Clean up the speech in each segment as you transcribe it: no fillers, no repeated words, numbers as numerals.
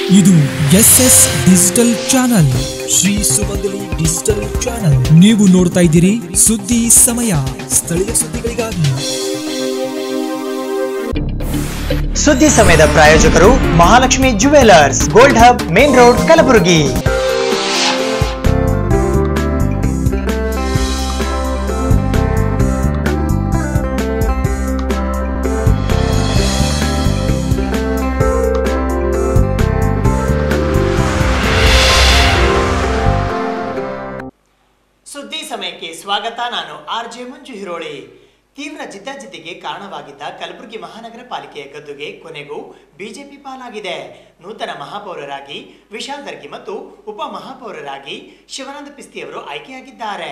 ಇದು SS digital channel, Shri Sumangali digital channel. ನೀವು ನೋಡ್ತಾ ಇದ್ದೀರಿ ಸುದ್ದಿ ಸಮಯ, ಸ್ಥಳೀಯ ಸುದ್ದಿಗಳಿಗಾಗಿ. ಸುದ್ದಿ ಸಮಯದ ಪ್ರಾಯೋಜಕರು Mahalakshmi jewellers, gold hub, main road, Kalaburagi. ಸುದ್ದಿ ಸಮಯಕ್ಕೆ ಸ್ವಾಗತ. ನಾನು RJ ಮಂಜು ಹಿರೋಳಿ. ತೀವ್ರ ಜಿದ್ದಾಜಿದ್ದಿಗೆ ಕಾರಣವಾಗಿದ್ದ ಕಲಬುರಗಿ ಮಹಾನಗರ ಪಾಲಿಕೆಯ ಗದ್ದುಗೆ ಕೊನೆಗೂ ಬಿಜೆಪಿ ಪಾಲಾಗಿದೆ. ನೂತನ ಮಹಾಪೌರರಾಗಿ ವಿಶಾಲ್ ದರ್ಗಿ ಮತ್ತು ಉಪ ಮಹಾಪೌರರಾಗಿ ಶಿವಾನಂದ ಪಿಸ್ತಿ ಅವರು ಆಯ್ಕೆಯಾಗಿದ್ದಾರೆ.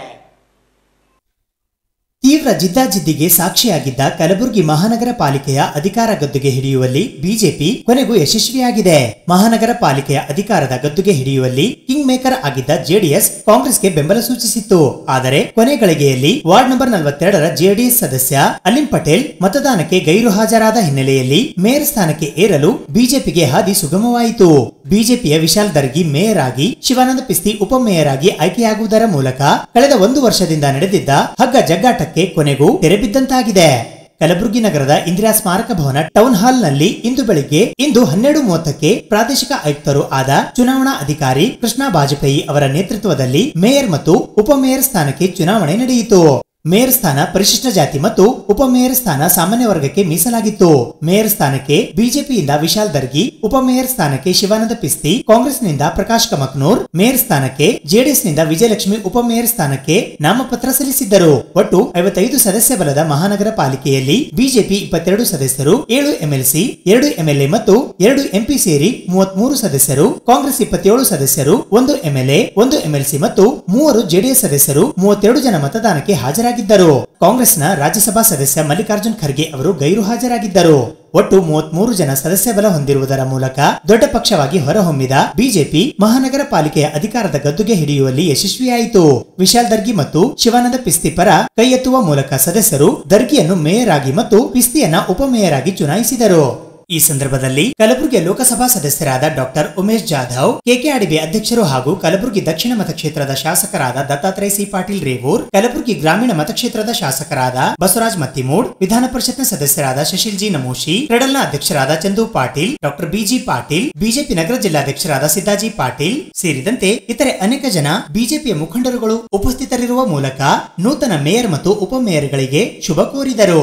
ತೀವ್ರ ಜಿದ್ದಾಜಿದ್ದಿಗೆ ಸಾಕ್ಷಿಯಾಗಿದ್ದ ಕಲಬುರಗಿ ಮಹಾನಗರ ಪಾಲಿಕೆಯ ಅಧಿಕಾರ ಗದ್ದುಗೆ ಹಿಡಿಯುವಲ್ಲಿ ಬಿಜೆಪಿ ಕೊನೆಗೂ ಯಶಸ್ವಿಯಾಗಿದೆ. ಮಹಾನಗರ ಪಾಲಿಕೆಯ ಅಧಿಕಾರದ ಗದ್ದುಗೆ ಹಿಡಿಯುವಲ್ಲಿ ಕಿಂಗ್ ಮೇಕರ್ ಆಗಿದ್ದ ಜೆಡಿಎಸ್ ಕಾಂಗ್ರೆಸ್ಗೆ ಬೆಂಬಲ ಸೂಚಿಸಿತ್ತು. ಆದರೆ ಕೊನೆ ಗಳಿಗೆಯಲ್ಲಿ ವಾರ್ಡ್ ನಂಬರ್ 42ರ ಜೆಡಿಎಸ್ ಸದಸ್ಯ ಅಲಿಂ ಪಟೇಲ್ ಮತದಾನಕ್ಕೆ ಗೈರು ಹಾಜರಾದ ಹಿನ್ನೆಲೆಯಲ್ಲಿ ಮೇಯರ್ ಸ್ಥಾನಕ್ಕೆ ಏರಲು ಬಿಜೆಪಿಗೆ ಹಾದಿ ಸುಗಮವಾಯಿತು. ಬಿಜೆಪಿಯ ವಿಶಾಲ್ ದರ್ಗಿ ಮೇಯರ್ ಆಗಿ, ಶಿವಾನಂದ ಪಿಸ್ತಿ ಉಪಮೇಯರ್ ಆಗಿ ಆಯ್ಕೆಯಾಗುವುದರ ಮೂಲಕ ಕಳೆದ 1 ವರ್ಷದಿಂದ ನಡೆದಿದ್ದ ಹಗ್ಗ ಜಗ್ಗಾಟಕ್ಕೆ ಕೊನೆಗೂ ತೆರೆ ಬಿದ್ದಂತಾಗಿದೆ. ಕಲಬುರಗಿ ನಗರದ ಇಂದಿರಾ ಸ್ಮಾರಕ ಭವನ ಟೌನ್ ಹಾಲ್ ನಲ್ಲಿ ಇಂದು ಬೆಳಿಗ್ಗೆ 12:30ಕ್ಕೆ ಪ್ರಾದೇಶಿಕ ಆಯುಕ್ತರು ಆದ ಚುನಾವಣಾ ಅಧಿಕಾರಿ ಕೃಷ್ಣ ಬಾಜಪೇಯಿ ಅವರ ನೇತೃತ್ವದಲ್ಲಿ ಮೇಯರ್ ಮತ್ತು ಉಪಮೇಯರ್ ಸ್ಥಾನಕ್ಕೆ ಚುನಾವಣೆ ನಡೆಯಿತು. ಮೇಯರ್ ಸ್ಥಾನ ಪರಿಶಿಷ್ಟ ಜಾತಿ ಮತ್ತು ಉಪಮೇಯರ್ ಸ್ಥಾನ ಸಾಮಾನ್ಯ ವರ್ಗಕ್ಕೆ ಮೀಸಲಾಗಿತ್ತು. ಮೇಯರ್ ಸ್ಥಾನಕ್ಕೆ ಬಿಜೆಪಿಯಿಂದ ವಿಶಾಲ್ ದರ್ಗಿ, ಉಪಮೇಯರ್ ಸ್ಥಾನಕ್ಕೆ ಶಿವಾನಂದ ಪಿಸ್ತಿ, ಕಾಂಗ್ರೆಸ್ನಿಂದ ಪ್ರಕಾಶ್ ಕಮಕ್ನೂರ್, ಮೇಯರ್ ಸ್ಥಾನಕ್ಕೆ ಜೆಡಿಎಸ್ನಿಂದ ವಿಜಯಲಕ್ಷ್ಮಿ ಉಪಮೇಯರ್ ಸ್ಥಾನಕ್ಕೆ ನಾಮಪತ್ರ ಸಲ್ಲಿಸಿದ್ದರು. ಒಟ್ಟು 55 ಸದಸ್ಯ ಬಲದ ಮಹಾನಗರ ಪಾಲಿಕೆಯಲ್ಲಿ ಬಿಜೆಪಿ 22 ಸದಸ್ಯರು, 7 ಎಂಎಲ್ಸಿ, 2 ಎಂಎಲ್ಎ ಮತ್ತು 2 ಎಂಪಿ ಸೇರಿ 33 ಸದಸ್ಯರು, ಕಾಂಗ್ರೆಸ್ 27 ಸದಸ್ಯರು, 1 ಎಂಎಲ್ಎ, 1 ಎಂಎಲ್ಸಿ ಮತ್ತು 3 ಜೆಡಿಎಸ್ ಸದಸ್ಯರು 32 ಜನ ಮತದಾನಕ್ಕೆ ಹಾಜರಾಗಿದ್ದರು. ಕಾಂಗ್ರೆಸ್ನ ರಾಜ್ಯಸಭಾ ಸದಸ್ಯ ಮಲ್ಲಿಕಾರ್ಜುನ್ ಖರ್ಗೆ ಅವರು ಗೈರು ಹಾಜರಾಗಿದ್ದರು. ಒಟ್ಟು 33 ಜನ ಸದಸ್ಯ ಬಲ ಹೊಂದಿರುವುದರ ಮೂಲಕ ದೊಡ್ಡ ಪಕ್ಷವಾಗಿ ಹೊರಹೊಮ್ಮಿದ ಬಿಜೆಪಿ ಮಹಾನಗರ ಪಾಲಿಕೆಯ ಅಧಿಕಾರದ ಗದ್ದುಗೆ ಹಿಡಿಯುವಲ್ಲಿ ಯಶಸ್ವಿಯಾಯಿತು. ವಿಶಾಲ್ ದರ್ಗಿ ಮತ್ತು ಶಿವಾನಂದ ಪಿಸ್ತಿ ಪರ ಕೈ ಎತ್ತುವ ಮೂಲಕ ಸದಸ್ಯರು ದರ್ಗಿಯನ್ನು ಮೇಯರ್ ಆಗಿ ಮತ್ತು ಪಿಸ್ತಿಯನ್ನ ಉಪಮೇಯರ್ ಆಗಿ ಚುನಾಯಿಸಿದರು. ಈ ಸಂದರ್ಭದಲ್ಲಿ ಕಲಬುರಗಿ ಲೋಕಸಭಾ ಸದಸ್ಯರಾದ ಡಾಕ್ಟರ್ ಉಮೇಶ್ ಜಾಧವ್, ಕೆಕೆಆರ್ಡಿಬಿ ಅಧ್ಯಕ್ಷರು ಹಾಗೂ ಕಲಬುರಗಿ ದಕ್ಷಿಣ ಮತಕ್ಷೇತ್ರದ ಶಾಸಕರಾದ ದತ್ತಾತ್ರೇಯ ಸಿ ಪಾಟೀಲ್ ರೇವೂರ್, ಕಲಬುರಗಿ ಗ್ರಾಮೀಣ ಮತಕ್ಷೇತ್ರದ ಶಾಸಕರಾದ ಬಸವರಾಜ್ ಮತ್ತಿಮೂಡ್, ವಿಧಾನ ಪರಿಷತ್ನ ಸದಸ್ಯರಾದ ಶಶಿಲ್ ಜಿ ನಮೋಶಿ, ಕ್ರೆಡಲ್ನ ಅಧ್ಯಕ್ಷರಾದ Chandu Patil, doctor B G Patil, BJP ನಗರ ಜಿಲ್ಲಾಧ್ಯಕ್ಷರಾದ ಸಿದ್ದಾಜಿ ಪಾಟೀಲ್ ಸೇರಿದಂತೆ ಇತರೆ ಅನೇಕ ಜನ ಬಿಜೆಪಿಯ ಮುಖಂಡರುಗಳು ಉಪಸ್ಥಿತರಿರುವ ಮೂಲಕ ನೂತನ ಮೇಯರ್ ಮತ್ತು ಉಪಮೇಯರ್ಗಳಿಗೆ ಶುಭ ಕೋರಿದರು.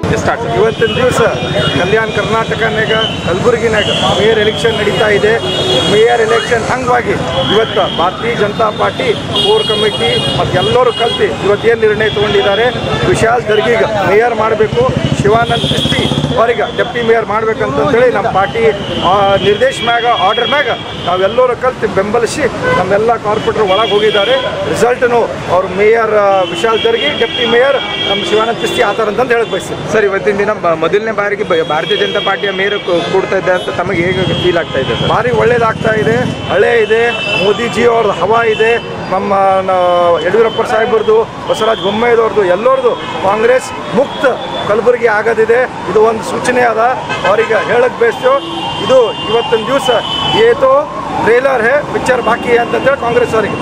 ಇವತ್ತಿನ ದಿವಸ ಕಲ್ಯಾಣ ಕರ್ನಾಟಕನಾಗ ಕಲಬುರಗಿನಾಗ ಮೇಯರ್ ಎಲೆಕ್ಷನ್ ನಡೀತಾ ಇದೆ. ಮೇಯರ್ ಎಲೆಕ್ಷನ್ ಅಂಗವಾಗಿ ಇವತ್ತು ಭಾರತೀಯ ಜನತಾ ಪಾರ್ಟಿ ಕೋರ್ ಕಮಿಟಿ ಮತ್ತು ಎಲ್ಲರೂ ಕಲ್ತು ಇವತ್ತೇನು ನಿರ್ಣಯ ತೊಗೊಂಡಿದ್ದಾರೆ, ವಿಶಾಲ್ ದರ್ಗಿಗೆ ಮೇಯರ್ ಮಾಡಬೇಕು, ಶಿವಾನಂದ್ ಕಿಸ್ತಿ ಅವರಿಗೆ ಡೆಪ್ಟಿ ಮೇಯರ್ ಮಾಡ್ಬೇಕಂತೇಳಿ ನಮ್ಮ ಪಾರ್ಟಿ ನಿರ್ದೇಶ ಮ್ಯಾಗ ಆರ್ಡರ್ ಮ್ಯಾಗ ನಾವೆಲ್ಲರೂ ಕಲ್ತು ಬೆಂಬಲಿಸಿ ನಮ್ಮೆಲ್ಲ ಕಾರ್ಪೊರೇಟರ್ ಒಳಗೆ ಹೋಗಿದ್ದಾರೆ. ರಿಸಲ್ಟ್ನು ಅವ್ರು mayor Vishal Dargi, deputy mayor ನಮ್ಮ ಶಿವಾನಂದ್ ಕಿಸ್ತಿ ಆತರ ಅಂತಂದು ಹೇಳಕ್ ಬಯಸ್ತೀವಿ. ಸರ್, ಇವತ್ತಿನ ದಿನ ಮೊದಲನೇ ಬಾರಿಗೆ ಭಾರತೀಯ ಜನತಾ ಪಾರ್ಟಿಯ ಮೇಯರ್ ಕೊಡ್ತಾ ಇದೆ ಅಂತ ತಮಗೆ ಹೇಗೆ ಫೀಲ್ ಆಗ್ತಾ ಇದೆ? ಭಾರಿ ಒಳ್ಳೇದಾಗ್ತಾ ಇದೆ, ಹಳೆ ಇದೆ, ಮೋದಿಜಿ ಅವ್ರದ್ದು ಹವಾ ಇದೆ, ನಮ್ಮ ಯಡಿಯೂರಪ್ಪ ಸಾಹೇಬ್ರದ್ದು, ಬಸವರಾಜ ಬೊಮ್ಮಾಯಿದವ್ರದ್ದು, ಎಲ್ಲರದು ಕಾಂಗ್ರೆಸ್ ಮುಕ್ತ ಕಲಬುರಗಿ ಆಗೋದಿದೆ. ಇದು ಒಂದು ಸೂಚನೆ ಅದ, ಅವರಿಗೆ ಹೇಳಕ್ಕೆ ಬಯಸ್ತೇವೆ. ಇದು ಇವತ್ತಿನ ದಿವಸ ಏತೋ ಟ್ರೇಲರ್ ಹೇ ಪಿಕ್ಚರ್ ಬಾಕಿ ಅಂತಂದೇಳಿ ಕಾಂಗ್ರೆಸ್ ಅವರಿಗೆ.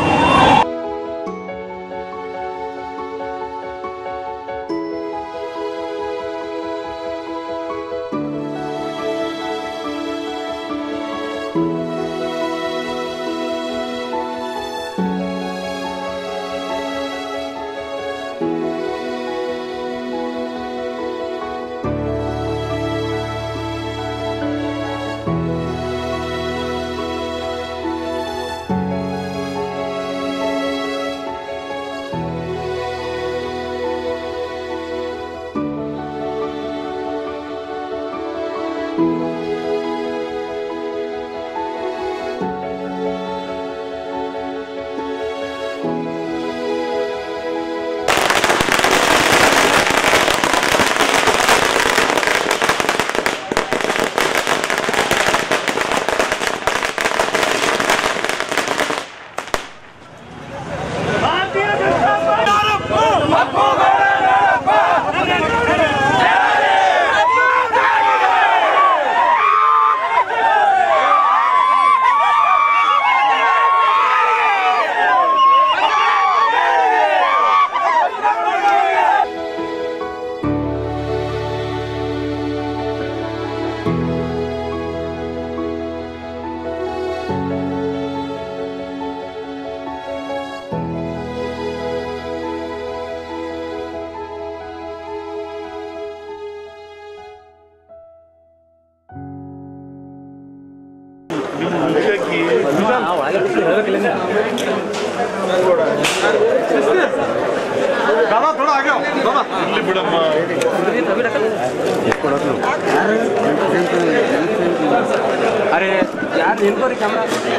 अरे यार इनको कैमरा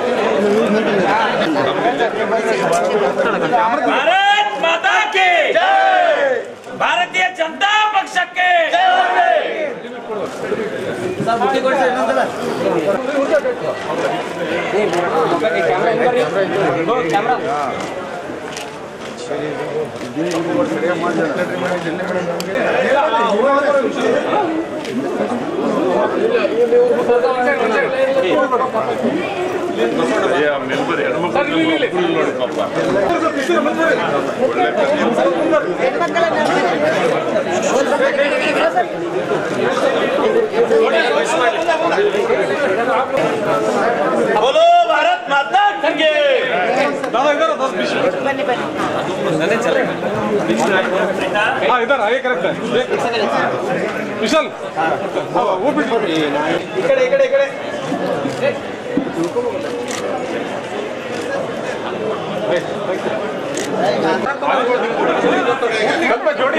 भारत माता के जय, भारतीय जनता पक्ष के बोलो भारत माता की इधर आगे करेक्ट है विशाल वो भी इकडे इकडे इकडे जोड़ी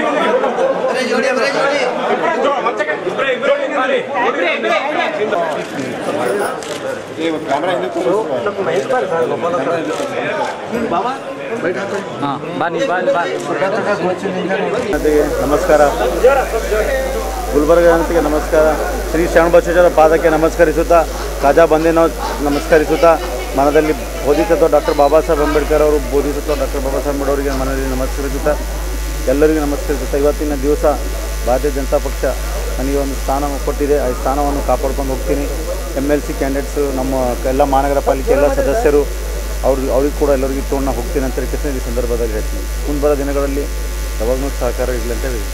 ನಮಸ್ಕಾರ. ಗುಲ್ಬರ್ಗ ಜನತೆಗೆ ನಮಸ್ಕಾರ. ಶ್ರೀ ಶರಣಬಸವೇಶ್ವರ ಪಾದಕ್ಕೆ ನಮಸ್ಕರಿಸುತ್ತಾ, ರಾಜಾ ಬಂದೇನೋ ನಮಸ್ಕರಿಸುತ್ತಾ, ಮನದಲ್ಲಿ ಬೋಧಿಸತ್ವ ಡಾಕ್ಟರ್ ಬಾಬಾ ಸಾಹೇಬ್ ಅಂಬೇಡ್ಕರ್ ಅವರು ಬೋಧಿಸತ್ವ ಡಾಕ್ಟರ್ ಬಾಬಾ ಸಾಹೇಬ್ ಅವರಿಗೆ ಮನದಲ್ಲಿ ನಮಸ್ಕರಿಸುತ್ತಾ, ಎಲ್ಲರಿಗೂ ನಮಸ್ಕರಿಸುತ್ತಾ, ಇವತ್ತಿನ ದಿವಸ ಭಾರತೀಯ ಜನತಾ ಪಕ್ಷ ನನಗೆ ಒಂದು ಸ್ಥಾನ ಕೊಟ್ಟಿದೆ. ಆ ಸ್ಥಾನವನ್ನು ಕಾಪಾಡ್ಕೊಂಡು ಹೋಗ್ತೀನಿ. MLC ಕ್ಯಾಂಡಿಡೇಟ್ಸು, ನಮ್ಮ ಎಲ್ಲ ಮಹಾನಗರ ಪಾಲಿಕೆ ಎಲ್ಲ ಸದಸ್ಯರು ಅವ್ರಿಗೆ ಕೂಡ ಎಲ್ಲರಿಗೂ ತೊಗೊಂಡು ಹೋಗ್ತೀನಿ ಅಂತ ಹೇಳಿ ಈ ಸಂದರ್ಭದಲ್ಲಿ ಹೇಳ್ತೀನಿ. ಮುಂದೆ ಬರೋ ದಿನಗಳಲ್ಲಿ ಯಾವಾಗಲೂ ಸಹಕಾರ ಇರಲಿ ಅಂತ ಹೇಳಿ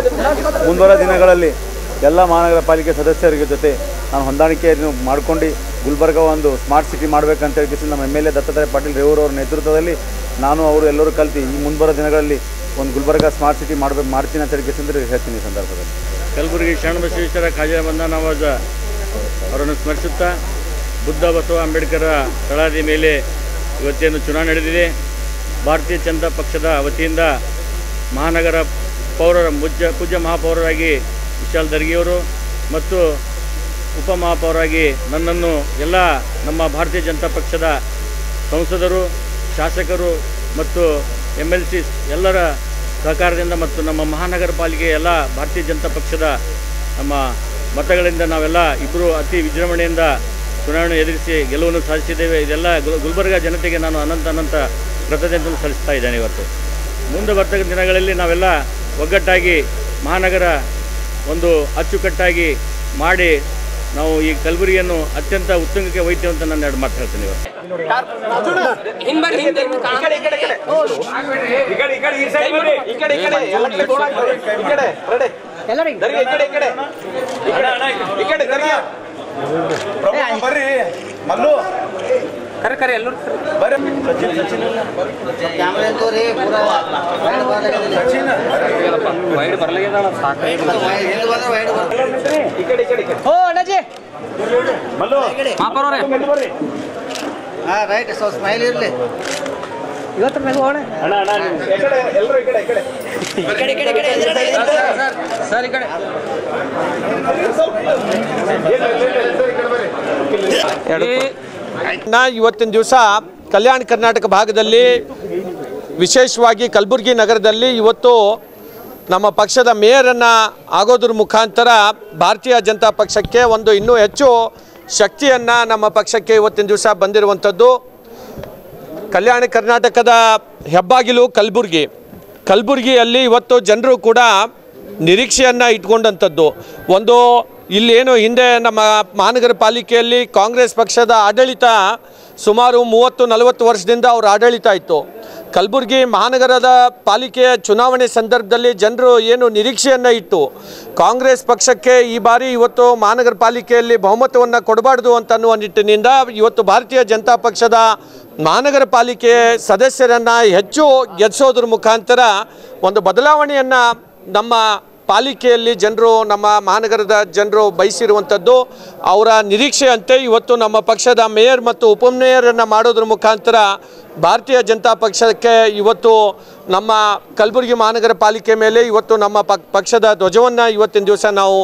ಮುಂದೆ ಬರೋ ದಿನಗಳಲ್ಲಿ ಎಲ್ಲ ಮಹಾನಗರ ಪಾಲಿಕೆ ಸದಸ್ಯರಿಗೆ ಜೊತೆ ನಾನು ಹೊಂದಾಣಿಕೆಯನ್ನು ಮಾಡ್ಕೊಂಡು ಗುಲ್ಬರ್ಗ ಒಂದು ಸ್ಮಾರ್ಟ್ ಸಿಟಿ ಮಾಡಬೇಕಂತ ಹೇಳಿ ನಮ್ಮ MLA ದತ್ತಾತ್ರೇಯ ಪಾಟೀಲ್ ರೇವೂರ್ ಅವ್ರ ನೇತೃತ್ವದಲ್ಲಿ ನಾನು ಅವರು ಎಲ್ಲರೂ ಕಲ್ತು ಈ ಮುಂಬರೋ ದಿನಗಳಲ್ಲಿ ಒಂದು ಗುಲ್ಬರ್ಗ ಸ್ಮಾರ್ಟ್ ಸಿಟಿ ಮಾಡ್ತೀನಿ ಅಂತ ಹೇಳಿ ಹೇಳ್ತೀನಿ ಈ ಸಂದರ್ಭದಲ್ಲಿ. ಕಲಬುರಗಿ ಶರಣಬಸವೇಶ್ವರ ಖಾಜಾ ಬಂದ ನವಾಜ ಅವರನ್ನು ಸ್ಮರಿಸುತ್ತಾ ಬುದ್ಧ ಬಸವ ಅಂಬೇಡ್ಕರ್ ಸ್ಥಳಾದಿ ಮೇಲೆ ಇವತ್ತೇನು ಚುನಾವಣೆ ನಡೆದಿದೆ. ಭಾರತೀಯ ಜನತಾ ಪಕ್ಷದ ವತಿಯಿಂದ ಮಹಾನಗರ ಪೌರರ ಪೂಜ್ಯ ಮಹಾಪೌರರಾಗಿ ವಿಶಾಲ್ ದರ್ಗಿಯವರು ಮತ್ತು ಉಪಮಹಾಪೌರರಾಗಿ ನನ್ನನ್ನು ಎಲ್ಲ ನಮ್ಮ ಭಾರತೀಯ ಜನತಾ ಪಕ್ಷದ ಸಂಸದರು, ಶಾಸಕರು ಮತ್ತು MLC ಎಲ್ಲರ ಸಹಕಾರದಿಂದ ಮತ್ತು ನಮ್ಮ ಮಹಾನಗರ ಪಾಲಿಕೆ ಎಲ್ಲ ಭಾರತೀಯ ಜನತಾ ಪಕ್ಷದ ನಮ್ಮ ಮತಗಳಿಂದ ನಾವೆಲ್ಲ ಇಬ್ಬರು ಅತಿ ವಿಜೃಂಭಣೆಯಿಂದ ಚುನಾವಣೆ ಎದುರಿಸಿ ಗೆಲುವನ್ನು ಸಾಧಿಸಿದ್ದೇವೆ. ಇದೆಲ್ಲ ಗುಲ್ಬರ್ಗ ಜನತೆಗೆ ನಾನು ಅನಂತ ಕೃತಜ್ಞತೆಯನ್ನು ಸಲ್ಲಿಸ್ತಾ ಇದ್ದೇನೆ. ಇವತ್ತು ಮುಂದೆ ಬರ್ತಕ್ಕಂಥ ದಿನಗಳಲ್ಲಿ ನಾವೆಲ್ಲ ಒಗ್ಗಟ್ಟಾಗಿ ಮಹಾನಗರ ಒಂದು ಅಚ್ಚುಕಟ್ಟಾಗಿ ಮಾಡಿ ನಾವು ಈ ಕಲಬುರಗಿಯನ್ನು ಅತ್ಯಂತ ಉತ್ತುಂಗಕ್ಕೆ ಒಯ್ತೇವೆ ಅಂತ ನಾನು ಎರಡು ಮಾತು ಹೇಳ್ತೀನಿ. ರೈಟ್ ಸೊ ಸ್ಮೈಲ್ ಇರಲಿ. ಇವತ್ತು ಮೇಲೆ ಹೋಣ ಸರ್ ಈ ಕಡೆ ಇವತ್ತಿನ ದಿವಸ ಕಲ್ಯಾಣ ಕರ್ನಾಟಕ ಭಾಗದಲ್ಲಿ ವಿಶೇಷವಾಗಿ ಕಲಬುರಗಿ ನಗರದಲ್ಲಿ ಇವತ್ತು ನಮ್ಮ ಪಕ್ಷದ ಮೇಯರನ್ನು ಆಗೋದ್ರ ಮುಖಾಂತರ ಭಾರತೀಯ ಜನತಾ ಪಕ್ಷಕ್ಕೆ ಒಂದು ಇನ್ನೂ ಹೆಚ್ಚು ಶಕ್ತಿಯನ್ನು ನಮ್ಮ ಪಕ್ಷಕ್ಕೆ ಇವತ್ತಿನ ದಿವಸ ಬಂದಿರುವಂಥದ್ದು. ಕಲ್ಯಾಣ ಕರ್ನಾಟಕದ ಹೆಬ್ಬಾಗಿಲು ಕಲಬುರಗಿಯಲ್ಲಿ ಇವತ್ತು ಜನರು ಕೂಡ ನಿರೀಕ್ಷೆಯನ್ನು ಇಟ್ಕೊಂಡಂಥದ್ದು. ಒಂದು ಇಲ್ಲೇನು ಹಿಂದೆ ನಮ್ಮ ಮಹಾನಗರ ಪಾಲಿಕೆಯಲ್ಲಿ ಕಾಂಗ್ರೆಸ್ ಪಕ್ಷದ ಆಡಳಿತ ಸುಮಾರು 30-40 ವರ್ಷದಿಂದ ಅವ್ರ ಆಡಳಿತ ಇತ್ತು. ಕಲಬುರಗಿ ಮಹಾನಗರದ ಪಾಲಿಕೆಯ ಚುನಾವಣೆ ಸಂದರ್ಭದಲ್ಲಿ ಜನರು ಏನು ನಿರೀಕ್ಷೆಯನ್ನು ಇಟ್ಟು ಕಾಂಗ್ರೆಸ್ ಪಕ್ಷಕ್ಕೆ ಈ ಬಾರಿ ಇವತ್ತು ಮಹಾನಗರ ಪಾಲಿಕೆಯಲ್ಲಿ ಬಹುಮತವನ್ನು ಕೊಡಬಾರ್ದು ಅಂತನ್ನುವ ನಿಟ್ಟಿನಿಂದ ಇವತ್ತು ಭಾರತೀಯ ಜನತಾ ಪಕ್ಷದ ಮಹಾನಗರ ಪಾಲಿಕೆ ಸದಸ್ಯರನ್ನು ಹೆಚ್ಚು ಗೆಲ್ಲಿಸೋದ್ರ ಮುಖಾಂತರ ಒಂದು ಬದಲಾವಣೆಯನ್ನು ನಮ್ಮ ಪಾಲಿಕೆಯಲ್ಲಿ ಜನರು, ನಮ್ಮ ಮಹಾನಗರದ ಜನರು ಬಯಸಿರುವಂಥದ್ದು. ಅವರ ನಿರೀಕ್ಷೆಯಂತೆ ಇವತ್ತು ನಮ್ಮ ಪಕ್ಷದ ಮೇಯರ್ ಮತ್ತು ಉಪಮೇಯರನ್ನು ಮಾಡೋದ್ರ ಮುಖಾಂತರ ಭಾರತೀಯ ಜನತಾ ಪಕ್ಷಕ್ಕೆ ಇವತ್ತು ನಮ್ಮ ಕಲಬುರಗಿ ಮಹಾನಗರ ಪಾಲಿಕೆ ಮೇಲೆ ಇವತ್ತು ನಮ್ಮ ಪಕ್ಷದ ಧ್ವಜವನ್ನು ಇವತ್ತಿನ ದಿವಸ ನಾವು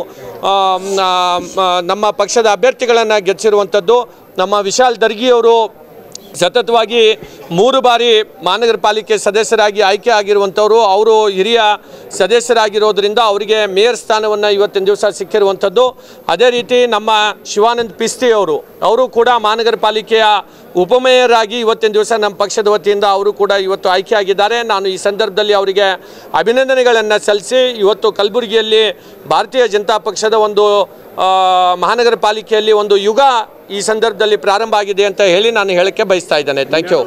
ನಮ್ಮ ಪಕ್ಷದ ಅಭ್ಯರ್ಥಿಗಳನ್ನು ಗೆಲ್ಲಿಸಿರುವಂಥದ್ದು. ನಮ್ಮ ವಿಶಾಲ್ ದರ್ಗಿಯವರು ಸತತವಾಗಿ 3 ಬಾರಿ ಮಹಾನಗರ ಪಾಲಿಕೆ ಸದಸ್ಯರಾಗಿ ಆಯ್ಕೆ ಆಗಿರುವಂಥವರು. ಅವರು ಹಿರಿಯ ಸದಸ್ಯರಾಗಿರೋದ್ರಿಂದ ಅವರಿಗೆ ಮೇಯರ್ ಸ್ಥಾನವನ್ನು ಇವತ್ತಿನ ದಿವಸ ಸಿಕ್ಕಿರುವಂಥದ್ದು. ಅದೇ ರೀತಿ ನಮ್ಮ ಶಿವಾನಂದ್ ಪಿಸ್ತಿ ಅವರು ಕೂಡ ಮಹಾನಗರ ಪಾಲಿಕೆಯ ಉಪಮೇಯರ್ ಆಗಿ ಇವತ್ತಿನ ದಿವಸ ನಮ್ಮ ಪಕ್ಷದ ವತಿಯಿಂದ ಅವರು ಕೂಡ ಇವತ್ತು ಆಯ್ಕೆ ಆಗಿದ್ದಾರೆ. ನಾನು ಈ ಸಂದರ್ಭದಲ್ಲಿ ಅವರಿಗೆ ಅಭಿನಂದನೆಗಳನ್ನು ಸಲ್ಲಿಸಿ ಇವತ್ತು ಕಲಬುರಗಿಯಲ್ಲಿ ಭಾರತೀಯ ಜನತಾ ಪಕ್ಷದ ಒಂದು ಮಹಾನಗರ ಪಾಲಿಕೆಯಲ್ಲಿ ಒಂದು ಯುಗ ಈ ಸಂದರ್ಭದಲ್ಲಿ ಪ್ರಾರಂಭ ಆಗಿದೆ ಅಂತ ಹೇಳಿ ನಾನು ಹೇಳಕ್ಕೆ ಬಯಸ್ತಾ ಇದ್ದೇನೆ. Thank you.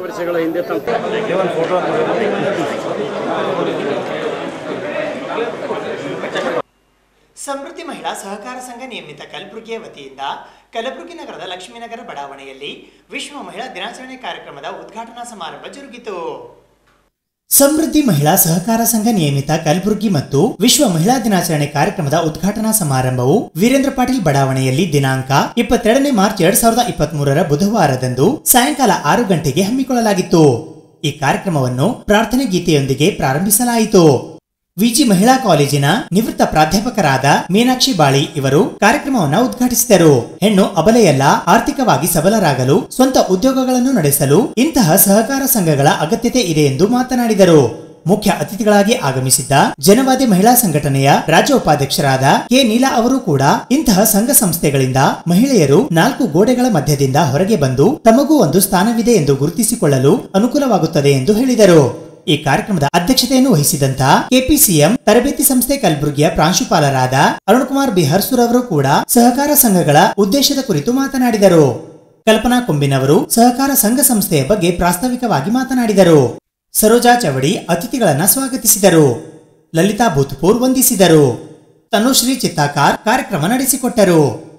ಸಮೃದ್ಧಿ ಮಹಿಳಾ ಸಹಕಾರ ಸಂಘ ನಿಯಮಿತ ಕಲಬುರಗಿಯ ವತಿಯಿಂದ ಕಲಬುರಗಿ ನಗರದ ಲಕ್ಷ್ಮೀನಗರ ಬಡಾವಣೆಯಲ್ಲಿ ವಿಶ್ವ ಮಹಿಳಾ ದಿನಾಚರಣೆ ಕಾರ್ಯಕ್ರಮದ ಉದ್ಘಾಟನಾ ಸಮಾರಂಭ ಜರುಗಿತು. ಸಮೃದ್ಧಿ ಮಹಿಳಾ ಸಹಕಾರ ಸಂಘ ನಿಯಮಿತ ಕಲಬುರಗಿ ಮತ್ತು ವಿಶ್ವ ಮಹಿಳಾ ದಿನಾಚರಣೆ ಕಾರ್ಯಕ್ರಮದ ಉದ್ಘಾಟನಾ ಸಮಾರಂಭವು ವೀರೇಂದ್ರ ಪಾಟೀಲ್ ಬಡಾವಣೆಯಲ್ಲಿ ದಿನಾಂಕ 22 ಮಾರ್ಚ್ 2023 ಬುಧವಾರದಂದು ಸಾಯಂಕಾಲ 6 ಗಂಟೆಗೆ ಹಮ್ಮಿಕೊಳ್ಳಲಾಗಿತ್ತು. ಈ ಕಾರ್ಯಕ್ರಮವನ್ನು ಪ್ರಾರ್ಥನೆ ಗೀತೆಯೊಂದಿಗೆ ಪ್ರಾರಂಭಿಸಲಾಯಿತು. ವಿಜಿ ಮಹಿಳಾ ಕಾಲೇಜಿನ ನಿವೃತ್ತ ಪ್ರಾಧ್ಯಾಪಕರಾದ ಮೀನಾಕ್ಷಿ ಬಾಳಿ ಇವರು ಕಾರ್ಯಕ್ರಮವನ್ನು ಉದ್ಘಾಟಿಸಿದರು. ಹೆಣ್ಣು ಅಬಲೆಯಲ್ಲ, ಆರ್ಥಿಕವಾಗಿ ಸಬಲರಾಗಲು ಸ್ವಂತ ಉದ್ಯೋಗಗಳನ್ನು ನಡೆಸಲು ಇಂತಹ ಸಹಕಾರ ಸಂಘಗಳ ಅಗತ್ಯತೆ ಇದೆ ಎಂದು ಮಾತನಾಡಿದರು. ಮುಖ್ಯ ಅತಿಥಿಗಳಾಗಿ ಆಗಮಿಸಿದ್ದ ಜನವಾದಿ ಮಹಿಳಾ ಸಂಘಟನೆಯ ರಾಜ್ಯ ಉಪಾಧ್ಯಕ್ಷರಾದ ಕೆ ನೀಲಾ ಅವರು ಕೂಡ ಇಂತಹ ಸಂಘ ಸಂಸ್ಥೆಗಳಿಂದ ಮಹಿಳೆಯರು 4 ಗೋಡೆಗಳ ಮಧ್ಯದಿಂದ ಹೊರಗೆ ಬಂದು ತಮಗೂ ಒಂದು ಸ್ಥಾನವಿದೆ ಎಂದು ಗುರುತಿಸಿಕೊಳ್ಳಲು ಅನುಕೂಲವಾಗುತ್ತದೆ ಎಂದು ಹೇಳಿದರು. ಈ ಕಾರ್ಯಕ್ರಮದ ಅಧ್ಯಕ್ಷತೆಯನ್ನು ವಹಿಸಿದಂತಹ ಕೆಪಿಸಿಎಂ ತರಬೇತಿ ಸಂಸ್ಥೆ ಕಲಬುರಗಿಯ ಪ್ರಾಂಶುಪಾಲರಾದ ಅರುಣಕುಮಾರ್ ಬಿಹರ್ಸುರ್ ಅವರು ಕೂಡ ಸಹಕಾರ ಸಂಘಗಳ ಉದ್ದೇಶದ ಕುರಿತು ಮಾತನಾಡಿದರು. ಕಲ್ಪನಾ ಕೊಂಬಿನವರು ಸಹಕಾರ ಸಂಘ ಸಂಸ್ಥೆಯ ಬಗ್ಗೆ ಪ್ರಾಸ್ತಾವಿಕವಾಗಿ ಮಾತನಾಡಿದರು. ಸರೋಜಾ ಚವಡಿ ಅತಿಥಿಗಳನ್ನ ಸ್ವಾಗತಿಸಿದರು. ಲಲಿತಾ ಭೂತ್ಪೂರ್ ವಂದಿಸಿದರು. ತನುಶ್ರೀ ಚಿತ್ತಾಕಾರ್ ಕಾರ್ಯಕ್ರಮ ನಡೆಸಿಕೊಟ್ಟರು.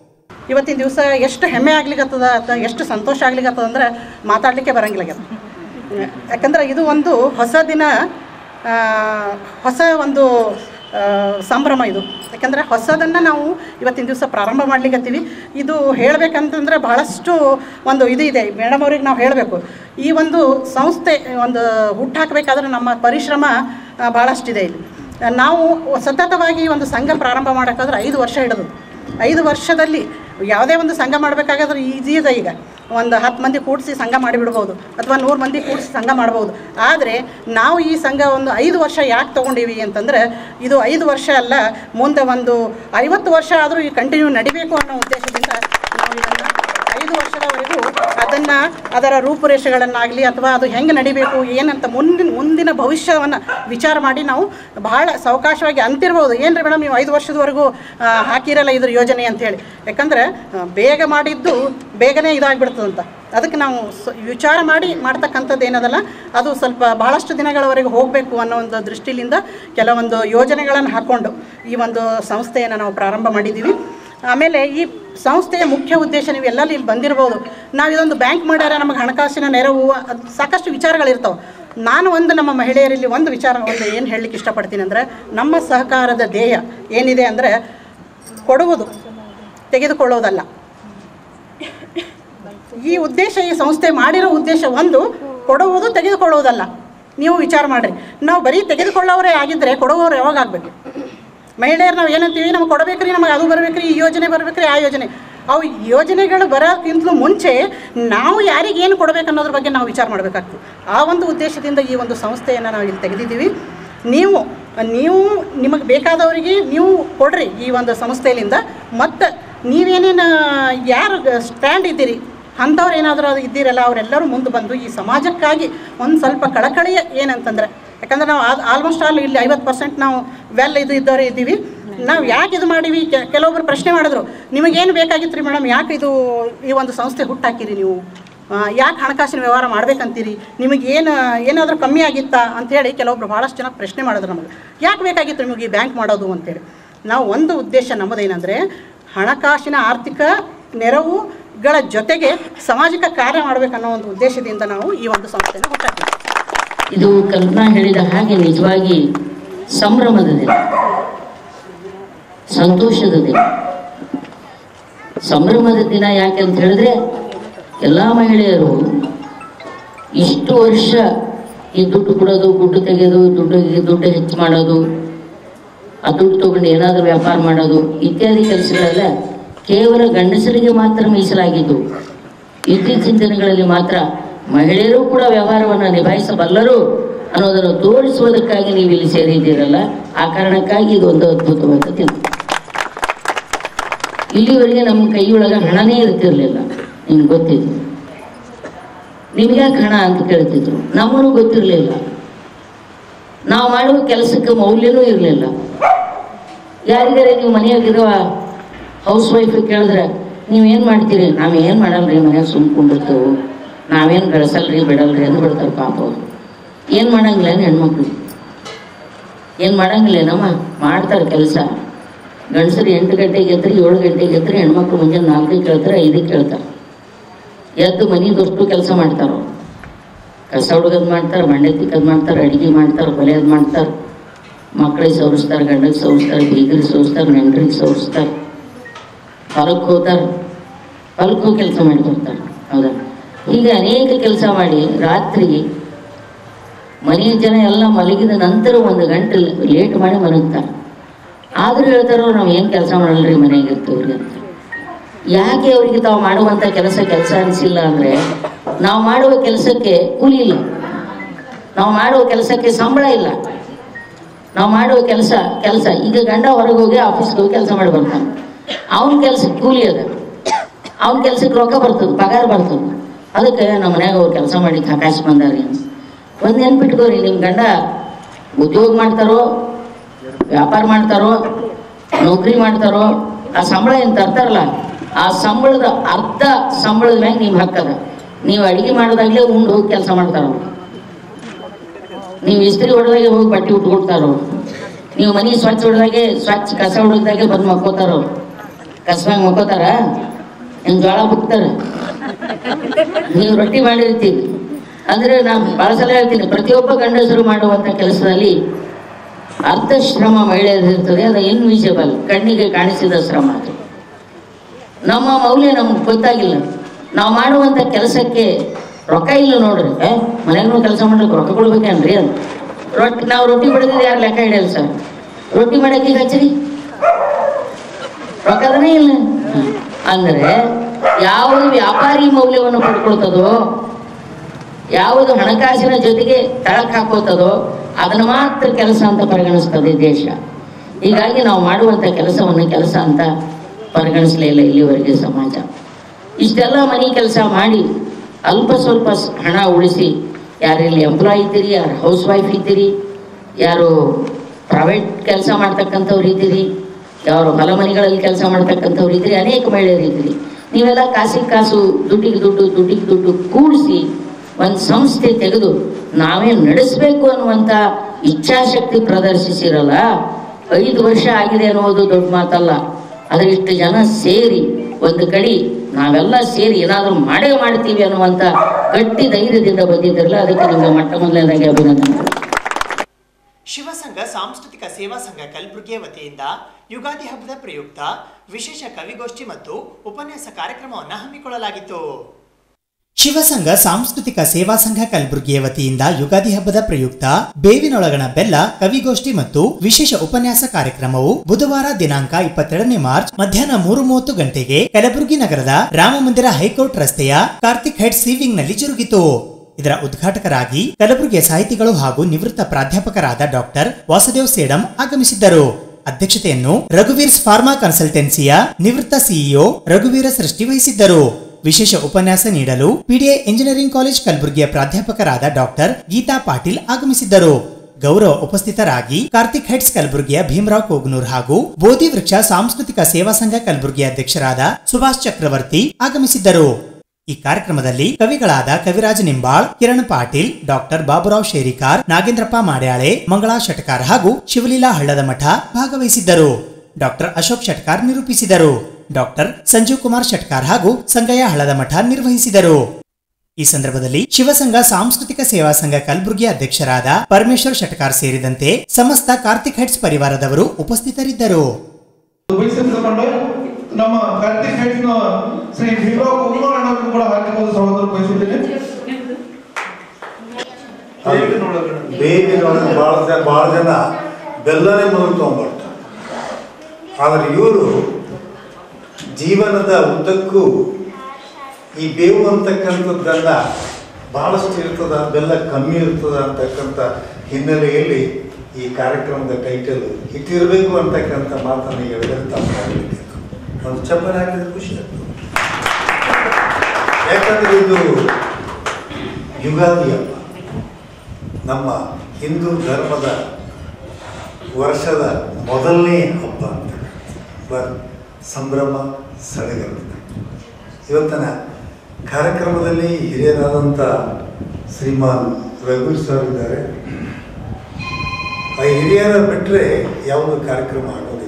ಇವತ್ತಿನ ದಿವಸ ಎಷ್ಟು ಹೆಮ್ಮೆ ಆಗ್ಲಿಕ್ಕತ್ತದ ಅಥವಾ ಎಷ್ಟು ಸಂತೋಷ ಆಗ್ಲಿಕ್ಕತ್ತದ ಅಂದ್ರೆ ಮಾತಾಡಲಿಕ್ಕೆ ಬರಂಗಿಲ್ಲ. ಯಾಕಂದ್ರೆ ಇದು ಒಂದು ಹೊಸ ದಿನ, ಹೊಸ ಒಂದು ಸಂಭ್ರಮ ಇದು. ಯಾಕಂದರೆ ಹೊಸದನ್ನು ನಾವು ಇವತ್ತಿನ ದಿವಸ ಪ್ರಾರಂಭ ಮಾಡ್ಲಿಕ್ಕತ್ತೀವಿ. ಇದು ಹೇಳಬೇಕಂತಂದರೆ ಬಹಳಷ್ಟು ಒಂದು ಇದು ಇದೆ ಮೇಡಮ್ ಅವ್ರಿಗೆ ನಾವು ಹೇಳಬೇಕು. ಈ ಒಂದು ಸಂಸ್ಥೆ ಒಂದು ಹುಟ್ಟಾಕಬೇಕಾದ್ರೆ ನಮ್ಮ ಪರಿಶ್ರಮ ಭಾಳಷ್ಟಿದೆ. ಇಲ್ಲಿ ನಾವು ಸತತವಾಗಿ ಒಂದು ಸಂಘ ಪ್ರಾರಂಭ ಮಾಡೋಕ್ಕಾದ್ರೆ 5 ವರ್ಷ ಹಿಡಿದು 5 ವರ್ಷದಲ್ಲಿ ಯಾವುದೇ ಒಂದು ಸಂಘ ಮಾಡಬೇಕಾಗಾದ್ರೆ ಈಸಿ ಇದೆ. ಈಗ ಒಂದು 10 ಮಂದಿ ಕೂಡಿಸಿ ಸಂಘ ಮಾಡಿಬಿಡ್ಬೋದು ಅಥವಾ 100 ಮಂದಿ ಕೂಡಿಸಿ ಸಂಘ ಮಾಡ್ಬೋದು. ಆದರೆ ನಾವು ಈ ಸಂಘ ಒಂದು 5 ವರ್ಷ ಯಾಕೆ ತೊಗೊಂಡೀವಿ ಅಂತಂದರೆ ಇದು 5 ವರ್ಷ ಅಲ್ಲ, ಮುಂದೆ ಒಂದು 50 ವರ್ಷ ಆದರೂ ಈ ಕಂಟಿನ್ಯೂ ನಡಿಬೇಕು ಅನ್ನೋ ಉದ್ದೇಶದಿಂದ ನಾವು ಇದನ್ನು 5 ವರ್ಷದವರೆಗೂ ಅದರ ರೂಪುರೇಷೆಗಳನ್ನಾಗಲಿ ಅಥವಾ ಅದು ಹೆಂಗೆ ನಡಿಬೇಕು ಏನಂತ ಮುಂದಿನ ಭವಿಷ್ಯವನ್ನು ವಿಚಾರ ಮಾಡಿ ನಾವು ಬಹಳ ಸಾವಕಾಶವಾಗಿ ಅಂತಿರ್ಬೋದು. ಏನು ರೀ ಮೇಡಮ್ ನೀವು 5 ವರ್ಷದವರೆಗೂ ಹಾಕಿರಲ್ಲ ಇದ್ರ ಯೋಜನೆ ಅಂಥೇಳಿ. ಯಾಕಂದರೆ ಬೇಗ ಮಾಡಿದ್ದು ಬೇಗನೆ ಇದಾಗಿಬಿಡ್ತದಂತ. ಅದಕ್ಕೆ ನಾವು ವಿಚಾರ ಮಾಡಿ ಮಾಡ್ತಕ್ಕಂಥದ್ದು ಏನದಲ್ಲ ಅದು ಸ್ವಲ್ಪ ಬಹಳಷ್ಟು ದಿನಗಳವರೆಗೆ ಹೋಗಬೇಕು ಅನ್ನೋ ಒಂದು ದೃಷ್ಟಿಯಿಂದ ಕೆಲವೊಂದು ಯೋಜನೆಗಳನ್ನು ಹಾಕ್ಕೊಂಡು ಈ ಒಂದು ಸಂಸ್ಥೆಯನ್ನು ನಾವು ಪ್ರಾರಂಭ ಮಾಡಿದ್ದೀವಿ. ಆಮೇಲೆ ಈ ಸಂಸ್ಥೆಯ ಮುಖ್ಯ ಉದ್ದೇಶ ನೀವು ಎಲ್ಲಲ್ಲಿ ಇಲ್ಲಿ ಬಂದಿರ್ಬೋದು. ನಾವು ಇದೊಂದು ಬ್ಯಾಂಕ್ ಮಾಡ್ಯಾರ, ನಮಗೆ ಹಣಕಾಸಿನ ನೆರವು ಸಾಕಷ್ಟು ವಿಚಾರಗಳಿರ್ತಾವೆ. ನಾನು ನಮ್ಮ ಮಹಿಳೆಯರಲ್ಲಿ ಒಂದು ವಿಚಾರ ಏನು ಹೇಳಲಿಕ್ಕೆ ಇಷ್ಟಪಡ್ತೀನಿ ಅಂದರೆ, ನಮ್ಮ ಸಹಕಾರದ ಧ್ಯೇಯ ಏನಿದೆ ಅಂದರೆ ಕೊಡುವುದು, ತೆಗೆದುಕೊಳ್ಳೋದಲ್ಲ. ಈ ಉದ್ದೇಶ ಈ ಸಂಸ್ಥೆ ಮಾಡಿರೋ ಉದ್ದೇಶ ಒಂದು, ಕೊಡುವುದು ತೆಗೆದುಕೊಳ್ಳೋದಲ್ಲ. ನೀವು ವಿಚಾರ ಮಾಡಿರಿ, ನಾವು ಬರೀ ತೆಗೆದುಕೊಳ್ಳೋರೇ ಆಗಿದ್ದರೆ ಕೊಡುವವರು ಯಾವಾಗ ಆಗಬೇಕು? ಮಹಿಳೆಯರು ನಾವು ಏನಂತೀವಿ, ನಮಗೆ ಕೊಡಬೇಕ್ರಿ, ನಮಗೆ ಅದು ಬರಬೇಕ್ರಿ, ಈ ಯೋಜನೆ ಬರಬೇಕ್ರಿ, ಆ ಯೋಜನೆ. ಅವು ಯೋಜನೆಗಳು ಬರೋಕ್ಕಿಂತಲೂ ಮುಂಚೆ ನಾವು ಯಾರಿಗೇನು ಕೊಡಬೇಕು ಅನ್ನೋದ್ರ ಬಗ್ಗೆ ನಾವು ವಿಚಾರ ಮಾಡಬೇಕಾಗ್ತದೆ. ಆ ಒಂದು ಉದ್ದೇಶದಿಂದ ಈ ಒಂದು ಸಂಸ್ಥೆಯನ್ನು ನಾವು ಇಲ್ಲಿ ತೆಗೆದಿದ್ದೀವಿ. ನೀವು ನಿಮಗೆ ಬೇಕಾದವರಿಗೆ ನೀವು ಕೊಡ್ರಿ ಈ ಒಂದು ಸಂಸ್ಥೆಯಿಂದ. ಮತ್ತು ನೀವೇನೇನು ಯಾರು ಸ್ಟ್ಯಾಂಡ್ ಇದ್ದೀರಿ ಅಂಥವ್ರು ಏನಾದರೂ ಇದ್ದೀರಲ್ಲ ಅವರೆಲ್ಲರೂ ಮುಂದೆ ಬಂದು ಈ ಸಮಾಜಕ್ಕಾಗಿ ಒಂದು ಸ್ವಲ್ಪ ಕಳಕಳಿಯ ಏನಂತಂದರೆ, ಯಾಕಂದರೆ ನಾವು ಆಲ್ಮೋಸ್ಟ್ ಆಲ್ ಇಲ್ಲಿ 50% ನಾವು ಇದ್ದವರೇ ಇದ್ದೀವಿ. ನಾವು ಯಾಕೆ ಇದು ಮಾಡೀವಿ? ಕೆಲವೊಬ್ಬರು ಪ್ರಶ್ನೆ ಮಾಡಿದ್ರು, ನಿಮಗೇನು ಬೇಕಾಗಿತ್ತು ರೀ ಮೇಡಮ್, ಯಾಕೆ ಈ ಒಂದು ಸಂಸ್ಥೆ ಹುಟ್ಟಾಕಿರಿ, ನೀವು ಯಾಕೆ ಹಣಕಾಸಿನ ವ್ಯವಹಾರ ಮಾಡ್ಬೇಕಂತೀರಿ, ಏನಾದರೂ ಕಮ್ಮಿ ಆಗಿತ್ತಾ ಅಂಥೇಳಿ ಕೆಲವೊಬ್ರು ಭಾಳಷ್ಟು ಜನ ಪ್ರಶ್ನೆ ಮಾಡಿದ್ರು ನಮಗೆ. ಯಾಕೆ ಬೇಕಾಗಿತ್ತು ನಿಮಗೆ ಈ ಬ್ಯಾಂಕ್ ಮಾಡೋದು ಅಂತೇಳಿ. ನಾವು ಒಂದು ಉದ್ದೇಶ ನಮ್ಮದೇನೆಂದರೆ ಹಣಕಾಸಿನ ಆರ್ಥಿಕ ನೆರವುಗಳ ಜೊತೆಗೆ ಸಾಮಾಜಿಕ ಕಾರ್ಯ ಮಾಡಬೇಕನ್ನೋ ಒಂದು ಉದ್ದೇಶದಿಂದ ನಾವು ಈ ಒಂದು ಸಂಸ್ಥೆಯನ್ನು ಹುಟ್ಟಾಕಿದ್ದೀವಿ. ಇದು ಕಲ್ಪನಾ ಹೇಳಿದ ಹಾಗೆ ನಿಜವಾಗಿ ಸಂಭ್ರಮದ ದಿನ, ಸಂತೋಷದ ದಿನ. ಸಂಭ್ರಮದ ದಿನ ಯಾಕೆ ಅಂತ ಹೇಳಿದ್ರೆ ಎಲ್ಲ ಮಹಿಳೆಯರು ಇಷ್ಟು ವರ್ಷ ಈ ದುಡ್ಡು ಕೊಡೋದು, ದುಡ್ಡು ತೆಗೆಯೋದು, ದುಡ್ಡು ಹೆಚ್ಚು ಮಾಡೋದು, ಆ ದುಡ್ಡು ತಗೊಂಡು ಏನಾದರೂ ವ್ಯಾಪಾರ ಮಾಡೋದು ಇತ್ಯಾದಿ ಕೆಲಸಗಳೆಲ್ಲ ಕೇವಲ ಗಂಡಸರಿಗೆ ಮಾತ್ರ ಮೀಸಲಾಗಿದ್ದು. ಇತ್ತೀಚಿನ ದಿನಗಳಲ್ಲಿ ಮಾತ್ರ ಮಹಿಳೆಯರು ಕೂಡ ವ್ಯವಹಾರವನ್ನು ನಿಭಾಯಿಸಬಲ್ಲರು ಅನ್ನೋದನ್ನು ತೋರಿಸುವುದಕ್ಕಾಗಿ ನೀವು ಇಲ್ಲಿ ಸೇರಿದ್ದೀರಲ್ಲ, ಆ ಕಾರಣಕ್ಕಾಗಿ ಇದೊಂದು ಅದ್ಭುತವಾದ ದಿನ. ಇಲ್ಲಿವರೆಗೆ ನಮ್ಮ ಕೈಯೊಳಗೆ ಹಣನೇ ಇರ್ತಿರ್ಲಿಲ್ಲ, ನಿಮ್ಗೆ ಗೊತ್ತಿತ್ತು. ನಿಮ್ಗ್ಯಾಕೆ ಹಣ ಅಂತ ಕೇಳ್ತಿದ್ರು, ನಮ್ಮನ್ನು ಗೊತ್ತಿರಲಿಲ್ಲ. ನಾವು ಮಾಡುವ ಕೆಲಸಕ್ಕೆ ಮೌಲ್ಯನೂ ಇರಲಿಲ್ಲ. ಯಾರಿಗಾರೆ ನೀವು ಮನೆಯಾಗಿರುವ ಹೌಸ್ ವೈಫ್ ಕೇಳಿದ್ರೆ ನೀವೇನು ಮಾಡ್ತೀರಿ? ನಾವೇನು ಮಾಡಲ್ರಿ, ಮನೆಯಾಗ ಸುಮ್ಕೊಂಡಿರ್ತೇವೆ, ನಾವೇನು ಬೆಳೆಸಲ್ರಿ ಬಿಡಲ್ರಿ ಅಂದ್ಬಿಡ್ತಾರೆ ಪಾಪ ಅವರು. ಏನು ಮಾಡಂಗಿಲ್ಲ ಹೆಣ್ಮಕ್ಳು, ಏನು ಮಾಡಂಗಿಲ್ಲೇನಮ್ಮ? ಮಾಡ್ತಾರೆ ಕೆಲಸ. ಗಂಡಸರು 8 ಗಂಟೆಗೆ ಎದ್ರಿ, 7 ಗಂಟೆಗೆ ಎದ್ರಿ, ಹೆಣ್ಮಕ್ಳು ಮುಂಜಾನೆ 4ಕ್ಕೆ ಕೇಳ್ತಾರೆ, 5ಕ್ಕೆ ಕೇಳ್ತಾರೆ. ಎದ್ದು ಮನೆದಷ್ಟು ಕೆಲಸ ಮಾಡ್ತಾರೆ. ಕಸ ಹುಡುಗದು ಮಾಡ್ತಾರೆ, ಬಂಡೆ ತಿಕ್ಕದು ಮಾಡ್ತಾರೆ, ಅಡುಗೆ ಮಾಡ್ತಾರೆ, ಕೊಲೆಯದು ಮಾಡ್ತಾರೆ, ಮಕ್ಕಳಿಗೆ ಸೋರಿಸ್ತಾರೆ, ಗಂಡಗೆ ಸೋರಿಸ್ತಾರೆ, ಬೀಗರಿಗೆ ಸೋರಿಸ್ತಾರೆ, ನೆಂಟರಿಗೆ ಸೋರಿಸ್ತಾರೆ, ಹೊಲಕ್ಕೆ ಹೋಗ್ತಾರೆ, ಹೊಲಕ್ಕೆ ಹೋಗಿ ಕೆಲಸ ಮಾಡಿ ಬರ್ತಾರೆ. ಹೌದಾ? ಹೀಗೆ ಅನೇಕ ಕೆಲಸ ಮಾಡಿ ರಾತ್ರಿ ಮನೆಯ ಜನ ಎಲ್ಲ ಮಲಗಿದ ನಂತರ 1 ಗಂಟೆ ಲೇಟ್ ಮಾಡಿ ಮಲಗ್ತಾರೆ. ಆದರೂ ಹೇಳ್ತಾರೋ ನಾವು ಏನು ಕೆಲಸ ಮಾಡಲ್ರಿ, ಮನೆಯಾಗ ಇರ್ತೀವ್ರಿ ಅಂತ. ಯಾಕೆ ಅವರಿಗೆ ತಾವು ಮಾಡುವಂಥ ಕೆಲಸ ಅನಿಸಿಲ್ಲ ಅಂದರೆ, ನಾವು ಮಾಡುವ ಕೆಲಸಕ್ಕೆ ಕೂಲಿ ಇಲ್ಲ, ನಾವು ಮಾಡುವ ಕೆಲಸಕ್ಕೆ ಸಂಬಳ ಇಲ್ಲ. ನಾವು ಮಾಡುವ ಕೆಲಸ ಈಗ ಗಂಡ ಹೊರಗೆ ಹೋಗಿ ಆಫೀಸ್ಗೆ ಹೋಗಿ ಕೆಲಸ ಮಾಡಿ ಬರ್ತಾನೆ, ಅವನ ಕೆಲಸಕ್ಕೆ ಕೂಲಿ ಅದ, ಅವನ ಕೆಲಸಕ್ಕೆ ರೊಕ್ಕ ಬರ್ತದೆ, ಪಗಾರ ಬರ್ತದೆ. ಅದಕ್ಕೆ ನಮ್ಮ ಮನ್ಯಾಗ ಅವ್ರು ಕೆಲಸ ಮಾಡಿ ಆಕಾಶ ಬಂದಾರಿ ಅಂತ. ಒಂದು ನೆನ್ಪಿಟ್ಕೋರಿ, ನಿಮ್ಮ ಗಂಡ ಉದ್ಯೋಗ ಮಾಡ್ತಾರೋ, ವ್ಯಾಪಾರ ಮಾಡ್ತಾರೋ, ನೌಕರಿ ಮಾಡ್ತಾರೋ, ಆ ಸಂಬಳ ಏನು ತರ್ತಾರಲ್ಲ, ಆ ಸಂಬಳದ ಅರ್ಧ ಸಂಬಳದ ಮ್ಯಾಗ ನೀವು ಹಾಕದ. ನೀವು ಅಡುಗೆ ಮಾಡೋದಾಗಲೇ ಉಂಡು ಹೋಗಿ ಕೆಲಸ ಮಾಡ್ತಾರೋ, ನೀವು ಇಸ್ತ್ರಿ ಹೊಡೆದಾಗೆ ಹೋಗಿ ಬಟ್ಟೆ ಉಟ್ಕೊಡ್ತಾರೋ, ನೀವು ಮನೆ ಸ್ವಚ್ಛ ಹೊಡೆದಾಗೆ ಕಸ ಹೊಡೆದಾಗೆ ಬಂದು ಮಕ್ಕೋತಾರೋ. ಕಸವಾಗಿ ಮಕ್ಕೋತಾರ, ಹಿಂಗೆ ಜೋಳ ಬುಕ್ತಾರೆ, ನೀವು ರೊಟ್ಟಿ ಮಾಡಿರ್ತೀವಿ. ಅಂದರೆ ನಾನು ಭಾಳ ಸಲ ಹೇಳ್ತೀನಿ, ಪ್ರತಿಯೊಬ್ಬ ಗಂಡಸರು ಮಾಡುವಂಥ ಕೆಲಸದಲ್ಲಿ ಅರ್ಧ ಶ್ರಮ ಮಹಿಳೆಯದಿರ್ತದೆ. ಅದು ಇನ್ವಿಸಿಬಲ್, ಕಣ್ಣಿಗೆ ಕಾಣಿಸಿದ ಶ್ರಮ. ಅದು ನಮ್ಮ ಮೌಲ್ಯ ನಮ್ಗೆ ಗೊತ್ತಾಗಿಲ್ಲ. ನಾವು ಮಾಡುವಂಥ ಕೆಲಸಕ್ಕೆ ರೊಕ್ಕ ಇಲ್ಲ ನೋಡ್ರಿ. ಮನೆಗೂ ಕೆಲಸ ಮಾಡ್ಲಿಕ್ಕೆ ರೊಕ್ಕ ಕೊಡ್ಬೇಕೇನ್ರಿ? ಅದು ನಾವು ರೊಟ್ಟಿ ಬಡಿದ್ರೆ ಯಾರು ಲೆಕ್ಕ ಹಿಡಿಯಲ್ಲ ಸರ್. ರೊಟ್ಟಿ ಮಾಡೋಕ್ಕೆ ಹಚ್ಚಿರಿ, ರೊಕ್ಕದನೇ ಇಲ್ಲ. ಅಂದರೆ ಯಾವುದು ವ್ಯಾಪಾರಿ ಮೌಲ್ಯವನ್ನು ಪಡ್ಕೊಳ್ತದೋ, ಯಾವುದು ಹಣಕಾಸಿನ ಜೊತೆಗೆ ತಳಕ್ ಹಾಕೋತದೋ ಅದನ್ನು ಮಾತ್ರ ಕೆಲಸ ಅಂತ ಪರಿಗಣಿಸ್ತದೆ ದೇಶ. ಹೀಗಾಗಿ ನಾವು ಮಾಡುವಂಥ ಕೆಲಸವನ್ನು ಕೆಲಸ ಅಂತ ಪರಿಗಣಿಸಲೇ ಇಲ್ಲ ಇಲ್ಲಿವರೆಗೆ ಸಮಾಜ. ಇಷ್ಟೆಲ್ಲ ಮನೆ ಕೆಲಸ ಮಾಡಿ ಅಲ್ಪ ಸ್ವಲ್ಪ ಹಣ ಉಳಿಸಿ, ಯಾರಲ್ಲಿ ಎಂಪ್ಲಾಯ್ ಇದ್ದೀರಿ, ಯಾರು ಹೌಸ್ ವೈಫ್ ಇದ್ದೀರಿ, ಯಾರು ಪ್ರೈವೇಟ್ ಕೆಲಸ ಮಾಡ್ತಕ್ಕಂಥವ್ರು ಇದ್ದೀರಿ, ಯಾರು ಹೊಲ ಮನೆಗಳಲ್ಲಿ ಕೆಲಸ ಮಾಡ್ತಕ್ಕಂಥವ್ರು ಇದ್ದೀರಿ, ಅನೇಕ ಮಹಿಳೆಯರು ಇದ್ದೀರಿ. ನೀವೆಲ್ಲ ಕಾಸಿಗೆ ಕಾಸು, ದುಡ್ಡಿಗೆ ದುಡ್ಡು ಕೂಡಿಸಿ ಒಂದು ಸಂಸ್ಥೆ ತೆಗೆದು ನಾವೇ ನಡೆಸಬೇಕು ಅನ್ನುವಂಥ ಇಚ್ಛಾಶಕ್ತಿ ಪ್ರದರ್ಶಿಸಿರಲ್ಲ. 5 ವರ್ಷ ಆಗಿದೆ ಅನ್ನೋದು ದೊಡ್ಡ ಮಾತಲ್ಲ. ಆದರೆ ಇಷ್ಟು ಜನ ಸೇರಿ ಒಂದು ಕಡೆ ನಾವೆಲ್ಲ ಸೇರಿ ಏನಾದರೂ ಮಾಡೇ ಮಾಡ್ತೀವಿ ಅನ್ನುವಂಥ ಗಟ್ಟಿ ಧೈರ್ಯದಿಂದ ಬಂದಿದ್ದಿರಲ್ಲ, ಅದಕ್ಕೆ ನಿಮಗೆ ಮೊಟ್ಟ ಮೊದಲನೇದಾಗಿ ಅಭಿನಂದನೆ. ಶಿವಸಂಘ ಸಾಂಸ್ಕೃತಿಕ ಸೇವಾ ಸಂಘ ಕಲಬುರಗಿಯ ವತಿಯಿಂದ ಯುಗಾದಿ ಹಬ್ಬದ ಪ್ರಯುಕ್ತ ವಿಶೇಷ ಕವಿಗೋಷ್ಠಿ ಮತ್ತು ಉಪನ್ಯಾಸ ಕಾರ್ಯಕ್ರಮವನ್ನು ಹಮ್ಮಿಕೊಳ್ಳಲಾಗಿತ್ತು. ಶಿವಸಂಘ ಸಾಂಸ್ಕೃತಿಕ ಸೇವಾ ಸಂಘ ಕಲಬುರಗಿಯ ವತಿಯಿಂದ ಯುಗಾದಿ ಹಬ್ಬದ ಪ್ರಯುಕ್ತ ಬೇವಿನೊಳಗಣ ಬೆಲ್ಲ ಕವಿಗೋಷ್ಠಿ ಮತ್ತು ವಿಶೇಷ ಉಪನ್ಯಾಸ ಕಾರ್ಯಕ್ರಮವು ಬುಧವಾರ ದಿನಾಂಕ 22 ಮಾರ್ಚ್ ಮಧ್ಯಾಹ್ನ 3:30 ಗಂಟೆಗೆ ಕಲಬುರಗಿ ನಗರದ ರಾಮಮಂದಿರ ಹೈಕೋರ್ಟ್ ರಸ್ತೆಯ ಕಾರ್ತಿಕ್ ಹೆಡ್ ಸಿವಿಂಗ್ ನಲ್ಲಿ ಜರುಗಿತು. ಇದರ ಉದ್ಘಾಟಕರಾಗಿ ಕಲಬುರಗಿಯ ಸಾಹಿತಿಗಳು ಹಾಗೂ ನಿವೃತ್ತ ಪ್ರಾಧ್ಯಾಪಕರಾದ ಡಾಕ್ಟರ್ ವಾಸುದೇವ್ ಸೇಡಂ ಆಗಮಿಸಿದ್ದರು. ಅಧ್ಯಕ್ಷತೆಯನ್ನು ರಘುವೀರ್ಸ್ ಫಾರ್ಮಾ ಕನ್ಸಲ್ಟೆನ್ಸಿಯ ನಿವೃತ್ತ ಸಿಇಒ ರಘುವೀರ ಸೃಷ್ಟಿ ವಹಿಸಿದ್ದರು. ವಿಶೇಷ ಉಪನ್ಯಾಸ ನೀಡಲು ಪಿಡಿಐ ಇಂಜಿನಿಯರಿಂಗ್ ಕಾಲೇಜ್ ಕಲಬುರಗಿಯ ಪ್ರಾಧ್ಯಾಪಕರಾದ ಡಾಕ್ಟರ್ ಗೀತಾ ಪಾಟೀಲ್ ಆಗಮಿಸಿದ್ದರು. ಗೌರವ ಉಪಸ್ಥಿತರಾಗಿ ಕಾರ್ತಿಕ್ ಹೆಡ್ಸ್ ಕಲಬುರಗಿಯ ಭೀಮರಾವ್ ಕೋಗನೂರ್ ಹಾಗೂ ಬೋಧಿ ವೃಕ್ಷ ಸಾಂಸ್ಕೃತಿಕ ಸೇವಾ ಸಂಘ ಕಲಬುರಗಿಯ ಅಧ್ಯಕ್ಷರಾದ ಸುಭಾಷ್ ಚಕ್ರವರ್ತಿ ಆಗಮಿಸಿದ್ದರು. ಈ ಕಾರ್ಯಕ್ರಮದಲ್ಲಿ ಕವಿಗಳಾದ ಕವಿರಾಜ್ ನಿಂಬಾಳ್, ಕಿರಣ್ ಪಾಟೀಲ್, ಡಾಕ್ಟರ್ ಬಾಬುರಾವ್ ಶೇರಿಕಾರ್, ನಾಗೇಂದ್ರಪ್ಪ ಮಾಡ್ಯಾಳೆ, ಮಂಗಳಾ ಶೆಟ್ಕಾರ್ ಹಾಗೂ ಶಿವಲೀಲಾ ಹಳ್ಳದ ಮಠ ಭಾಗವಹಿಸಿದ್ದರು. ಡಾಕ್ಟರ್ ಅಶೋಕ್ ಶೆಟ್ಕಾರ್ ನಿರೂಪಿಸಿದರು. ಡಾಕ್ಟರ್ ಸಂಜೀವ್ ಕುಮಾರ್ ಶೆಟ್ಕಾರ್ ಹಾಗೂ ಸಂಗಯ್ಯ ಹಳ್ಳದ ಮಠ ನಿರ್ವಹಿಸಿದರು. ಈ ಸಂದರ್ಭದಲ್ಲಿ ಶಿವಸಂಘ ಸಾಂಸ್ಕೃತಿಕ ಸೇವಾ ಸಂಘ ಕಲಬುರಗಿಯ ಅಧ್ಯಕ್ಷರಾದ ಪರಮೇಶ್ವರ್ ಶೆಟ್ಕಾರ್ ಸೇರಿದಂತೆ ಸಮಸ್ತ ಕಾರ್ತಿಕ್ ಹೆಡ್ಸ್ ಪರಿವಾರದವರು ಉಪಸ್ಥಿತರಿದ್ದರು. ನಮ್ಮ ಕಾರ್ತಿಕ್ ಹೆಡ್ಸ್ ನ ಶ್ರೀ ಭೀಮರಾವ್ ಕೋಗನೂರ್ ಅಣ್ಣವರಿಗೂ ಕೂಡ ಹಾಕಿಕೊಂಡು ಸ್ವಾಗತ ಬಯಸುತ್ತೇನೆ. ಬೇವಿನೊಳಗೆ ಬಹಳ ಜನ ಬೆಲ್ಲನೇ ಮೊದಲು ತಗೊಂಡ್ಬರ್ತಾರೆ. ಆದರೆ ಇವರು ಜೀವನದ ಉದ್ದಕ್ಕೂ ಈ ಬೇವು ಅಂತಕ್ಕಂಥದ್ದನ್ನ ಬಹಳಷ್ಟು ಇರ್ತದ, ಬೆಲ್ಲ ಕಮ್ಮಿ ಇರ್ತದ ಅಂತಕ್ಕಂಥ ಹಿನ್ನೆಲೆಯಲ್ಲಿ ಈ ಕಾರ್ಯಕ್ರಮದ ಟೈಟಲ್ ಇಟ್ಟಿರಬೇಕು ಅಂತಕ್ಕಂಥ ಮಾತನ್ನು ಹೇಳಿದ್ರೆ ಒಂದು ಚಪ್ಪಲಿ ಹಾಕಿದ್ರೆ ಖುಷಿ ಆಗ್ತದೆ. ಯಾಕಂದ್ರೆ ಇದು ಯುಗಾದಿ ಹಬ್ಬ, ನಮ್ಮ ಹಿಂದೂ ಧರ್ಮದ ವರ್ಷದ ಮೊದಲನೇ ಹಬ್ಬ ಅಂತ ಸಂಭ್ರಮ ಸಡಗರ. ಇವತ್ತಿನ ಕಾರ್ಯಕ್ರಮದಲ್ಲಿ ಹಿರಿಯರಾದಂಥ ಶ್ರೀಮಾನ್ ರಘುವೀರ್ ಸರ್ ಇದ್ದಾರೆ. ಆ ಹಿರಿಯರ ಬಿಟ್ಟರೆ ಯಾವುದೋ ಕಾರ್ಯಕ್ರಮ ಆಗೋದಿಲ್ಲ.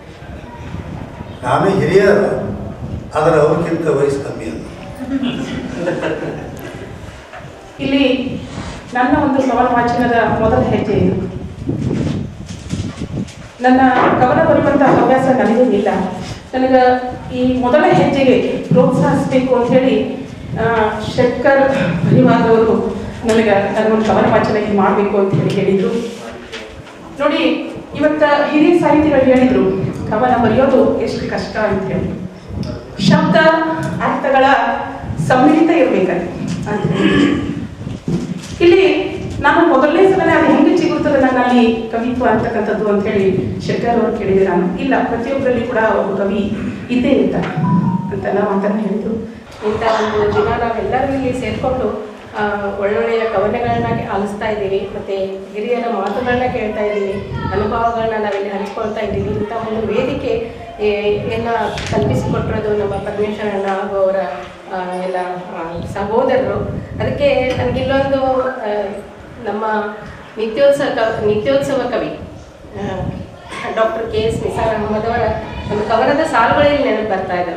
ನಾನೇ ಹಿರಿಯರ, ಆದರೆ ಅವ್ರಿಗಿಂತ ವಯಸ್ಸು ಕಮ್ಮಿ ಅಲ್ಲ. ಇಲ್ಲಿ ನನ್ನ ಒಂದು ಕವನ ವಾಚನದ ಮೊದಲ ಹೆಜ್ಜೆ ಇದು. ನನ್ನ ಕವನ ಬರುವಂಥ ಹವ್ಯಾಸ ನನಗೇನಿಲ್ಲ. ನನಗೆ ಈ ಮೊದಲ ಹೆಜ್ಜೆಗೆ ಪ್ರೋತ್ಸಾಹಿಸಬೇಕು ಅಂಥೇಳಿ ಶೆಟ್ಕರ್ ಪರಿವಾರದವರು ನನಗೆ ನನಗೊಂದು ಕವನ ವಾಚನ ಇಲ್ಲಿ ಮಾಡಬೇಕು ಅಂತ ಹೇಳಿದರು. ನೋಡಿ, ಇವತ್ತು ಹಿರಿಯ ಸಾಹಿತಿಗಳು ಹೇಳಿದರು ಕವನ ಬರೆಯೋದು ಎಷ್ಟು ಕಷ್ಟ ಅಂತ ಹೇಳಿ. ಶಬ್ದ ಅರ್ಥಗಳ ಸಮ್ಮಿಳಿತ ಇರಬೇಕಂತ ಅಂತ ಇಲ್ಲಿ ನಾನು ಮೊದಲನೇ ಸಲನೇ ಅದು ಹೆಂಗೆ ಸಿಗುತ್ತದೆ ನನ್ನಲ್ಲಿ ಕವಿತ್ವ ಅಂತಕ್ಕಂಥದ್ದು ಅಂತ ಹೇಳಿ ಶೆಟ್ಕರ್ ಅವರು ಕೇಳಿದೆ. ನಾನು ಇಲ್ಲ, ಪ್ರತಿಯೊಬ್ಬರಲ್ಲಿ ಕೂಡ ಒಬ್ಬ ಕವಿ ಇದ್ದೇ ಇರ್ತಾರೆ ಅಂತೆಲ್ಲ ಮಾತನ್ನು ಹೇಳಿದ್ರು. ಇಂಥ ಒಂದು ದಿನ ನಾವೆಲ್ಲರೂ ಇಲ್ಲಿ ಸೇರಿಕೊಂಡು ಒಳ್ಳೊಳ್ಳೆಯ ಕವನಗಳನ್ನ ಆಲಿಸ್ತಾ ಇದ್ದೀವಿ, ಮತ್ತು ಹಿರಿಯರ ಮಾತುಗಳನ್ನ ಕೇಳ್ತಾ ಇದ್ದೀವಿ, ಅನುಭವಗಳನ್ನ ನಾವಿಲ್ಲಿ ಹಂಚ್ಕೊಳ್ತಾ ಇದ್ದೀವಿ. ಇಂಥ ಒಂದು ವೇದಿಕೆ ಎಲ್ಲ ಕಲ್ಪಿಸಿಕೊಟ್ಟಿರೋದು ನಮ್ಮ ಪರಮೇಶ್ವರಣ್ಣ ಹಾಗೂ ಅವರ ಎಲ್ಲ ಸಹೋದರರು. ಅದಕ್ಕೆ ನನಗಿಲ್ಲೊಂದು ನಮ್ಮ ನಿತ್ಯೋತ್ಸವ ಕವಿ ಡಾಕ್ಟರ್ KS ನಿಸಾರ್ ಅಹಮದ್ ಅವರ ಒಂದು ಕವನದ ಸಾಲುಗಳಲ್ಲಿ ನೆನಪು ಬರ್ತಾ ಇದ್ದಾವೆ.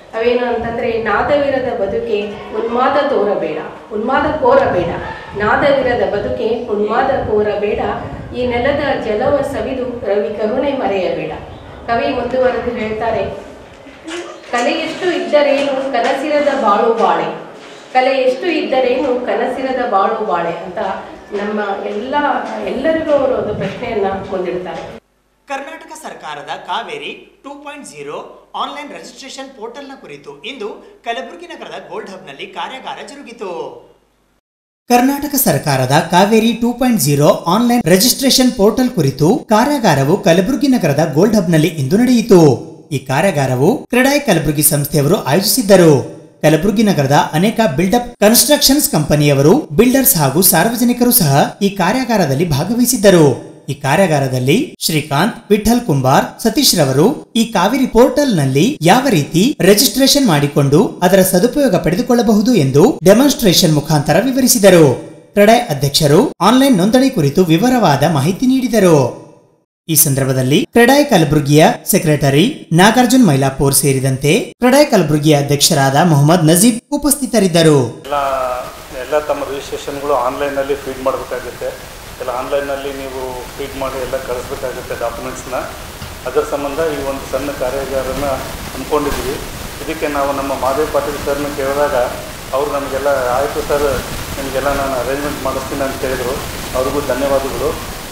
ಅವೇನು ಅಂತಂದರೆ ನಾದವಿರದ ಬದುಕೆ ಉನ್ಮಾದ ತೋರಬೇಡ, ಉನ್ಮಾದ ಕೋರಬೇಡ, ನಾದವಿರದ ಬದುಕೆ ಉನ್ಮಾದ ಕೋರಬೇಡ, ಈ ನೆಲದ ಜಲವ ಸವಿದು ರವಿ ಕರುಣೆ ಮರೆಯಬೇಡ. ಕವಿ ಮುಂದುವರೆದು ಹೇಳ್ತಾರೆ, ಕಲೆ ಎಷ್ಟು ಇದ್ದರೇನು ಕನಸಿರದ ಬಾಳು ಬಾಳೆ, ಕಲೆ ಎಷ್ಟು ಇದ್ದರೇನು ಕನಸಿರದ ಬಾಳು ಬಾಳೆ ಅಂತ ನಮ್ಮ ಎಲ್ಲರಿಗೂ ಅವರು ಒಂದು ಪ್ರಶ್ನೆಯನ್ನ ಮುಂದಿಡ್ತಾರೆ. ಕರ್ನಾಟಕ ಸರ್ಕಾರದ ಕಾವೇರಿ 2.0 ಆನ್ಲೈನ್ ರಿಜಿಸ್ಟ್ರೇಷನ್ ಪೋರ್ಟಲ್ನ ಕುರಿತು ಇಂದು ಕಲಬುರಗಿ ನಗರದ ಗೋಲ್ಡ್ ಹಬ್ನಲ್ಲಿ ಕಾರ್ಯಾಗಾರ ಜರುಗಿತು. ಕರ್ನಾಟಕ ಸರ್ಕಾರದ ಕಾವೇರಿ 2.0 ಆನ್ಲೈನ್ ರಿಜಿಸ್ಟ್ರೇಷನ್ ಪೋರ್ಟಲ್ ಕುರಿತು ಕಾರ್ಯಾಗಾರವು ಕಲಬುರಗಿ ನಗರದ ಗೋಲ್ಡ್ ಹಬ್ನಲ್ಲಿ ಇಂದು ನಡೆಯಿತು. ಈ ಕಾರ್ಯಾಗಾರವು ಕ್ರೆಡಾಯ್ ಕಲಬುರಗಿ ಸಂಸ್ಥೆಯವರು ಆಯೋಜಿಸಿದ್ದರು. ಕಲಬುರಗಿ ನಗರದ ಅನೇಕ ಬಿಲ್ಡಪ್ ಕನ್ಸ್ಟ್ರಕ್ಷನ್ಸ್ ಕಂಪನಿಯವರು, ಬಿಲ್ಡರ್ಸ್ ಹಾಗೂ ಸಾರ್ವಜನಿಕರು ಸಹ ಈ ಕಾರ್ಯಾಗಾರದಲ್ಲಿ ಭಾಗವಹಿಸಿದ್ದರು. ಈ ಕಾರ್ಯಾಗಾರದಲ್ಲಿ ಶ್ರೀಕಾಂತ್, ವಿಠಲ್ ಕುಂಬಾರ್, ಸತೀಶ್ ರವರು ಈ ಕಾವೇರಿ ಪೋರ್ಟಲ್ ನಲ್ಲಿ ಯಾವ ರೀತಿ ರಿಜಿಸ್ಟ್ರೇಷನ್ ಮಾಡಿಕೊಂಡು ಅದರ ಸದುಪಯೋಗ ಪಡೆದುಕೊಳ್ಳಬಹುದು ಎಂದು ಡೆಮಾನ್ಸ್ಟ್ರೇಷನ್ ಮುಖಾಂತರ ವಿವರಿಸಿದರು. ಕ್ರೆಡಾಯ್ ಅಧ್ಯಕ್ಷರು ಆನ್ಲೈನ್ ನೋಂದಣಿ ಕುರಿತು ವಿವರವಾದ ಮಾಹಿತಿ ನೀಡಿದರು. ಈ ಸಂದರ್ಭದಲ್ಲಿ ಕ್ರೆಡಾಯ್ ಕಲಬುರಗಿಯ ಸೆಕ್ರೆಟರಿ ನಾಗಾರ್ಜುನ್ ಮೈಲಾಪುರ್ ಸೇರಿದಂತೆ ಕ್ರೆಡಾಯ್ ಕಲಬುರಗಿಯ ಅಧ್ಯಕ್ಷರಾದ ಮೊಹಮ್ಮದ್ ನಜೀಬ್ ಉಪಸ್ಥಿತರಿದ್ದರು. ಎಲ್ಲ ತಮ್ಮ ರಿಜಿಸ್ಟ್ರೇಷನ್ಗಳು ಆನ್ಲೈನಲ್ಲಿ ಫೀಡ್ ಮಾಡಬೇಕಾಗುತ್ತೆ. ಎಲ್ಲ ಆನ್ಲೈನಲ್ಲಿ ನೀವು ಫೀಡ್ ಮಾಡಿ ಎಲ್ಲ ಕಳಿಸ್ಬೇಕಾಗುತ್ತೆ ಡಾಕ್ಯುಮೆಂಟ್ಸ್ನ. ಅದರ ಸಂಬಂಧ ಈ ಒಂದು ಸಣ್ಣ ಕಾರ್ಯಾಗಾರನ ಹಮ್ಮಿಕೊಂಡಿದ್ದೀವಿ. ಇದಕ್ಕೆ ನಾವು ನಮ್ಮ ಮಾದೇವ್ ಪಾಟೀಲ್ ಸರ್ನ ಕೇಳಿದಾಗ ಅವರು ನಮಗೆಲ್ಲ ಆಯಿತು ಸರ್, ನಿಮಗೆಲ್ಲ ನಾನು ಅರೇಂಜ್ಮೆಂಟ್ ಮಾಡಿಸ್ತೀನಿ ಅಂತ ಹೇಳಿದರು. ಅವ್ರಿಗೂ ಧನ್ಯವಾದಗಳು.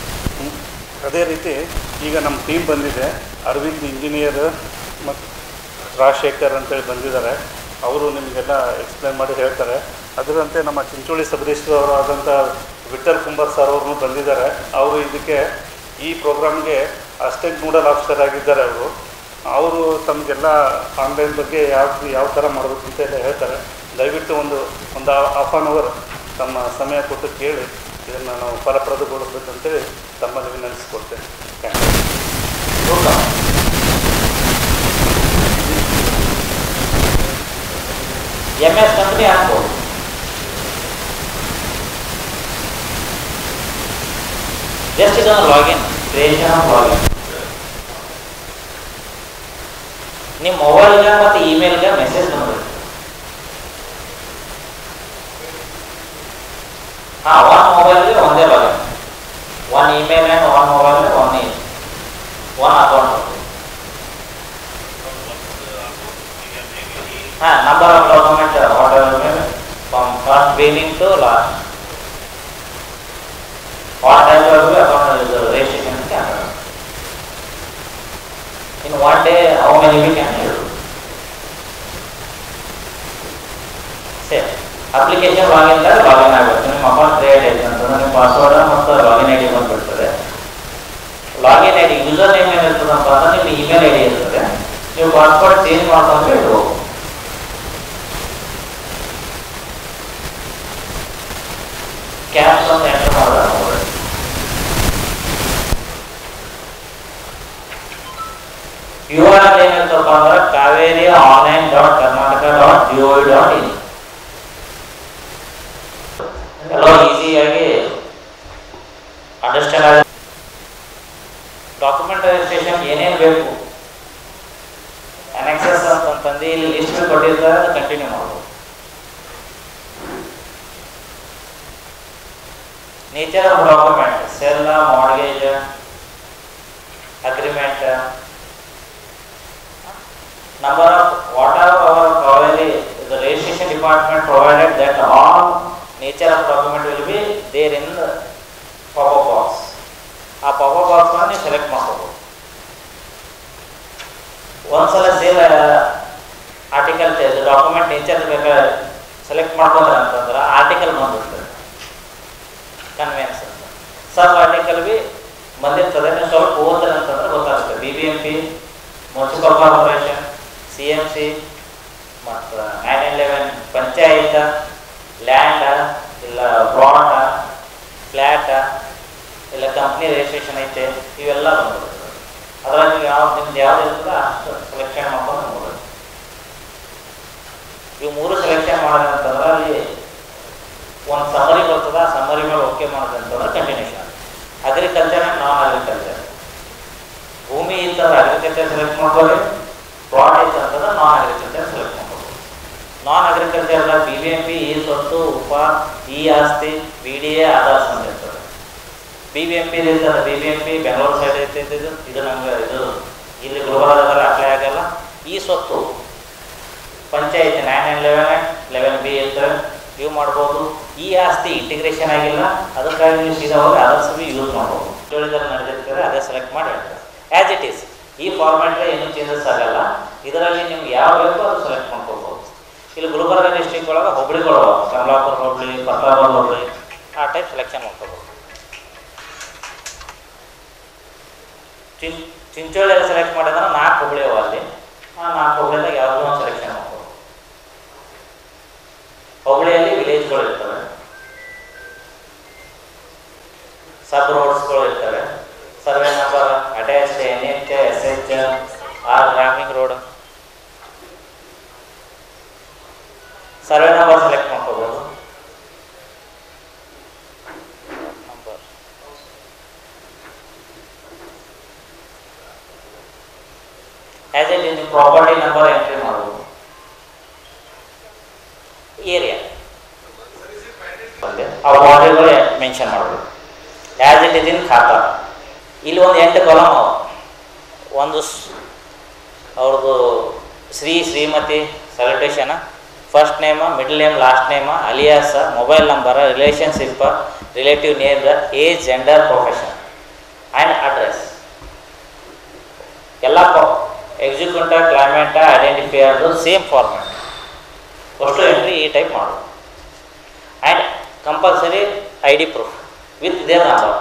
ಅದೇ ರೀತಿ ಈಗ ನಮ್ಮ ಟೀಮ್ ಬಂದಿದೆ. ಅರವಿಂದ್ ಇಂಜಿನಿಯರ್ ಮತ್ತು ರಾಜಶೇಖರ್ ಅಂತೇಳಿ ಬಂದಿದ್ದಾರೆ. ಅವರು ನಿಮಗೆಲ್ಲ ಎಕ್ಸ್ಪ್ಲೇನ್ ಮಾಡಿ ಹೇಳ್ತಾರೆ. ಅದರಂತೆ ನಮ್ಮ ಚಿಂಚೋಳಿ ಸಬರೀಶ್ವರ ಆದಂಥ ವಿಠಲ್ ಕುಂಬಾರ್ ಸರ್ ಅವ್ರನ್ನೂ ಬಂದಿದ್ದಾರೆ. ಅವರು ಇದಕ್ಕೆ ಈ ಪ್ರೋಗ್ರಾಮ್ಗೆ ಅಸಿಸ್ಟೆಂಟ್ ನೋಡಲ್ ಆಫೀಸರ್ ಆಗಿದ್ದಾರೆ. ಅವರು ತಮಗೆಲ್ಲ ಆನ್ಲೈನ್ ಬಗ್ಗೆ ಯಾವ ಥರ ಮಾಡಬೇಕು ಅಂತ ಎಲ್ಲ ಹೇಳ್ತಾರೆ. ದಯವಿಟ್ಟು ಒಂದು ಹಾಫ್ ಆನ್ ಅವರ್ ತಮ್ಮ ಸಮಯ ಕೊಟ್ಟು ಕೇಳಿ ಇದನ್ನು ನಾವು ಫಲಪ್ರದಗೊಳಿಸ್ಬೇಕಂತೇಳಿ ತಮ್ಮಲ್ಲಿ ವಿನಂತಿಸ್ಕೊಡ್ತೇನೆ. MS ಕಂಪನಿ ಹಾಕ್ಬೋದು. ಜಸ್ಟ್ ಇದೊಂದು ಲಾಗಿನ್, ಕ್ರಿಯೇಷನ್ ಆಫ್ ಲಾಗಿನ್. ನಿಮ್ಮ ಮೊಬೈಲ್ಗೆ ಮತ್ತು ಇಮೇಲ್ಗೆ ಮೆಸೇಜ್ ಬಂದ್ಬಿಡುತ್ತೆ. ಒಂದು ಮೊಬೈಲ್ಗೆ ಒಂದೇ login, one email and one ಮೊಬೈಲ್ಗೆ one account. Number of document whatever from first beginning to last. What type of account registration can happen. In one day, how many we can do? Say, application login there, login ಆಗುತ್ತೆ. ನಿಮ್ಮ account create ಆಯ್ತು ಅಂತಂದ್ರೆ ನಿಮ್ಮ password ಮತ್ತು login ID ಬಂದ್ಬಿಡ್ತದೆ. Login ID user name ಏನಿರ್ತದಪ್ಪ ಅಂದ್ರೆ ನಿಮ್ಮ ಇಮೇಲ್ ಐಡಿ ಇರ್ತದೆ. ನೀವು ಪಾಸ್ವರ್ಡ್ ಚೇಂಜ್ ಮಾಡ್ಕೊಂಡ್ರೆ ಇಡ್ಬೋದು. ಕ್ಯಾಪ್ಸ್ ಅಂತ ಎಂಟರ್ ಮಾಡಿದ್ರೆ URL ಏನಿರ್ತಪ್ಪ ಅಂದ್ರೆ kaveri.online.karnataka.gov.in. ಎಲ್ಲ ಈಸಿಯಾಗಿ ಅಂಡರ್ಸ್ಟ್ಯಾಂಡ್ ಆಗ. ಡಾಕ್ಯುಮೆಂಟ್ ರಿಜಿಸ್ಟ್ರೇಷನ್ ಏನೇನು ಬೇಕು ಅನೆಕ್ಸಸ್ ಅಂತಂದು ಇಲ್ಲಿ ಲಿಸ್ಟ್ ಕೊಟ್ಟಿರ್ತಾರೆ, ಅದು ಕಂಟಿನ್ಯೂ ಮಾಡ್ಬೋದು. Nature of document, sell, mortgage, agreement, number of whatever our Kaveri, the registration department provided that all nature of document will be there in the pop-up box. ಆ pop-up box ಅನ್ನು select ಮಾಡ್ಕೋಬಹುದು. ಒಂದ್ಸಲ sale article document nature ಬೇಕಾದ್ರೆ select ಮಾಡ್ಕೊಂಡ್ರೆ ಅಂತಂದ್ರೆ article ಬಂದಿರ್ತದೆ. Conveyance ಅಂತ ಸಬ್ article B ಬಂದಿರ್ತದೆ. ನೀವು ಸ್ವಲ್ಪ ಓದ್ತಾರೆ ಅಂತಂದ್ರೆ ಗೊತ್ತಾಗುತ್ತೆ. BBMP, ಮುನ್ಸಿಪಲ್ ಕಾರ್ಪೊರೇಷನ್, CMC ಮತ್ತು 911 ಪಂಚಾಯತ್, ಲ್ಯಾಂಡ್ ಇಲ್ಲ ಪ್ಲಾಟ್, ಫ್ಲ್ಯಾಟ್ ಇಲ್ಲ ಕಂಪ್ನಿ ರಿಜಿಸ್ಟ್ರೇಷನ್ ಐತೆ, ಇವೆಲ್ಲ ಬಂದ್ಬಿಡ್ತದೆ. ಅದರಲ್ಲಿ ನಿಮ್ದು ಯಾವ್ದು ಇರ್ತದೆ ಅಷ್ಟು ಸೆಲೆಕ್ಷನ್ ಮಾಡ್ಕೊಂಡು ನೋಡೋದು. ಇವು ಮೂರು ಸೆಲೆಕ್ಷನ್ ಮಾಡಿದೆ ಅಂತಂದ್ರೆ ಅಲ್ಲಿ ಒಂದು ಸಮರಿ ಬರ್ತದೆ. ಆ ಸಮರಿ ಮೇಲೆ ಓಕೆ ಮಾಡಿದೆ ಅಂತಂದ್ರೆ continuation. Agriculture and non agriculture. ಭೂಮಿ ಇತ್ತಂದ್ರೆ ಅಗ್ರಿಕಲ್ಚರ್ ಸೆಲೆಕ್ಟ್ ಮಾಡ್ಕೊಳ್ಳಿ, ಪ್ಲಾಟ್ ಇತ್ತು ಅಂತಂದ್ರೆ non agriculture select non agriculture BBMP ಈ ಸ್ವತ್ತು ಉಪ ಈ ಆಸ್ತಿ BDA ಆಧಾರ ಅಂತ ಇರ್ತದೆ. BBMP ಇರ್ತದೆ, BBMP ಬೆಂಗಳೂರು ಸೈಡ್ ಇರ್ತೈತೆ, ಇದು ನಮ್ಗೆ ಇದು ಇಲ್ಲಿ ಗುಲ್ಬರ್ಗದಲ್ಲಿ ಅಪ್ಲೈ ಆಗಲ್ಲ. ಈ ಸ್ವತ್ತು ಪಂಚಾಯತ್ 911B ಇರ್ತವೆ, ಇವು ಮಾಡ್ಬೋದು. ಈ ಆಸ್ತಿ ಇಂಟಿಗ್ರೇಷನ್ ಆಗಿಲ್ಲ, ಅದಕ್ಕಾಗಿ ನೀವು ಸೀದಾ ಹೋಗಿ ಅದರ್ಸ್ ಬಿ ಯೂಸ್ ಮಾಡ್ಬೋದು. ತಿಳಿದಲ್ಲಿ ನಡೆದಿರ್ತಾರೆ, ಅದೇ ಸೆಲೆಕ್ಟ್ ಮಾಡಿ ಹೇಳ್ತಾರೆ. ಆ್ಯಸ್ ಇಟ್ ಈಸ್ ಈ ಫಾರ್ಮ್ಯಾಟ್ಗೆ ಏನೂ ಚೇಂಜಸ್ ಆಗಲ್ಲ. ಇದರಲ್ಲಿ ನಿಮ್ಗೆ ಯಾವ ಬೇಕೋ ಅದು ಸೆಲೆಕ್ಟ್ ಮಾಡ್ಕೋಬೋದು. ಇಲ್ಲಿ ಗುಲ್ಬರ್ಗ ಡಿಸ್ಟ್ರಿಕ್ಟ್ ಒಳಗೆ ಹೋಬಳಿಗಳು, ಕಮಲಾಪುರ ಹೋಬಳಿ, ಪ್ರತಾಪುರ ಹೋಬಳಿ, ಆ ಟೈಪ್ ಸೆಲೆಕ್ಷನ್ ಮಾಡ್ಕೋಬೋದು. ಚಿಂಚೋಳಿಯಲ್ಲಿ ಸೆಲೆಕ್ಟ್ ಮಾಡಿದ್ರೆ 4 ಹೋಬಳಿ ಅವ ಅಲ್ಲಿ. ಆ 4 ಹೋಬಳಿದಾಗ ಯಾವುದೋ ಒಂದು ಸೆಲೆಕ್ಷನ್ ಮಾಡ್ಕೋಬೋದು. ಹೋಬಳಿಯಲ್ಲಿ ವಿಲೇಜ್ಗಳು ಇರ್ತವೆ, ಸಬ್ ರೋಡ್ಸ್ಗಳು ಇರ್ತವೆ, survey number attached NH SH or ಗ್ರಾಮಿಂಗ್ ರೋಡ್, ಸರ್ವೆ ನಂಬರ್ ಸೆಲೆಕ್ಟ್ ಮಾಡ್ಕೋಬೋದು. As it in property number entry ಮಾಡ್ಬೋದು. ಏರಿಯಾ ಆ ಬಾರ್ಡರ್ಗಳು ಮೆನ್ಷನ್ ಮಾಡಬೇಕು. As it is in khata. ಇಲ್ಲಿ ಒಂದು 8 ಕಾಲಮ್ ಅವ. ಒಂದು ಅವ್ರದ್ದು Shrimati salutation, first name, middle name, last name, alias, mobile number, relationship, relative name, age, gender, profession and address ಎಲ್ಲ ಎಕ್ಸಿಕ್ಯೂಟ, ಕ್ಲೈಮೇಟ, ಐಡೆಂಟಿಫೈಯರ್ದು ಸೇಮ್ ಫಾರ್ಮ್ಯಾಟ್. ಅಷ್ಟು ಎಂಟ್ರಿ ಈ ಟೈಪ್ ಮಾಡೋದು. And compulsory ID proof with their number.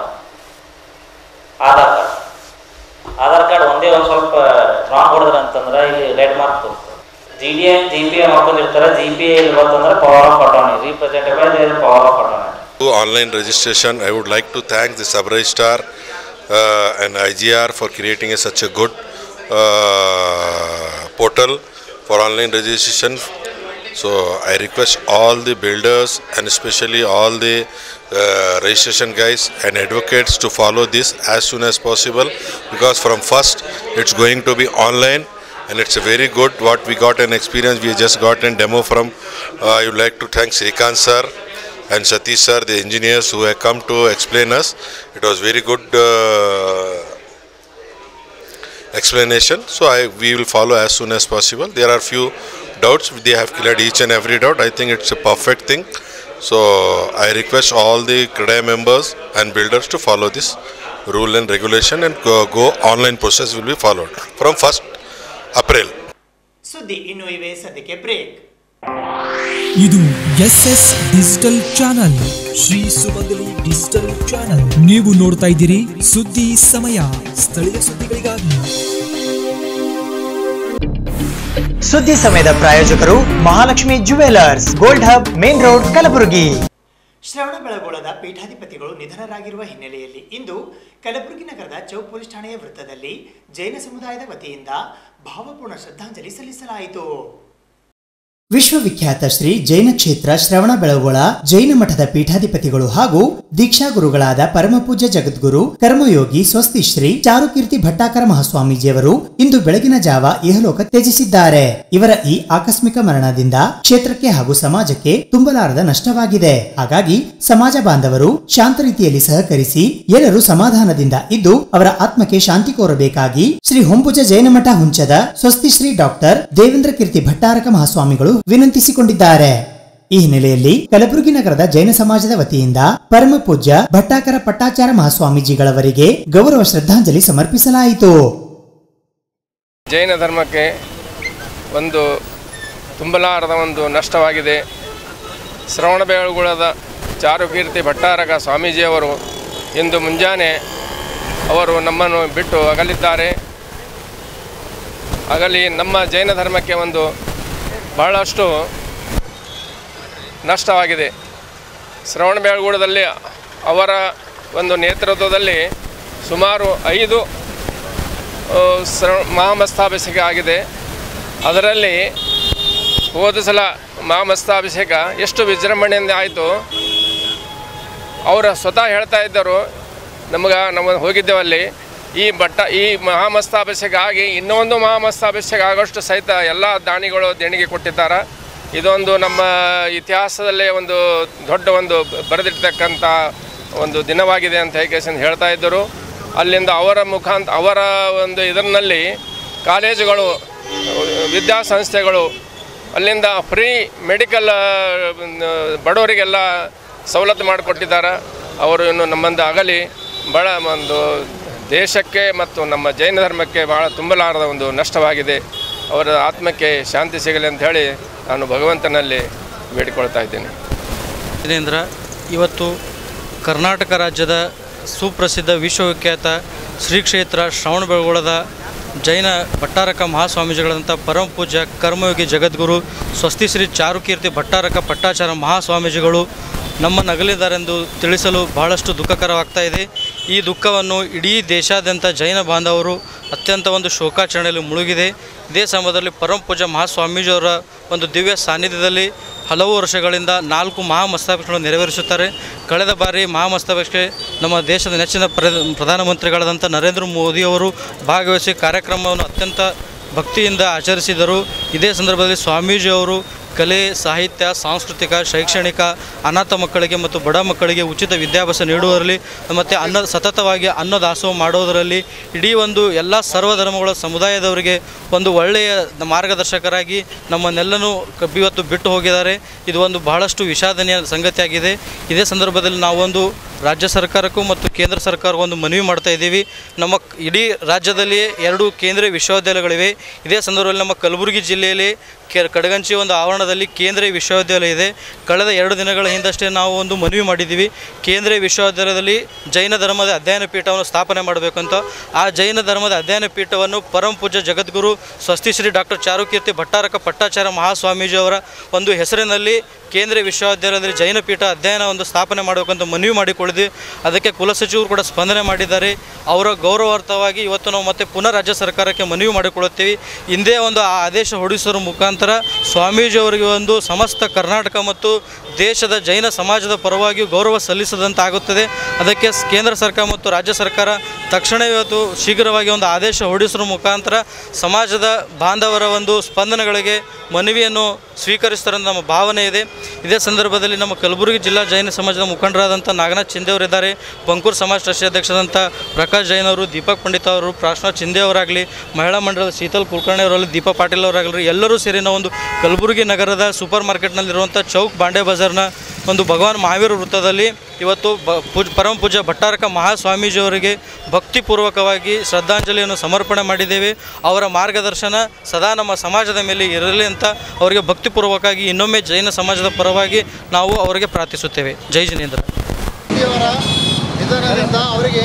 Aadhaar card ಒಂದೇ ಒಂದು ಸ್ವಲ್ಪ wrong ಹೊಡೆದ್ರೆ ಅಂತಂದ್ರೆ ಇಲ್ಲಿ ರೆಡ್ ಮಾರ್ಕ್ ತೋರಿಸ್ತದೆ. GPA ಮಾಡ್ಕೊಂಡಿರ್ತಾರೆ, GPA ಇಲ್ಲಿ ಬಂತಂದ್ರೆ power of attorney, representative by their power of attorney. Online registration, I would like to thank the sub-registrar and IGR for creating such a good portal for online registration. So I request all the builders and especially all the registration guys and advocates to follow this as soon as possible, because from first it's going to be online and it's a very good what we got an experience. We just got a demo from I would like to thank Srikanth sir and Satish sir, the engineers who have come to explain us. It was very good explanation. So we will follow as soon as possible. There are few doubts, they have cleared each and every doubt. I think it's a perfect thing. So I request all the CREDA members and builders to follow this rule and regulation and go online process will be followed from 1st April. ಸುದ್ದಿ ಇನ್ನು ಇವೆ, ಸದ್ಯಕ್ಕೆ break. ಇದು SS digital channel, Shri Sumangali digital channel. ನೀವು ನೋಡ್ತಾ ಇದ್ದೀರಿ ಸುದ್ದಿ ಸಮಯ, ಸ್ಥಳೀಯ ಸುದ್ದಿಗಳಿಗಾಗಿ. ಸುದ್ದಿ ಸಮಯದ ಪ್ರಾಯೋಜಕರು Mahalakshmi jewellers, gold hub, main road, Kalaburagi. ಶ್ರವಣಬೆಳಗೊಳದ ಪೀಠಾಧಿಪತಿಗಳು ನಿಧನರಾಗಿರುವ ಹಿನ್ನೆಲೆಯಲ್ಲಿ ಇಂದು ಕಲಬುರಗಿ ನಗರದ ಚೌಕ್ ಪೊಲೀಸ್ ಠಾಣೆಯ ವೃತ್ತದಲ್ಲಿ ಜೈನ ಸಮುದಾಯದ ವತಿಯಿಂದ ಭಾವಪೂರ್ಣ ಶ್ರದ್ಧಾಂಜಲಿ ಸಲ್ಲಿಸಲಾಯಿತು. ವಿಶ್ವವಿಖ್ಯಾತ ಶ್ರೀ ಜೈನ ಕ್ಷೇತ್ರ ಶ್ರವಣಬೆಳಗೊಳ ಜೈನ ಮಠದ ಪೀಠಾಧಿಪತಿಗಳು ಹಾಗೂ ದೀಕ್ಷಾ ಗುರುಗಳಾದ ಪರಮಪೂಜ್ಯ ಜಗದ್ಗುರು ಕರ್ಮಯೋಗಿ ಸ್ವಸ್ತಿ ಶ್ರೀ ಚಾರುಕೀರ್ತಿ ಭಟ್ಟಾಕರ ಮಹಾಸ್ವಾಮೀಜಿಯವರು ಇಂದು ಬೆಳಗಿನ ಜಾವ ಇಹಲೋಕ ತ್ಯಜಿಸಿದ್ದಾರೆ. ಇವರ ಈ ಆಕಸ್ಮಿಕ ಮರಣದಿಂದ ಕ್ಷೇತ್ರಕ್ಕೆ ಹಾಗೂ ಸಮಾಜಕ್ಕೆ ತುಂಬಲಾರದ ನಷ್ಟವಾಗಿದೆ. ಹಾಗಾಗಿ ಸಮಾಜ ಬಾಂಧವರು ಶಾಂತ ರೀತಿಯಲ್ಲಿ ಸಹಕರಿಸಿ ಎಲ್ಲರೂ ಸಮಾಧಾನದಿಂದ ಇದ್ದು ಅವರ ಆತ್ಮಕ್ಕೆ ಶಾಂತಿ ಕೋರಬೇಕಾಗಿ ಶ್ರೀ ಹೊಂಬುಜ ಜೈನ ಮಠ ಹುಂಚದ ಸ್ವಸ್ತಿ ಶ್ರೀ ಡಾಕ್ಟರ್ ದೇವೇಂದ್ರ ಕೀರ್ತಿ ಭಟ್ಟಾರಕ ಮಹಾಸ್ವಾಮಿಗಳು ವಿನಂತಿಸಿಕೊಂಡಿದ್ದಾರೆ. ಈ ಹಿನ್ನೆಲೆಯಲ್ಲಿ ಕಲಬುರಗಿ ನಗರದ ಜೈನ ಸಮಾಜದ ವತಿಯಿಂದ ಪರಮ ಪೂಜ್ಯ ಭಟ್ಟಾಕರ ಪಟ್ಟಾಚಾರ ಮಹಾಸ್ವಾಮೀಜಿಗಳವರಿಗೆ ಗೌರವ ಶ್ರದ್ಧಾಂಜಲಿ ಸಮರ್ಪಿಸಲಾಯಿತು. ಜೈನ ಧರ್ಮಕ್ಕೆ ಒಂದು ತುಂಬಲಾರದ ಒಂದು ನಷ್ಟವಾಗಿದೆ. ಶ್ರವಣಬೆಳಗೊಳದ ಚಾರುಕೀರ್ತಿ ಭಟ್ಟಾರಕ ಸ್ವಾಮೀಜಿಯವರು ಇಂದು ಮುಂಜಾನೆ ಅವರು ನಮ್ಮನ್ನು ಬಿಟ್ಟು ಅಗಲಿದ್ದಾರೆ. ಅಗಲಿ ನಮ್ಮ ಜೈನ ಧರ್ಮಕ್ಕೆ ಒಂದು ಬಹಳಷ್ಟು ನಷ್ಟವಾಗಿದೆ. ಶ್ರವಣಬೆಳಗೊಳದಲ್ಲಿ ಅವರ ಒಂದು ನೇತೃತ್ವದಲ್ಲಿ ಸುಮಾರು 5 ಮಹಾಮಸ್ತಾಭಿಷೇಕ ಆಗಿದೆ. ಅದರಲ್ಲಿ ಹೋದ ಸಲ ಮಹಾಮಸ್ತಾಭಿಷೇಕ ಎಷ್ಟು ವಿಜೃಂಭಣೆಯಿಂದ ಆಯಿತು. ಅವರು ಸ್ವತಃ ಹೇಳ್ತಾ ಇದ್ದರು, ನಮ್ಮ ಹೋಗಿದ್ದೇವಲ್ಲಿ ಈ ಮಹಾಮಸ್ತಾಭಿಷೇಕ ಆಗಿ ಇನ್ನೊಂದು ಮಹಾಮಸ್ತಾಭಿಷೇಕ ಆಗೋಷ್ಟು ಸಹಿತ ಎಲ್ಲ ದಾನಿಗಳು ದೇಣಿಗೆ ಕೊಟ್ಟಿದ್ದಾರೆ. ಇದೊಂದು ನಮ್ಮ ಇತಿಹಾಸದಲ್ಲೇ ಒಂದು ದೊಡ್ಡ ಒಂದು ಬರೆದಿರ್ತಕ್ಕಂಥ ಒಂದು ದಿನವಾಗಿದೆ ಅಂತ ಹೇಳ್ತಾ ಇದ್ದರು. ಅಲ್ಲಿಂದ ಅವರ ಒಂದು ಇದರಲ್ಲಿ ಕಾಲೇಜುಗಳು, ವಿದ್ಯಾಸಂಸ್ಥೆಗಳು, ಅಲ್ಲಿಂದ ಫ್ರೀ ಮೆಡಿಕಲ್ ಬಡವರಿಗೆಲ್ಲ ಸವಲತ್ತು ಮಾಡಿಕೊಟ್ಟಿದ್ದಾರೆ. ಅವರು ಇನ್ನು ನಮ್ಮಿಂದ ಆಗಲಿ ಭಾಳ ಒಂದು ದೇಶಕ್ಕೆ ಮತ್ತು ನಮ್ಮ ಜೈನ ಧರ್ಮಕ್ಕೆ ಭಾಳ ತುಂಬಲಾರದ ಒಂದು ನಷ್ಟವಾಗಿದೆ. ಅವರ ಆತ್ಮಕ್ಕೆ ಶಾಂತಿ ಸಿಗಲಿ ಅಂತ ಹೇಳಿ ನಾನು ಭಗವಂತನಲ್ಲಿ ಬೇಡಿಕೊಳ್ತಾ ಇದ್ದೇನೆ. ದಿನೇಂದ್ರ, ಇವತ್ತು ಕರ್ನಾಟಕ ರಾಜ್ಯದ ಸುಪ್ರಸಿದ್ಧ ವಿಶ್ವವಿಖ್ಯಾತ ಶ್ರೀ ಕ್ಷೇತ್ರ ಶ್ರವಣಬೆಳಗೊಳದ ಜೈನ ಭಟ್ಟಾರಕ ಮಹಾಸ್ವಾಮೀಜಿಗಳಂಥ ಪರಮ ಪೂಜ್ಯ ಕರ್ಮಯೋಗಿ ಜಗದ್ಗುರು ಸ್ವಸ್ತಿ ಶ್ರೀ ಚಾರುಕೀರ್ತಿ ಭಟ್ಟಾರಕ ಪಟ್ಟಾಚಾರ ಮಹಾಸ್ವಾಮೀಜಿಗಳು ನಮ್ಮ ನಗಲಿದ್ದಾರೆಂದು ತಿಳಿಸಲು ಬಹಳಷ್ಟು ದುಃಖಕರವಾಗ್ತಾ ಇದೆ. ಈ ದುಃಖವನ್ನು ಇಡೀ ದೇಶಾದ್ಯಂತ ಜೈನ ಬಾಂಧವರು ಅತ್ಯಂತ ಒಂದು ಶೋಕಾಚರಣೆಯಲ್ಲಿ ಮುಳುಗಿದೆ. ಇದೇ ಸಮಯದಲ್ಲಿ ಪರಮ ಪೂಜ್ಯ ಮಹಾಸ್ವಾಮೀಜಿಯವರ ಒಂದು ದಿವ್ಯ ಸಾನ್ನಿಧ್ಯದಲ್ಲಿ ಹಲವು ವರ್ಷಗಳಿಂದ 4 ಮಹಾಮಸ್ತಕಾಭಿಷೇಕಗಳನ್ನು ನೆರವೇರಿಸುತ್ತಾರೆ. ಕಳೆದ ಬಾರಿ ಮಹಾಮಸ್ತಕಾಭಿಷೇಕಕ್ಕೆ ನಮ್ಮ ದೇಶದ ನೆಚ್ಚಿನ ಪ್ರಧಾನಮಂತ್ರಿಗಳಾದಂಥ ನರೇಂದ್ರ ಮೋದಿಯವರು ಭಾಗವಹಿಸಿ ಕಾರ್ಯಕ್ರಮವನ್ನು ಅತ್ಯಂತ ಭಕ್ತಿಯಿಂದ ಆಚರಿಸಿದರು. ಇದೇ ಸಂದರ್ಭದಲ್ಲಿ ಸ್ವಾಮೀಜಿಯವರು ಕಲೆ, ಸಾಹಿತ್ಯ, ಸಾಂಸ್ಕೃತಿಕ, ಶೈಕ್ಷಣಿಕ, ಅನಾಥ ಮಕ್ಕಳಿಗೆ ಮತ್ತು ಬಡ ಮಕ್ಕಳಿಗೆ ಉಚಿತ ವಿದ್ಯಾಭ್ಯಾಸ ನೀಡುವರಲ್ಲಿ ಮತ್ತು ಸತತವಾಗಿ ಅನ್ನದಾಸೋಹ ಮಾಡುವುದರಲ್ಲಿ ಇಡೀ ಒಂದು ಎಲ್ಲ ಸರ್ವಧರ್ಮಗಳ ಸಮುದಾಯದವರಿಗೆ ಒಂದು ಒಳ್ಳೆಯ ಮಾರ್ಗದರ್ಶಕರಾಗಿ ನಮ್ಮನ್ನೆಲ್ಲನೂ ಇವತ್ತು ಬಿಟ್ಟು ಹೋಗಿದ್ದಾರೆ. ಇದು ಒಂದು ಬಹಳಷ್ಟು ವಿಷಾದನೀಯ ಸಂಗತಿಯಾಗಿದೆ. ಇದೇ ಸಂದರ್ಭದಲ್ಲಿ ನಾವೊಂದು ರಾಜ್ಯ ಸರ್ಕಾರಕ್ಕೂ ಮತ್ತು ಕೇಂದ್ರ ಸರ್ಕಾರಕ್ಕೂ ಒಂದು ಮನವಿ ಮಾಡ್ತಾ ಇದ್ದೀವಿ. ನಮ್ಮ ಇಡೀ ರಾಜ್ಯದಲ್ಲಿಯೇ 2 ಕೇಂದ್ರೀಯ ವಿಶ್ವವಿದ್ಯಾಲಯಗಳಿವೆ. ಇದೇ ಸಂದರ್ಭದಲ್ಲಿ ನಮ್ಮ ಕಲಬುರಗಿ ಜಿಲ್ಲೆಯಲ್ಲಿ ಕಡಗಂಚಿ ಒಂದು ಆವರಣದಲ್ಲಿ ಕೇಂದ್ರೀಯ ವಿಶ್ವವಿದ್ಯಾಲಯ ಇದೆ. ಕಳೆದ 2 ದಿನಗಳ ಹಿಂದಷ್ಟೇ ನಾವು ಒಂದು ಮನವಿ ಮಾಡಿದ್ದೀವಿ. ಕೇಂದ್ರೀಯ ವಿಶ್ವವಿದ್ಯಾಲಯದಲ್ಲಿ ಜೈನ ಧರ್ಮದ ಅಧ್ಯಯನ ಪೀಠವನ್ನು ಸ್ಥಾಪನೆ ಮಾಡಬೇಕಂತ. ಆ ಜೈನ ಧರ್ಮದ ಅಧ್ಯಯನ ಪೀಠವನ್ನು ಪರಮ ಪೂಜ್ಯ ಜಗದ್ಗುರು ಸ್ವಸ್ತಿ ಶ್ರೀ ಡಾಕ್ಟರ್ ಚಾರುಕೀರ್ತಿ ಭಟ್ಟಾರಕ ಪಟ್ಟಾಚಾರ್ಯ ಮಹಾಸ್ವಾಮೀಜಿಯವರ ಒಂದು ಹೆಸರಿನಲ್ಲಿ ಕೇಂದ್ರೀಯ ವಿಶ್ವವಿದ್ಯಾಲಯದಲ್ಲಿ ಜೈನ ಪೀಠ ಅಧ್ಯಯನ ಒಂದು ಸ್ಥಾಪನೆ ಮಾಡಬೇಕಂತ ಮನವಿ ಮಾಡಿಕೊಂಡಿದ್ವಿ. ಅದಕ್ಕೆ ಕುಲಸಚಿವರು ಕೂಡ ಸ್ಪಂದನೆ ಮಾಡಿದ್ದಾರೆ. ಅವರ ಗೌರವಾರ್ಥವಾಗಿ ಇವತ್ತು ನಾವು ಮತ್ತೆ ಪುನಃ ರಾಜ್ಯ ಸರ್ಕಾರಕ್ಕೆ ಮನವಿ ಮಾಡಿಕೊಳ್ಳುತ್ತೀವಿ. ಹಿಂದೆ ಒಂದು ಆ ಆದೇಶ ಹೊರಡಿಸುವ ಮುಖಾಂತರ ಸ್ವಾಮೀಜಿಯವರಿಗೆ ಒಂದು ಸಮಸ್ತ ಕರ್ನಾಟಕ ಮತ್ತು ದೇಶದ ಜೈನ ಸಮಾಜದ ಪರವಾಗಿ ಗೌರವ ಸಲ್ಲಿಸದಂತಾಗುತ್ತದೆ. ಅದಕ್ಕೆ ಕೇಂದ್ರ ಸರ್ಕಾರ ಮತ್ತು ರಾಜ್ಯ ಸರ್ಕಾರ ತಕ್ಷಣ ಇವತ್ತು ಶೀಘ್ರವಾಗಿ ಒಂದು ಆದೇಶ ಹೊರಡಿಸುವ ಮುಖಾಂತರ ಸಮಾಜದ ಬಾಂಧವರ ಒಂದು ಸ್ಪಂದನೆಗಳಿಗೆ ಮನವಿಯನ್ನು ಸ್ವೀಕರಿಸ್ತಾರೆ ನಮ್ಮ ಭಾವನೆ ಇದೆ. ಇದೇ ಸಂದರ್ಭದಲ್ಲಿ ನಮ್ಮ ಕಲಬುರಗಿ ಜಿಲ್ಲಾ ಜೈನ ಸಮಾಜದ ಮುಖಂಡರಾದಂಥ ನಾಗನಾಥ್ ಚಿಂದೆ ಅವರಿದ್ದಾರೆ, ಬಂಕೂರು ಸಮಾಜ ಟ್ರಸ್ಟ್ ಅಧ್ಯಕ್ಷರಾದಂಥ ಪ್ರಕಾಶ್ ಜೈನ್ ಅವರು, ದೀಪಕ್ ಪಂಡಿತ್ ಅವರು, ಪ್ರಾಶ್ನಾಥ್ ಚಿಂದೆ ಅವರಾಗಲಿ, ಮಹಿಳಾ ಮಂಡಳದ ಶೀತಲ್ ಕುಲಕರ್ಣಿ ಅವರಲ್ಲಿ, ದೀಪಾ ಪಾಟೀಲ್ ಅವರಾಗಲಿ, ಎಲ್ಲರೂ ಸೇರಿ ನಾವು ಒಂದು ಕಲಬುರಗಿ ನಗರದ ಸೂಪರ್ ಮಾರ್ಕೆಟ್ನಲ್ಲಿರುವಂಥ ಚೌಕ್ ಬಾಂಡೆ ಬಜಾರ್ನ ಒಂದು ಭಗವಾನ್ ಮಹಾವೀರ ವೃತ್ತದಲ್ಲಿ ಇವತ್ತು ಪರಮ ಪೂಜ್ಯ ಭಟ್ಟಾರಕ ಮಹಾಸ್ವಾಮೀಜಿಯವರಿಗೆ ಭಕ್ತಿಪೂರ್ವಕವಾಗಿ ಶ್ರದ್ಧಾಂಜಲಿಯನ್ನು ಸಮರ್ಪಣೆ ಮಾಡಿದ್ದೇವೆ. ಅವರ ಮಾರ್ಗದರ್ಶನ ಸದಾ ನಮ್ಮ ಸಮಾಜದ ಮೇಲೆ ಇರಲಿ ಅಂತ ಅವರಿಗೆ ಭಕ್ತಿಪೂರ್ವಕವಾಗಿ ಇನ್ನೊಮ್ಮೆ ಜೈನ ಸಮಾಜದ ಪರವಾಗಿ ನಾವು ಅವರಿಗೆ ಪ್ರಾರ್ಥಿಸುತ್ತೇವೆ. ಜೈ ಜಿನೇಂದ್ರ. ಇದರಿಂದ ಅವರಿಗೆ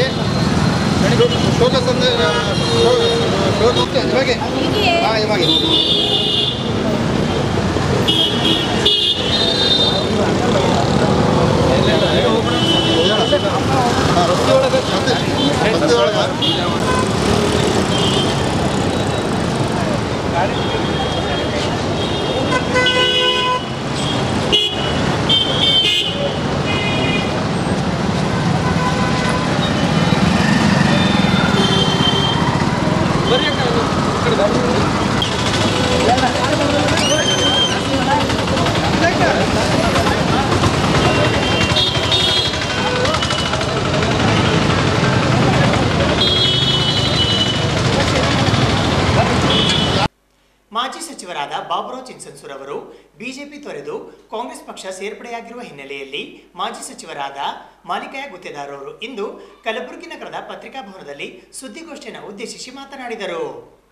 ಮಾಜಿ ಸಚಿವರಾದ ಬಾಬುರಾವ್ ಚಿನ್ಸನ್ಸೂರ್ ಅವರು ಬಿಜೆಪಿ ತೊರೆದು ಕಾಂಗ್ರೆಸ್ ಪಕ್ಷ ಸೇರ್ಪಡೆಯಾಗಿರುವ ಹಿನ್ನೆಲೆಯಲ್ಲಿ ಮಾಜಿ ಸಚಿವರಾದ ಮಾಲಿಕಯ್ಯ ಗುತ್ತೇದಾರ್ ಅವರು ಇಂದು ಕಲಬುರಗಿ ನಗರದ ಪತ್ರಿಕಾ ಭವನದಲ್ಲಿ ಸುದ್ದಿಗೋಷ್ಠಿಯನ್ನು ಉದ್ದೇಶಿಸಿ ಮಾತನಾಡಿದರು.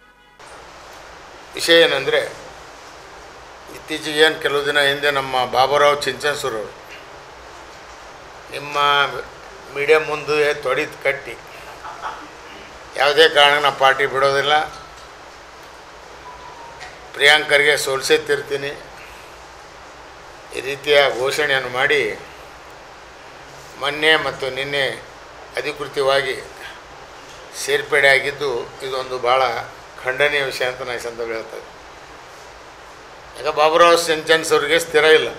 ವಿಷಯ ಏನಂದರೆ, ಇತ್ತೀಚೆಗೆ ಕೆಲವು ದಿನ ಹಿಂದೆ ನಮ್ಮ ಬಾಬುರಾವ್ ಚಿನ್ಸನ್ಸೂರ್ ಅವರು ನಿಮ್ಮ ಮೀಡಿಯಾ ಮುಂದೆ ತೊಡಿದು ಕಟ್ಟಿ ಯಾವುದೇ ಕಾರಣ ನಾವು ಪಾರ್ಟಿ ಬಿಡೋದಿಲ್ಲ, ಪ್ರಿಯಾಂಕರ್ಗೆ ಸೋಲಿಸುತ್ತಿರ್ತೀನಿ, ಈ ರೀತಿಯ ಘೋಷಣೆಯನ್ನು ಮಾಡಿ ಮೊನ್ನೆ ಮತ್ತು ನಿನ್ನೆ ಅಧಿಕೃತವಾಗಿ ಸೇರ್ಪಡೆಯಾಗಿದ್ದು ಇದೊಂದು ಭಾಳ ಖಂಡನೀಯ ವಿಷಯ ಅಂತ ನಾನು ಈ ಸಂದರ್ಭ ಹೇಳ್ತೇನೆ. ಈಗ ಬಾಬುರಾವ್ ಚಿನ್ಸನ್ಸೂರ್ಗೆ ಸ್ಥಿರ ಇಲ್ಲ.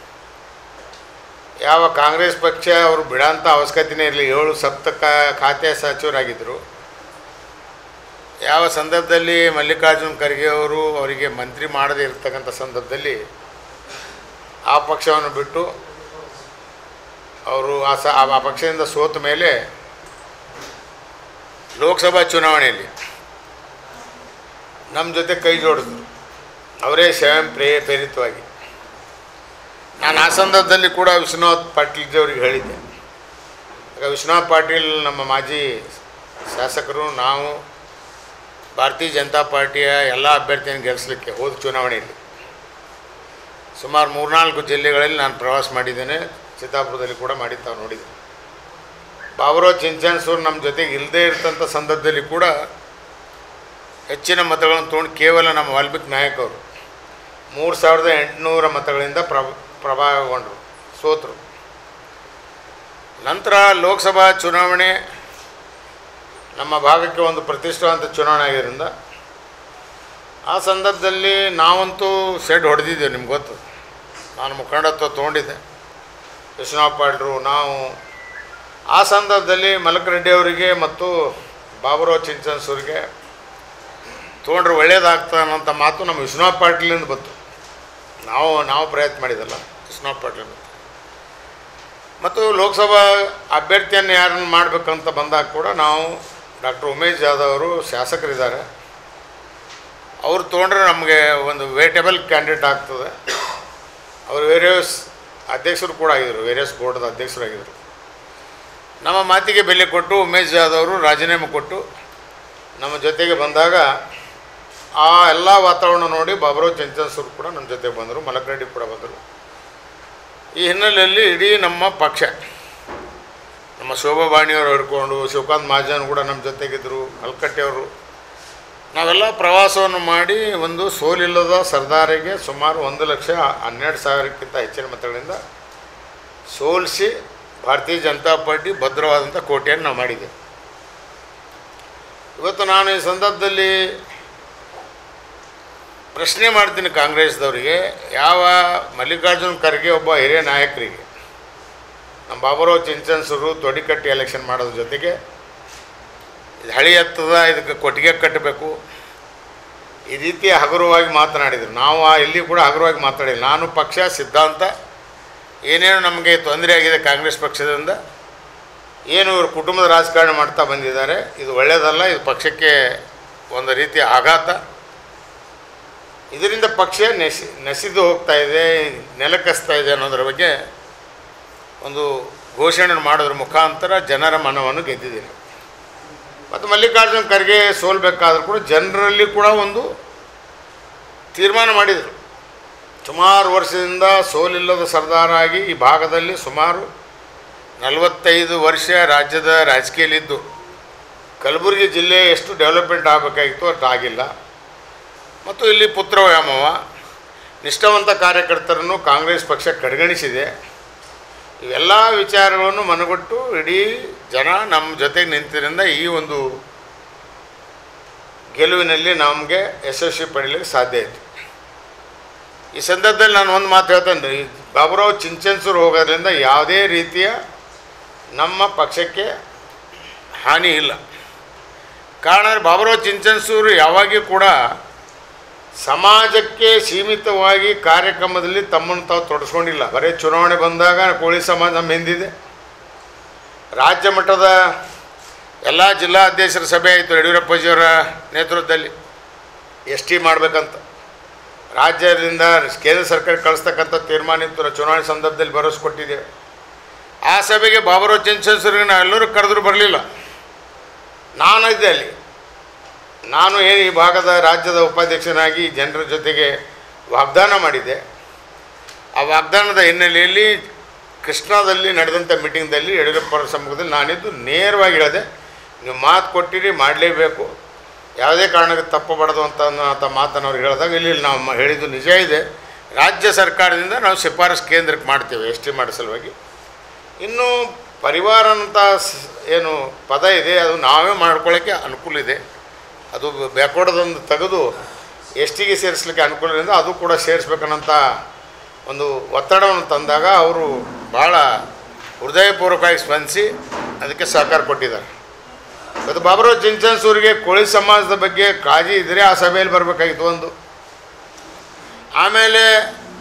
ಯಾವ ಕಾಂಗ್ರೆಸ್ ಪಕ್ಷ ಅವರು ಬಿಡೋಂಥ ಅವಶ್ಯಕತೆಯೇ ಇರಲಿ. 7 ಸಪ್ತಕ ಖಾತೆ ಸಚಿವರಾಗಿದ್ದರು. ಯಾವ ಸಂದರ್ಭದಲ್ಲಿ ಮಲ್ಲಿಕಾರ್ಜುನ್ ಖರ್ಗೆ ಅವರು ಅವರಿಗೆ ಮಂತ್ರಿ ಮಾಡದೇ ಇರತಕ್ಕಂಥ ಸಂದರ್ಭದಲ್ಲಿ ಆ ಪಕ್ಷವನ್ನು ಬಿಟ್ಟು ಅವರು ಆ ಪಕ್ಷದಿಂದ ಸೋತ ಮೇಲೆ ಲೋಕಸಭಾ ಚುನಾವಣೆಯಲ್ಲಿ ನಮ್ಮ ಜೊತೆ ಕೈ ಜೋಡಿಸಿದ್ರು, ಅವರೇ ಸ್ವಯಂ ಪ್ರೇರಿತವಾಗಿ. ನಾನು ಆ ಸಂದರ್ಭದಲ್ಲಿ ಕೂಡ ವಿಶ್ವನಾಥ್ ಪಾಟೀಲ್ ಅವರಿಗೆ ಹೇಳಿದ್ದೆ. ಆಗ ವಿಶ್ವನಾಥ್ ಪಾಟೀಲ್ ನಮ್ಮ ಮಾಜಿ ಶಾಸಕರು, ನಾವು ಭಾರತೀಯ ಜನತಾ ಪಾರ್ಟಿಯ ಎಲ್ಲ ಅಭ್ಯರ್ಥಿಯನ್ನು ಗೆಲ್ಲಿಸಲಿಕ್ಕೆ ಹೋದ ಚುನಾವಣೆಯಲ್ಲಿ ಸುಮಾರು 3-4 ಜಿಲ್ಲೆಗಳಲ್ಲಿ ನಾನು ಪ್ರವಾಸ ಮಾಡಿದ್ದೇನೆ. ಚಿತ್ತಾಪುರದಲ್ಲಿ ಕೂಡ ಮಾಡಿ ತಾವು ನೋಡಿದ್ದೇನೆ. ಬಾಬುರಾವ್ ಚಿಂಚನಸೂರು ನಮ್ಮ ಜೊತೆಗೆ ಇಲ್ಲದೇ ಇರ್ತಂಥ ಸಂದರ್ಭದಲ್ಲಿ ಕೂಡ ಹೆಚ್ಚಿನ ಮತಗಳನ್ನು ತೊಗೊಂಡು ಕೇವಲ ನಮ್ಮ ವಾಲ್ಮೀಕಿ ನಾಯಕ್ ಅವರು 3800 ಮತಗಳಿಂದ ಪ್ರಭಾವಗೊಂಡರು, ಸೋತರು. ನಂತರ ಲೋಕಸಭಾ ಚುನಾವಣೆ ನಮ್ಮ ಭಾಗಕ್ಕೆ ಒಂದು ಪ್ರತಿಷ್ಠಾವಂತ ಚುನಾವಣೆ ಆಗಿದ್ದರಿಂದ ಆ ಸಂದರ್ಭದಲ್ಲಿ ನಾವಂತೂ ಸೆಡ್ ಹೊಡೆದಿದ್ದೇವೆ. ನಿಮ್ಗೆ ಗೊತ್ತು, ನಾನು ಮುಖಂಡತ್ವ ತೊಗೊಂಡಿದ್ದೆ, ವಿಶ್ವನಾಥ್ ಪಾಟೀಲರು, ನಾವು. ಆ ಸಂದರ್ಭದಲ್ಲಿ ಮಲಕರೆಡ್ಡಿ ಅವರಿಗೆ ಮತ್ತು ಬಾಬುರಾವ್ ಚಿಂಚನಸೂರಿಗೆ ತೊಗೊಂಡ್ರೆ ಒಳ್ಳೇದಾಗ್ತದೆ ಅನ್ನೋಂಥ ಮಾತು ನಮ್ಮ ವಿಶ್ವನಾಥ್ ಪಾಟೀಲಿಂದ ಬಂತು. ನಾವು ಪ್ರಯತ್ನ ಮಾಡಿದ್ದಲ್ಲ, ವಿಶ್ವನಾಥ್ ಪಾಟೀಲ್ ಮತ್ತು ಲೋಕಸಭಾ ಅಭ್ಯರ್ಥಿಯನ್ನು ಯಾರನ್ನು ಮಾಡಬೇಕಂತ ಬಂದಾಗ ಕೂಡ ನಾವು ಡಾಕ್ಟರ್ ಉಮೇಶ್ ಜಾಧವ್ ಅವರು ಶಾಸಕರಿದ್ದಾರೆ, ಅವರು ತೊಗೊಂಡ್ರೆ ನಮಗೆ ಒಂದು ವೇಟೇಬಲ್ ಕ್ಯಾಂಡಿಡೇಟ್ ಆಗ್ತದೆ. ಅವರು ವೇರಿಯಸ್ ಅಧ್ಯಕ್ಷರು ಕೂಡ ಆಗಿದ್ದರು, ವೇರಿಯಸ್ ಬೋರ್ಡ್ದ ಅಧ್ಯಕ್ಷರಾಗಿದ್ದರು. ನಮ್ಮ ಮಾತಿಗೆ ಬೆಲೆ ಕೊಟ್ಟು ಉಮೇಶ್ ಜಾಧವ್ ಅವರು ರಾಜೀನಾಮೆ ಕೊಟ್ಟು ನಮ್ಮ ಜೊತೆಗೆ ಬಂದಾಗ ಆ ಎಲ್ಲ ವಾತಾವರಣ ನೋಡಿ ಬಾಬುರಾವ್ ಚಿಂಚನಸೂರು ಕೂಡ ನಮ್ಮ ಜೊತೆಗೆ ಬಂದರು, ಮಲಕರೆಡ್ಡಿ ಕೂಡ ಬಂದರು. ಈ ಹಿನ್ನೆಲೆಯಲ್ಲಿ ಇಡೀ ನಮ್ಮ ಪಕ್ಷ, ನಮ್ಮ ಶೋಭಾ ಬಾಣಿಯವರು ಹಿಡ್ಕೊಂಡು ಶಿವಕಾಂತ್ ಮಹಾಜನ್ ಕೂಡ ನಮ್ಮ ಜೊತೆಗಿದ್ದರು, ಕಲ್ಕಟ್ಟೆಯವರು, ನಾವೆಲ್ಲ ಪ್ರವಾಸವನ್ನು ಮಾಡಿ ಒಂದು ಸೋಲಿಲ್ಲದ ಸರ್ದಾರಿಗೆ ಸುಮಾರು 1,12,000ಕ್ಕಿಂತ ಹೆಚ್ಚಿನ ಮತಗಳಿಂದ ಸೋಲಿಸಿ ಭಾರತೀಯ ಜನತಾ ಪಾರ್ಟಿ ಭದ್ರವಾದಂಥ ಕೋಟೆಯನ್ನು ನಾವು ಮಾಡಿದ್ದೇವೆ. ಇವತ್ತು ನಾನು ಈ ಸಂದರ್ಭದಲ್ಲಿ ಪ್ರಶ್ನೆ ಮಾಡ್ತೀನಿ ಕಾಂಗ್ರೆಸ್ದವರಿಗೆ, ಯಾವ ಮಲ್ಲಿಕಾರ್ಜುನ್ ಖರ್ಗೆ ಒಬ್ಬ ಹಿರಿಯ ನಾಯಕರಿಗೆ ನಮ್ಮ ಬಾಬುರಾವ್ ಚಿಂಚನಸೂರು ತೊಡಿಕಟ್ಟಿ ಎಲೆಕ್ಷನ್ ಮಾಡೋದ್ರ ಜೊತೆಗೆ ಇದು ಹಳಿ ಎತ್ತದ, ಇದಕ್ಕೆ ಕೊಟ್ಟಿಗೆ ಕಟ್ಟಬೇಕು, ಈ ರೀತಿ ಹಗುರವಾಗಿ ಮಾತನಾಡಿದರು. ನಾವು ಇಲ್ಲಿ ಕೂಡ ಹಗುರವಾಗಿ ಮಾತಾಡಿಲ್ಲ. ನಾನು ಪಕ್ಷ ಸಿದ್ಧಾಂತ ಏನೇನು ನಮಗೆ ತೊಂದರೆ ಆಗಿದೆ ಕಾಂಗ್ರೆಸ್ ಪಕ್ಷದಿಂದ, ಏನು ಇವರು ಕುಟುಂಬದ ರಾಜಕಾರಣ ಮಾಡ್ತಾ ಬಂದಿದ್ದಾರೆ, ಇದು ಒಳ್ಳೆಯದಲ್ಲ, ಇದು ಪಕ್ಷಕ್ಕೆ ಒಂದು ರೀತಿಯ ಆಘಾತ, ಇದರಿಂದ ಪಕ್ಷ ನಸಿದು ಹೋಗ್ತಾ ಇದೆ, ನೆಲಕಸ್ತಾ ಇದೆ ಅನ್ನೋದ್ರ ಬಗ್ಗೆ ಒಂದು ಘೋಷಣೆ ಮಾಡೋದ್ರ ಮುಖಾಂತರ ಜನರ ಮನವನ್ನು ಗೆದ್ದಿದ್ದೀನಿ. ಮತ್ತು ಮಲ್ಲಿಕಾರ್ಜುನ್ ಖರ್ಗೆ ಸೋಲ್ಬೇಕಾದ್ರೂ ಕೂಡ ಜನರಲ್ಲಿ ಕೂಡ ಒಂದು ತೀರ್ಮಾನ ಮಾಡಿದರು. ಸುಮಾರು ವರ್ಷದಿಂದ ಸೋಲಿಲ್ಲದ ಸರ್ದಾರಾಗಿ ಈ ಭಾಗದಲ್ಲಿ ಸುಮಾರು 45 ವರ್ಷ ರಾಜ್ಯದ ರಾಜಕೀಯದಲ್ಲಿದ್ದು ಕಲಬುರಗಿ ಜಿಲ್ಲೆ ಎಷ್ಟು ಡೆವಲಪ್ಮೆಂಟ್ ಆಗಬೇಕಾಗಿತ್ತು ಅಷ್ಟು ಆಗಿಲ್ಲ. ಮತ್ತು ಇಲ್ಲಿ ಪುತ್ರ ವ್ಯಾಮೋಹ, ನಿಷ್ಠಾವಂತ ಕಾರ್ಯಕರ್ತರನ್ನು ಕಾಂಗ್ರೆಸ್ ಪಕ್ಷ ಕಡೆಗಣಿಸಿದೆ. ಇವೆಲ್ಲ ವಿಚಾರಗಳನ್ನು ಮನಗೊಟ್ಟು ಇಡೀ ಜನ ನಮ್ಮ ಜೊತೆಗೆ ನಿಂತಿದ್ದರಿಂದ ಈ ಒಂದು ಗೆಲುವಿನಲ್ಲಿ ನಮಗೆ ಯಶಸ್ವಿ ಪಡೀಲಿಕ್ಕೆ ಸಾಧ್ಯ ಆಯಿತು. ಈ ಸಂದರ್ಭದಲ್ಲಿ ನಾನು ಒಂದು ಮಾತು ಹೇಳ್ತೇನೆ ರೀ, ಬಾಬುರಾವ್ ಚಿಂಚನಸೂರು ಹೋಗೋದ್ರಿಂದ ಯಾವುದೇ ರೀತಿಯ ನಮ್ಮ ಪಕ್ಷಕ್ಕೆ ಹಾನಿ ಇಲ್ಲ. ಕಾರಣ ಬಾಬುರಾವ್ ಚಿಂಚನಸೂರು ಯಾವಾಗಿಯೂ ಕೂಡ ಸಮಾಜಕ್ಕೆ ಸೀಮಿತವಾಗಿ ಕಾರ್ಯಕ್ರಮದಲ್ಲಿ ತಮ್ಮನ್ನು ತಾವು ತೊಡಸ್ಕೊಂಡಿಲ್ಲ. ಬರೀ ಚುನಾವಣೆ ಬಂದಾಗ ಕೋಳಿ ಸಮಾಜ ನಮ್ಮ ಹಿಂದಿದೆ. ರಾಜ್ಯ ಮಟ್ಟದ ಎಲ್ಲ ಜಿಲ್ಲಾ ಅಧ್ಯಕ್ಷರ ಸಭೆ ಆಯಿತು ಯಡಿಯೂರಪ್ಪಾಜಿಯವರ ನೇತೃತ್ವದಲ್ಲಿ, ST ಮಾಡಬೇಕಂತ ರಾಜ್ಯದಿಂದ ಕೇಂದ್ರ ಸರ್ಕಾರ ಕಳಿಸ್ತಕ್ಕಂಥ ತೀರ್ಮಾನ ಇತ್ತು. ಚುನಾವಣೆ ಸಂದರ್ಭದಲ್ಲಿ ಭರವಸೆ ಕೊಟ್ಟಿದ್ದೇವೆ. ಆ ಸಭೆಗೆ ಬಾಬುರಾವ್ ಚಿಂಚನಸೂರಿಗೆ ನಾವೆಲ್ಲರೂ ಕರೆದರೂ ಬರಲಿಲ್ಲ. ನಾನಿದ್ದೆ ಅಲ್ಲಿ. ನಾನು ಏನು ಈ ಭಾಗದ ರಾಜ್ಯದ ಉಪಾಧ್ಯಕ್ಷನಾಗಿ ಜನರ ಜೊತೆಗೆ ವಾಗ್ದಾನ ಮಾಡಿದೆ. ಆ ವಾಗ್ದಾನದ ಹಿನ್ನೆಲೆಯಲ್ಲಿ ಕೃಷ್ಣಾದಲ್ಲಿ ನಡೆದಂಥ ಮೀಟಿಂಗ್ದಲ್ಲಿ ಯಡಿಯೂರಪ್ಪರ ಸಮ್ಮುಖದಲ್ಲಿ ನಾನಿದ್ದು ನೇರವಾಗಿ ಹೇಳಿದೆ, ನೀವು ಮಾತು ಕೊಟ್ಟಿರಿ, ಮಾಡಲೇಬೇಕು, ಯಾವುದೇ ಕಾರಣಕ್ಕೆ ತಪ್ಪಬಾರ್ದು ಅಂತ ಮಾತನ್ನು ಅವ್ರು ಹೇಳಿದಾಗ ಇಲ್ಲಿ ನಾವು ಹೇಳಿದ್ದು ನಿಜ ಇದೆ. ರಾಜ್ಯ ಸರ್ಕಾರದಿಂದ ನಾವು ಶಿಫಾರಸು ಕೇಂದ್ರಕ್ಕೆ ಮಾಡ್ತೇವೆ ST ಮಾಡೋ ಸಲುವಾಗಿ. ಇನ್ನು ಪರಿವಾರ ಅಂತ ಏನು ಪದ ಇದೆ ಅದು ನಾವೇ ಮಾಡ್ಕೊಳ್ಳೋಕ್ಕೆ ಅನುಕೂಲ ಇದೆ. ಅದು ಬ್ಯಾಕ್ವರ್ಡದೊಂದು ತೆಗೆದು STಗೆ ಸೇರಿಸಲಿಕ್ಕೆ ಅನುಕೂಲದಿಂದ ಅದು ಕೂಡ ಸೇರಿಸ್ಬೇಕನ್ನಂಥ ಒಂದು ಒತ್ತಡವನ್ನು ತಂದಾಗ ಅವರು ಭಾಳ ಹೃದಯಪೂರ್ವಕವಾಗಿ ಸ್ಪಂದಿಸಿ ಅದಕ್ಕೆ ಸಹಕಾರ ಕೊಟ್ಟಿದ್ದಾರೆ. ಮತ್ತು ಬಾಬುರಾವ್ ಚಿಂಚನಸೂರಿಗೆ ಕೋಳಿ ಸಮಾಜದ ಬಗ್ಗೆ ಕಾಳಜಿ ಇದ್ದರೆ ಆ ಸಭೆಯಲ್ಲಿ ಬರಬೇಕಾಗಿತ್ತು ಒಂದು. ಆಮೇಲೆ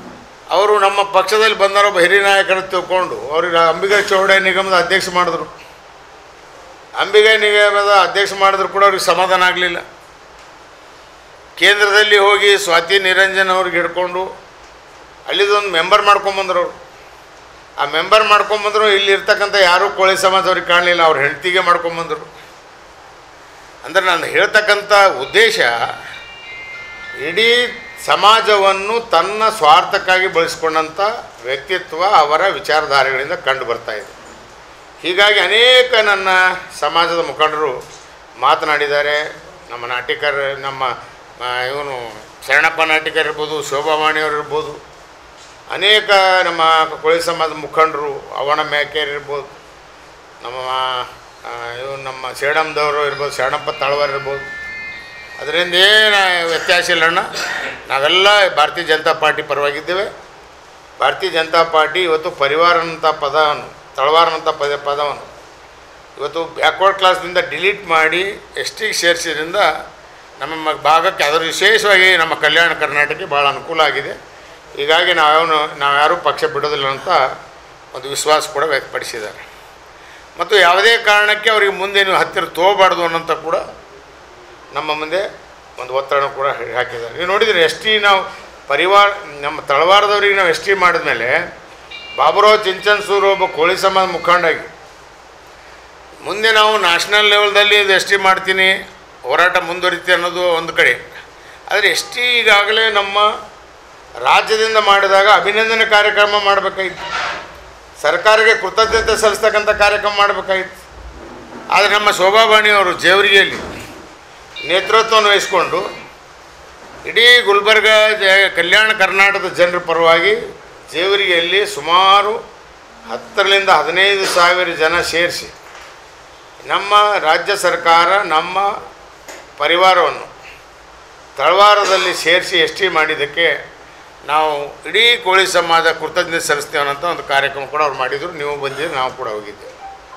ಅವರು ನಮ್ಮ ಪಕ್ಷದಲ್ಲಿ ಬಂದವರ ಒಬ್ಬ ಹಿರಿಯ ನಾಯಕರು ತಿಳ್ಕೊಂಡು ಅವ್ರಿಗೆ ಅಂಬಿಗೈ ಚೌಡ ನಿಗಮದ ಅಧ್ಯಕ್ಷ ಮಾಡಿದ್ರು. ಅಂಬಿಗೈ ನಿಗಮದ ಅಧ್ಯಕ್ಷ ಮಾಡಿದ್ರು ಕೂಡ ಅವ್ರಿಗೆ ಸಮಾಧಾನ ಆಗಲಿಲ್ಲ. ಕೇಂದ್ರದಲ್ಲಿ ಹೋಗಿ ಸ್ವಾತಿ ನಿರಂಜನ್ ಅವ್ರಿಗೆ ಹಿಡ್ಕೊಂಡು ಅಲ್ಲಿದೊಂದು ಮೆಂಬರ್ ಮಾಡ್ಕೊಂಬಂದ್ರು. ಅವರು ಆ ಮೆಂಬರ್ ಮಾಡ್ಕೊಂಬಂದ್ರು. ಇಲ್ಲಿ ಇರ್ತಕ್ಕಂಥ ಯಾರೂ ಕೋಳಿ ಸಮಾಜ ಅವ್ರಿಗೆ ಕಾಣಲಿಲ್ಲ. ಅವ್ರ ಹೆಂಡತಿಗೆ ಮಾಡ್ಕೊಂಬಂದರು. ಅಂದರೆ ನಾನು ಹೇಳ್ತಕ್ಕಂಥ ಉದ್ದೇಶ ಇಡೀ ಸಮಾಜವನ್ನು ತನ್ನ ಸ್ವಾರ್ಥಕ್ಕಾಗಿ ಬಳಸ್ಕೊಂಡಂಥ ವ್ಯಕ್ತಿತ್ವ ಅವರ ವಿಚಾರಧಾರೆಗಳಿಂದ ಕಂಡು ಬರ್ತಾ ಇದೆ. ಹೀಗಾಗಿ ಅನೇಕ ನನ್ನ ಸಮಾಜದ ಮುಖಂಡರು ಮಾತನಾಡಿದ್ದಾರೆ. ನಮ್ಮ ನಾಟಿಕರು, ನಮ್ಮ ಇವನು ಶರಣಪ್ಪ ನಾಟಿಕರ್ ಇರ್ಬೋದು, ಶೋಭಾವಾಣಿಯವರು ಇರ್ಬೋದು, ಅನೇಕ ನಮ್ಮ ಕೋಳಿ ಸಮಾಜದ ಮುಖಂಡರು, ಅವಣ ಮೇಕೆರ್ ಇರ್ಬೋದು, ನಮ್ಮ ಸೇಡಮ್ದವರು ಇರ್ಬೋದು, ಶರಣಪ್ಪ ತಾಳ್ವಾರ್ ಇರ್ಬೋದು. ಅದರಿಂದ ಏನು ವ್ಯತ್ಯಾಸ ಇಲ್ಲಣ್ಣ. ನಾವೆಲ್ಲ ಭಾರತೀಯ ಜನತಾ ಪಾರ್ಟಿ ಪರವಾಗಿದ್ದೇವೆ. ಭಾರತೀಯ ಜನತಾ ಪಾರ್ಟಿ ಇವತ್ತು ಪರಿವಾರ ಅಂತ ಪದವನ್ನು, ತಳವಾರನಂಥ ಪದವನ್ನು ಇವತ್ತು ಬ್ಯಾಕ್ವರ್ಡ್ ಕ್ಲಾಸ್ನಿಂದ ಡಿಲೀಟ್ ಮಾಡಿ ಎಸ್ಟಿಗೆ ಸೇರಿಸಿದ್ರಿಂದ ನಮ್ಮ ಭಾಗಕ್ಕೆ ಅದರ ವಿಶೇಷವಾಗಿ ನಮ್ಮ ಕಲ್ಯಾಣ ಕರ್ನಾಟಕಕ್ಕೆ ಭಾಳ ಅನುಕೂಲ ಆಗಿದೆ. ಹೀಗಾಗಿ ನಾವ್ಯಾರೂ ಪಕ್ಷ ಬಿಡೋದಿಲ್ಲ ಅಂತ ಒಂದು ವಿಶ್ವಾಸ ಕೂಡ ವ್ಯಕ್ತಪಡಿಸಿದ್ದಾರೆ. ಮತ್ತು ಯಾವುದೇ ಕಾರಣಕ್ಕೆ ಅವರಿಗೆ ಮುಂದೆ ನೀವು ಹತ್ತಿರ ತೋಬಾರ್ದು ಅನ್ನೋಂಥ ಕೂಡ ನಮ್ಮ ಮುಂದೆ ಒಂದು ಒತ್ತಡ ಕೂಡ ಹಾಕಿದ್ದಾರೆ. ನೀವು ನೋಡಿದರೆ ಎಸ್ ಟಿ ನಾವು ಪರಿವಾರ ನಮ್ಮ ತಳವಾರದವ್ರಿಗೆ ನಾವು ಎಸ್ ಟಿ ಮಾಡಿದ್ಮೇಲೆ ಬಾಬುರಾವ್ ಚಿಂಚನ್ಸೂರು ಒಬ್ಬ ಕೋಳಿ ಸಮಾಜ ಮುಖಂಡಾಗಿ ಮುಂದೆ ನಾವು ನ್ಯಾಷನಲ್ ಲೆವೆಲ್ದಲ್ಲಿ ಇದು ಎಸ್ ಟಿ ಮಾಡ್ತೀನಿ, ಹೋರಾಟ ಮುಂದುವರಿತೀವಿ ಅನ್ನೋದು ಒಂದು ಕಡೆ. ಆದರೆ ಎಸ್ ಟಿ ಈಗಾಗಲೇ ನಮ್ಮ ರಾಜ್ಯದಿಂದ ಮಾಡಿದಾಗ ಅಭಿನಂದನೆ ಕಾರ್ಯಕ್ರಮ ಮಾಡಬೇಕಾಗಿತ್ತು, ಸರ್ಕಾರಕ್ಕೆ ಕೃತಜ್ಞತೆ ಸಲ್ಲಿಸ್ತಕ್ಕಂಥ ಕಾರ್ಯಕ್ರಮ ಮಾಡಬೇಕಾಗಿತ್ತು. ಆದರೆ ನಮ್ಮ ಶೋಭಾವಾಣಿಯವರು ಜೇವರಿಗೆಯಲ್ಲಿ ನೇತೃತ್ವವನ್ನು ವಹಿಸಿಕೊಂಡು ಇಡೀ ಗುಲ್ಬರ್ಗ ಕಲ್ಯಾಣ ಕರ್ನಾಟಕದ ಜನರ ಪರವಾಗಿ ಜೇವರಿಗೆಯಲ್ಲಿ ಸುಮಾರು 10ರಿಂದ 15,000 ಜನ ಸೇರಿಸಿ ನಮ್ಮ ರಾಜ್ಯ ಸರ್ಕಾರ ನಮ್ಮ ಪರಿವಾರವನ್ನು ತಳವಾರದಲ್ಲಿ ಸೇರಿಸಿ ಎಸ್ ಟಿ ಮಾಡಿದ್ದಕ್ಕೆ ನಾವು ಇಡೀ ಕೋಳಿ ಸಮಾಜ ಕೃತಜ್ಞತೆ ಸಲ್ಲಿಸ್ತೇವೆ ಅನ್ನೋಂಥ ಒಂದು ಕಾರ್ಯಕ್ರಮ ಕೂಡ ಅವ್ರು ಮಾಡಿದರು. ನೀವು ಬಂದಿದ್ದು, ನಾವು ಕೂಡ ಹೋಗಿದ್ದೇವೆ.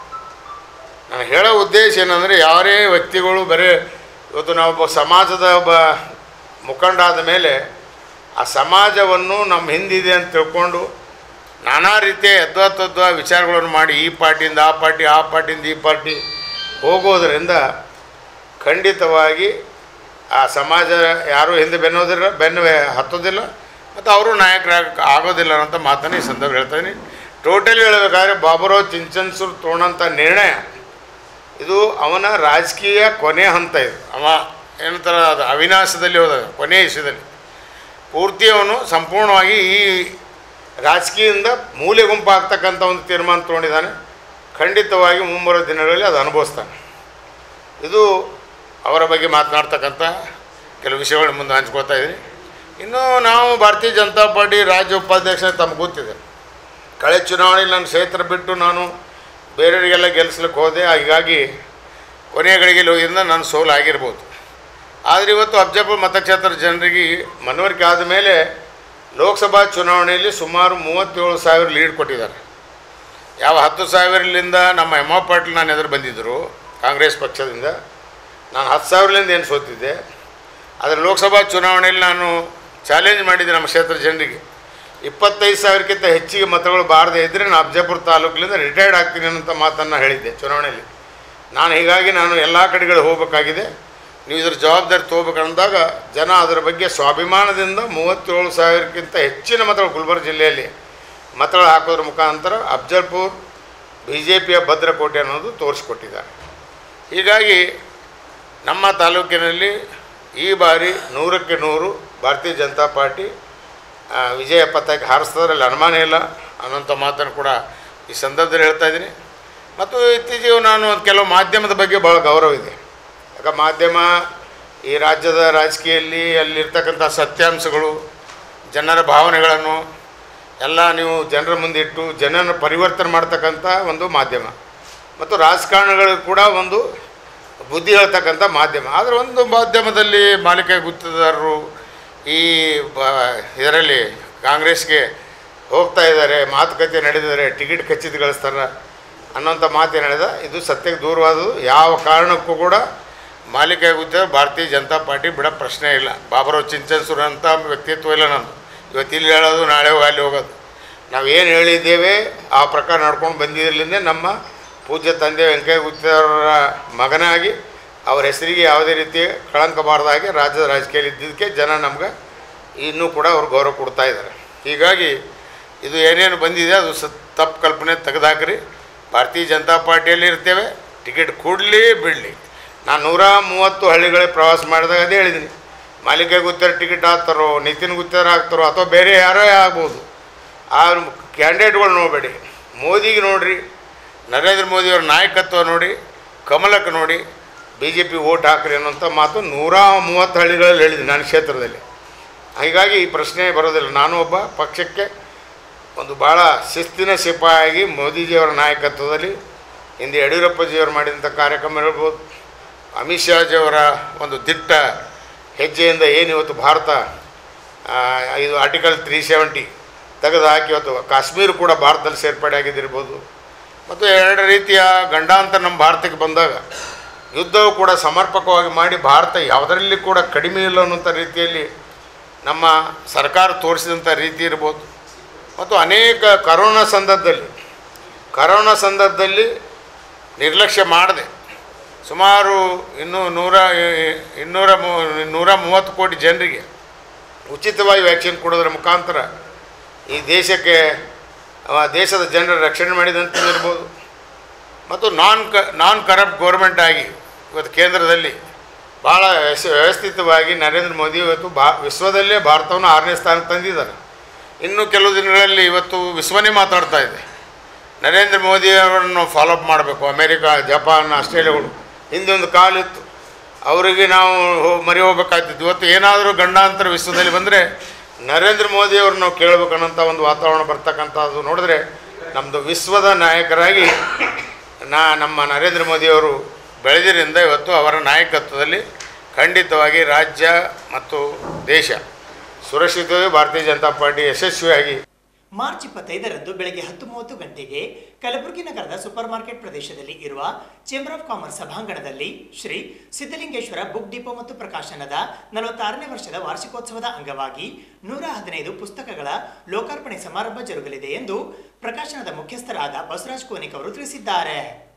ನಾನು ಹೇಳೋ ಉದ್ದೇಶ ಏನಂದರೆ, ಯಾರೇ ವ್ಯಕ್ತಿಗಳು ಬರೀ ಇವತ್ತು ನಾವೊಬ್ಬ ಸಮಾಜದ ಒಬ್ಬ ಮುಖಂಡ ಆದ ಮೇಲೆ ಆ ಸಮಾಜವನ್ನು ನಮ್ಮ ಹಿಂದಿದೆ ಅಂತ ತಿಳ್ಕೊಂಡು ನಾನಾ ರೀತಿಯ ಯದ್ವಾತದ್ವಾ ವಿಚಾರಗಳನ್ನು ಮಾಡಿ ಈ ಪಾರ್ಟಿಯಿಂದ ಆ ಪಾರ್ಟಿ, ಆ ಪಾರ್ಟಿಯಿಂದ ಈ ಪಾರ್ಟಿ ಹೋಗೋದರಿಂದ ಖಂಡಿತವಾಗಿ ಆ ಸಮಾಜ ಯಾರೂ ಹಿಂದೆ ಬೆನ್ನು ಹತ್ತೋದಿಲ್ಲ ಮತ್ತು ಅವರು ಆಗೋದಿಲ್ಲ ಅನ್ನೋಂಥ ಮಾತನ್ನು ಈ ಸಂದರ್ಭ ಹೇಳ್ತಾಯಿದ್ದೀನಿ. ಟೋಟಲಿ ಹೇಳಬೇಕಾದ್ರೆ ಬಾಬುರಾವ್ ಚಿಂಚನ್ಸೂರು ತೊಗೊಂಡಂಥ ನಿರ್ಣಯ ಇದು ಅವನ ರಾಜಕೀಯ ಕೊನೆ ಹಂತ. ಇದು ಅವ ಏನಂತಾರೆ, ಅದು ಅವಿನಾಶದಲ್ಲಿ ಹೋದಾಗ ಕೊನೆಯ ವಿಷಯದಲ್ಲಿ ಪೂರ್ತಿ ಅವನು ಸಂಪೂರ್ಣವಾಗಿ ಈ ರಾಜಕೀಯದಿಂದ ಮೂಲೆ ಗುಂಪಾಗ್ತಕ್ಕಂಥ ಒಂದು ತೀರ್ಮಾನ ತೊಗೊಂಡಿದ್ದಾನೆ. ಖಂಡಿತವಾಗಿ ಮುಂಬರುವ ದಿನಗಳಲ್ಲಿ ಅದು ಅನುಭವಿಸ್ತಾನೆ. ಇದು ಅವರ ಬಗ್ಗೆ ಮಾತನಾಡ್ತಕ್ಕಂಥ ಕೆಲವು ವಿಷಯಗಳನ್ನ ಮುಂದೆ ಹಂಚ್ಕೊಳ್ತಾ ಇದ್ದೀನಿ. ಇನ್ನು ನಾವು ಭಾರತೀಯ ಜನತಾ ಪಾರ್ಟಿ ರಾಜ್ಯ ಉಪಾಧ್ಯಕ್ಷ ತಮಗೆ ಗೊತ್ತಿದೆ. ಕಳೆದ ಚುನಾವಣೆಯಲ್ಲಿ ನನ್ನ ಕ್ಷೇತ್ರ ಬಿಟ್ಟು ನಾನು ಬೇರೆಯವರಿಗೆಲ್ಲ ಗೆಲ್ಲಿಸ್ಲಿಕ್ಕೆ ಹೋದೆ. ಹೀಗಾಗಿ ಕೊನೆಯ ಗಳಿಗೆಯಲ್ಲಿ ಹೋಗಿದ್ದರಿಂದ ನಾನು ಸೋಲು ಆಗಿರ್ಬೋದು. ಆದರೆ ಇವತ್ತು ಅಫಜಲ್ಪುರ ಮತಕ್ಷೇತ್ರ ಜನರಿಗೆ ಮನವರಿಕೆ ಆದ ಮೇಲೆ ಲೋಕಸಭಾ ಚುನಾವಣೆಯಲ್ಲಿ ಸುಮಾರು 37,000 ಲೀಡ್ ಕೊಟ್ಟಿದ್ದಾರೆ. ಯಾವ 10,000ಲಿಂದ ನಮ್ಮ ಎಮ್ಮ ಪಾಟೀಲ್ ನಾನು ಎದುರು ಬಂದಿದ್ದರು ಕಾಂಗ್ರೆಸ್ ಪಕ್ಷದಿಂದ. ನಾನು 10,000ಲಿಂದ ಏನು ಸೋತಿದ್ದೆ. ಆದರೆ ಲೋಕಸಭಾ ಚುನಾವಣೆಯಲ್ಲಿ ನಾನು ಚಾಲೆಂಜ್ ಮಾಡಿದ್ದೆ ನಮ್ಮ ಕ್ಷೇತ್ರ ಜನರಿಗೆ 25,000ಕ್ಕಿಂತ ಹೆಚ್ಚಿಗೆ ಮತಗಳು ಬಾರದೇ ಇದ್ದರೆ ನಾನು ಅಫಜಲ್ಪುರ ತಾಲೂಕಿನಿಂದ ರಿಟೈರ್ಡ್ ಆಗ್ತೀನಿ ಅನ್ನೋಂಥ ಮಾತನ್ನು ಹೇಳಿದ್ದೆ ಚುನಾವಣೆಯಲ್ಲಿ. ಹೀಗಾಗಿ ನಾನು ಎಲ್ಲ ಕಡೆಗಳು ಹೋಗಬೇಕಾಗಿದೆ, ನೀವು ಇದ್ರ ಜವಾಬ್ದಾರಿ ತೊಗೋಬೇಕಂದಾಗ ಜನ ಅದರ ಬಗ್ಗೆ ಸ್ವಾಭಿಮಾನದಿಂದ 37,000ಕ್ಕಿಂತ ಹೆಚ್ಚಿನ ಮತಗಳು ಗುಲ್ಬರ್ಗ ಜಿಲ್ಲೆಯಲ್ಲಿ ಮತಗಳು ಹಾಕೋದ್ರ ಮುಖಾಂತರ ಅಫಜಲ್ಪುರ BJPಯ ಭದ್ರಕೋಟೆ ಅನ್ನೋದು ತೋರಿಸ್ಕೊಟ್ಟಿದ್ದಾರೆ. ಹೀಗಾಗಿ ನಮ್ಮ ತಾಲೂಕಿನಲ್ಲಿ ಈ ಬಾರಿ 100ಕ್ಕೆ 100 ಭಾರತೀಯ ಜನತಾ ಪಾರ್ಟಿ ವಿಜಯ ಪತಾಕೆ ಹಾರಿಸೋದ್ರಲ್ಲಿ ಅನುಮಾನ ಇಲ್ಲ ಅನ್ನೋಂಥ ಮಾತನ್ನು ಕೂಡ ಈ ಸಂದರ್ಭದಲ್ಲಿ ಹೇಳ್ತಾ ಇದ್ದೀನಿ. ಮತ್ತು ಇತ್ತೀಚೆಗೆ ನಾನು ಕೆಲವು ಮಾಧ್ಯಮದ ಬಗ್ಗೆ ಭಾಳ ಗೌರವ ಇದೆ. ಯಾಕೆ ಮಾಧ್ಯಮ ಈ ರಾಜ್ಯದ ರಾಜಕೀಯದಲ್ಲಿ ಅಲ್ಲಿರ್ತಕ್ಕಂಥ ಸತ್ಯಾಂಶಗಳು, ಜನರ ಭಾವನೆಗಳನ್ನು ಎಲ್ಲ ನೀವು ಜನರ ಮುಂದಿಟ್ಟು ಜನನ ಪರಿವರ್ತನೆ ಮಾಡ್ತಕ್ಕಂಥ ಒಂದು ಮಾಧ್ಯಮ ಮತ್ತು ರಾಜಕಾರಣಗಳು ಕೂಡ ಒಂದು ಬುದ್ಧಿ ಹೇಳ್ತಕ್ಕಂಥ ಮಾಧ್ಯಮ. ಆದರೆ ಒಂದು ಮಾಧ್ಯಮದಲ್ಲಿ ಮಾಲಿಕೆ ಗುತ್ತಿಗೆದಾರರು ಈ ಇದರಲ್ಲಿ ಕಾಂಗ್ರೆಸ್ಗೆ ಹೋಗ್ತಾ ಇದ್ದಾರೆ, ಮಾತುಕತೆ ನಡೆದಿದ್ದಾರೆ, ಟಿಕೆಟ್ ಕಚ್ಚಿದ್ದು ಗಳಿಸ್ತಾರೆ ಅನ್ನೋಂಥ ಮಾತೇನು ಹೇಳಿದ, ಇದು ಸತ್ಯಕ್ಕೆ ದೂರವಾದದ್ದು. ಯಾವ ಕಾರಣಕ್ಕೂ ಕೂಡ ಮಾಲಿಕೆ ಗುತ್ತಿಗೆ ಭಾರತೀಯ ಜನತಾ ಪಾರ್ಟಿ ಬಿಡೋ ಪ್ರಶ್ನೆ ಇಲ್ಲ. ಬಾಬುರಾವ್ ಚಿಂಚನ್ಸೂರು ಅಂತ ವ್ಯಕ್ತಿತ್ವ ಇಲ್ಲ ನಂದು. ಇವತ್ತು ಇಲ್ಲಿ ಹೇಳೋದು ನಾಳೆ ಅಲ್ಲಿ ಹೋಗೋದು. ನಾವೇನು ಹೇಳಿದ್ದೇವೆ ಆ ಪ್ರಕಾರ ನಡ್ಕೊಂಡು ಬಂದಿದ್ದರಿಂದ ನಮ್ಮ ಪೂಜ್ಯ ತಂದೆ ವೆಂಕಯ್ಯಗುತ್ತೇವರ ಮಗನಾಗಿ ಅವರ ಹೆಸರಿಗೆ ಯಾವುದೇ ರೀತಿ ಕಳಂಕ ಬಾರದಾಗಿ ರಾಜ್ಯದ ರಾಜಕೀಯದಲ್ಲಿ ಇದ್ದಿದ್ದಕ್ಕೆ ಜನ ನಮ್ಗೆ ಇನ್ನೂ ಕೂಡ ಅವ್ರು ಗೌರವ ಕೊಡ್ತಾ ಇದ್ದಾರೆ. ಹೀಗಾಗಿ ಇದು ಏನೇನು ಬಂದಿದೆ ಅದು ತಪ್ಪು ಕಲ್ಪನೆ ತೆಗೆದಾಕ್ರಿ. ಭಾರತೀಯ ಜನತಾ ಪಾರ್ಟಿಯಲ್ಲಿ ಇರ್ತೇವೆ, ಟಿಕೆಟ್ ಕೊಡಲಿ ಬಿಡಲಿ. ನಾನು 130 ಹಳ್ಳಿಗಳಿಗೆ ಪ್ರವಾಸ ಮಾಡಿದಾಗ ಅದೇ ಹೇಳಿದ್ದೀನಿ, ಮಾಲಿಕೆ ಗುತ್ತೇದಾರ್ ಟಿಕೆಟ್ ಹಾಕ್ತಾರೋ, ನಿತಿನ್ ಗುತ್ತೇದಾರ್ ಹಾಕ್ತಾರೋ ಅಥವಾ ಬೇರೆ ಯಾರೇ ಆಗ್ಬೋದು, ಆ ಕ್ಯಾಂಡಿಡೇಟ್ಗಳು ನೋಡಬೇಡಿ, ಮೋದಿಗೆ ನೋಡಿರಿ, ನರೇಂದ್ರ ಮೋದಿಯವ್ರ ನಾಯಕತ್ವ ನೋಡಿ, ಕಮಲಕ್ಕೆ ನೋಡಿ, BJP ಓಟ್ ಹಾಕ್ರಿ ಅನ್ನೋಂಥ ಮಾತು 130 ಹಳ್ಳಿಗಳಲ್ಲಿ ಹೇಳಿದ್ದೀನಿ ನನ್ನ ಕ್ಷೇತ್ರದಲ್ಲಿ. ಹೀಗಾಗಿ ಈ ಪ್ರಶ್ನೆ ಬರೋದಿಲ್ಲ. ನಾನು ಒಬ್ಬ ಪಕ್ಷಕ್ಕೆ ಒಂದು ಭಾಳ ಶಿಸ್ತಿನ ಸಿಪಾಯಿಯಾಗಿ ಮೋದಿಜಿಯವರ ನಾಯಕತ್ವದಲ್ಲಿ ಹಿಂದೆ ಯಡಿಯೂರಪ್ಪಜಿಯವರು ಮಾಡಿದಂಥ ಕಾರ್ಯಕ್ರಮ ಹೇಳ್ಬೋದು, ಅಮಿತ್ ಶಾಜಿಯವರ ಒಂದು ದಿಟ್ಟ ಹೆಜ್ಜೆಯಿಂದ ಏನು ಇವತ್ತು ಭಾರತ ಇದು ಆರ್ಟಿಕಲ್ 370 ತೆಗೆದು ಹಾಕಿ ಇವತ್ತು ಕಾಶ್ಮೀರ ಕೂಡ ಭಾರತದಲ್ಲಿ ಸೇರ್ಪಡೆ ಆಗಿದ್ದಿರ್ಬೋದು. ಮತ್ತು ಎರಡು ರೀತಿಯ ಗಂಡಾಂತರ ನಮ್ಮ ಭಾರತಕ್ಕೆ ಬಂದಾಗ ಯುದ್ಧವು ಕೂಡ ಸಮರ್ಪಕವಾಗಿ ಮಾಡಿ ಭಾರತ ಯಾವುದರಲ್ಲಿ ಕೂಡ ಕಡಿಮೆ ಇಲ್ಲ ಅನ್ನೋಂಥ ರೀತಿಯಲ್ಲಿ ನಮ್ಮ ಸರ್ಕಾರ ತೋರಿಸಿದಂಥ ರೀತಿ ಇರ್ಬೋದು. ಮತ್ತು ಅನೇಕ ಕರೋನಾ ಸಂದರ್ಭದಲ್ಲಿ ನಿರ್ಲಕ್ಷ್ಯ ಮಾಡದೆ ಸುಮಾರು 130 ಕೋಟಿ ಜನರಿಗೆ ಉಚಿತವಾಗಿ ವ್ಯಾಕ್ಸಿನ್ ಕೊಡೋದ್ರ ಮುಖಾಂತರ ಈ ದೇಶದ ಜನರ ರಕ್ಷಣೆ ಮಾಡಿದಂಥದ್ದಿರ್ಬೋದು. ಮತ್ತು ನಾನ್ ಕರಪ್ಟ್ ಗೌರ್ಮೆಂಟ್ ಆಗಿ ಇವತ್ತು ಕೇಂದ್ರದಲ್ಲಿ ಭಾಳ ವ್ಯವಸ್ಥಿತವಾಗಿ ನರೇಂದ್ರ ಮೋದಿ ಇವತ್ತು ವಿಶ್ವದಲ್ಲೇ ಭಾರತವನ್ನು 6ನೇ ಸ್ಥಾನಕ್ಕೆ ತಂದಿದ್ದಾರೆ. ಇನ್ನು ಕೆಲವು ದಿನಗಳಲ್ಲಿ ಇವತ್ತು ವಿಶ್ವನೇ ಮಾತಾಡ್ತಾ ಇದೆ, ನರೇಂದ್ರ ಮೋದಿಯವರನ್ನು ಫಾಲೋಅಪ್ ಮಾಡಬೇಕು. ಅಮೇರಿಕಾ, ಜಪಾನ್, ಆಸ್ಟ್ರೇಲಿಯಾಗಳು ಹಿಂದೆ ಒಂದು ಕಾಲಿತ್ತು, ಅವರಿಗೆ ನಾವು ಮರಿ ಹೋಗ್ಬೇಕಾಗ್ತಿತ್ತು. ಇವತ್ತು ಏನಾದರೂ ಗಂಡಾಂತರ ವಿಶ್ವದಲ್ಲಿ ಬಂದರೆ ನರೇಂದ್ರ ಮೋದಿಯವ್ರು ನಾವು ಕೇಳಬೇಕನ್ನೋಂಥ ಒಂದು ವಾತಾವರಣ ಬರ್ತಕ್ಕಂಥದ್ದು ನೋಡಿದ್ರೆ ನಮ್ಮದು ವಿಶ್ವದ ನಾಯಕರಾಗಿ ನಮ್ಮ ನರೇಂದ್ರ ಮೋದಿಯವರು ಬೆಳೆದಿರಿಂದ ಇವತ್ತು ಅವರ ನಾಯಕತ್ವದಲ್ಲಿ ಖಂಡಿತವಾಗಿ ರಾಜ್ಯ ಮತ್ತು ದೇಶ ಸುರಕ್ಷಿತವೇ ಭಾರತೀಯ ಜನತಾ ಪಾರ್ಟಿ ಯಶಸ್ವಿಯಾಗಿ ಮಾರ್ಚ್ 25ರಂದು ಬೆಳಗ್ಗೆ 10:30 ಗಂಟೆಗೆ ಕಲಬುರಗಿ ನಗರದ ಸೂಪರ್ ಮಾರ್ಕೆಟ್ ಪ್ರದೇಶದಲ್ಲಿ ಇರುವ ಚೇಂಬರ್ ಆಫ್ ಕಾಮರ್ಸ್ ಸಭಾಂಗಣದಲ್ಲಿ ಶ್ರೀ ಸಿದ್ಧಲಿಂಗೇಶ್ವರ ಬುಕ್ ಡಿಪೋ ಮತ್ತು ಪ್ರಕಾಶನದ 46ನೇ ವರ್ಷದ ವಾರ್ಷಿಕೋತ್ಸವದ ಅಂಗವಾಗಿ 115 ಪುಸ್ತಕಗಳ ಲೋಕಾರ್ಪಣೆ ಸಮಾರಂಭ ಜರುಗಲಿದೆ ಎಂದು ಪ್ರಕಾಶನದ ಮುಖ್ಯಸ್ಥರಾದ ಬಸವರಾಜ್ ಕೋನಿಕ್ ಅವರು ತಿಳಿಸಿದ್ದಾರೆ.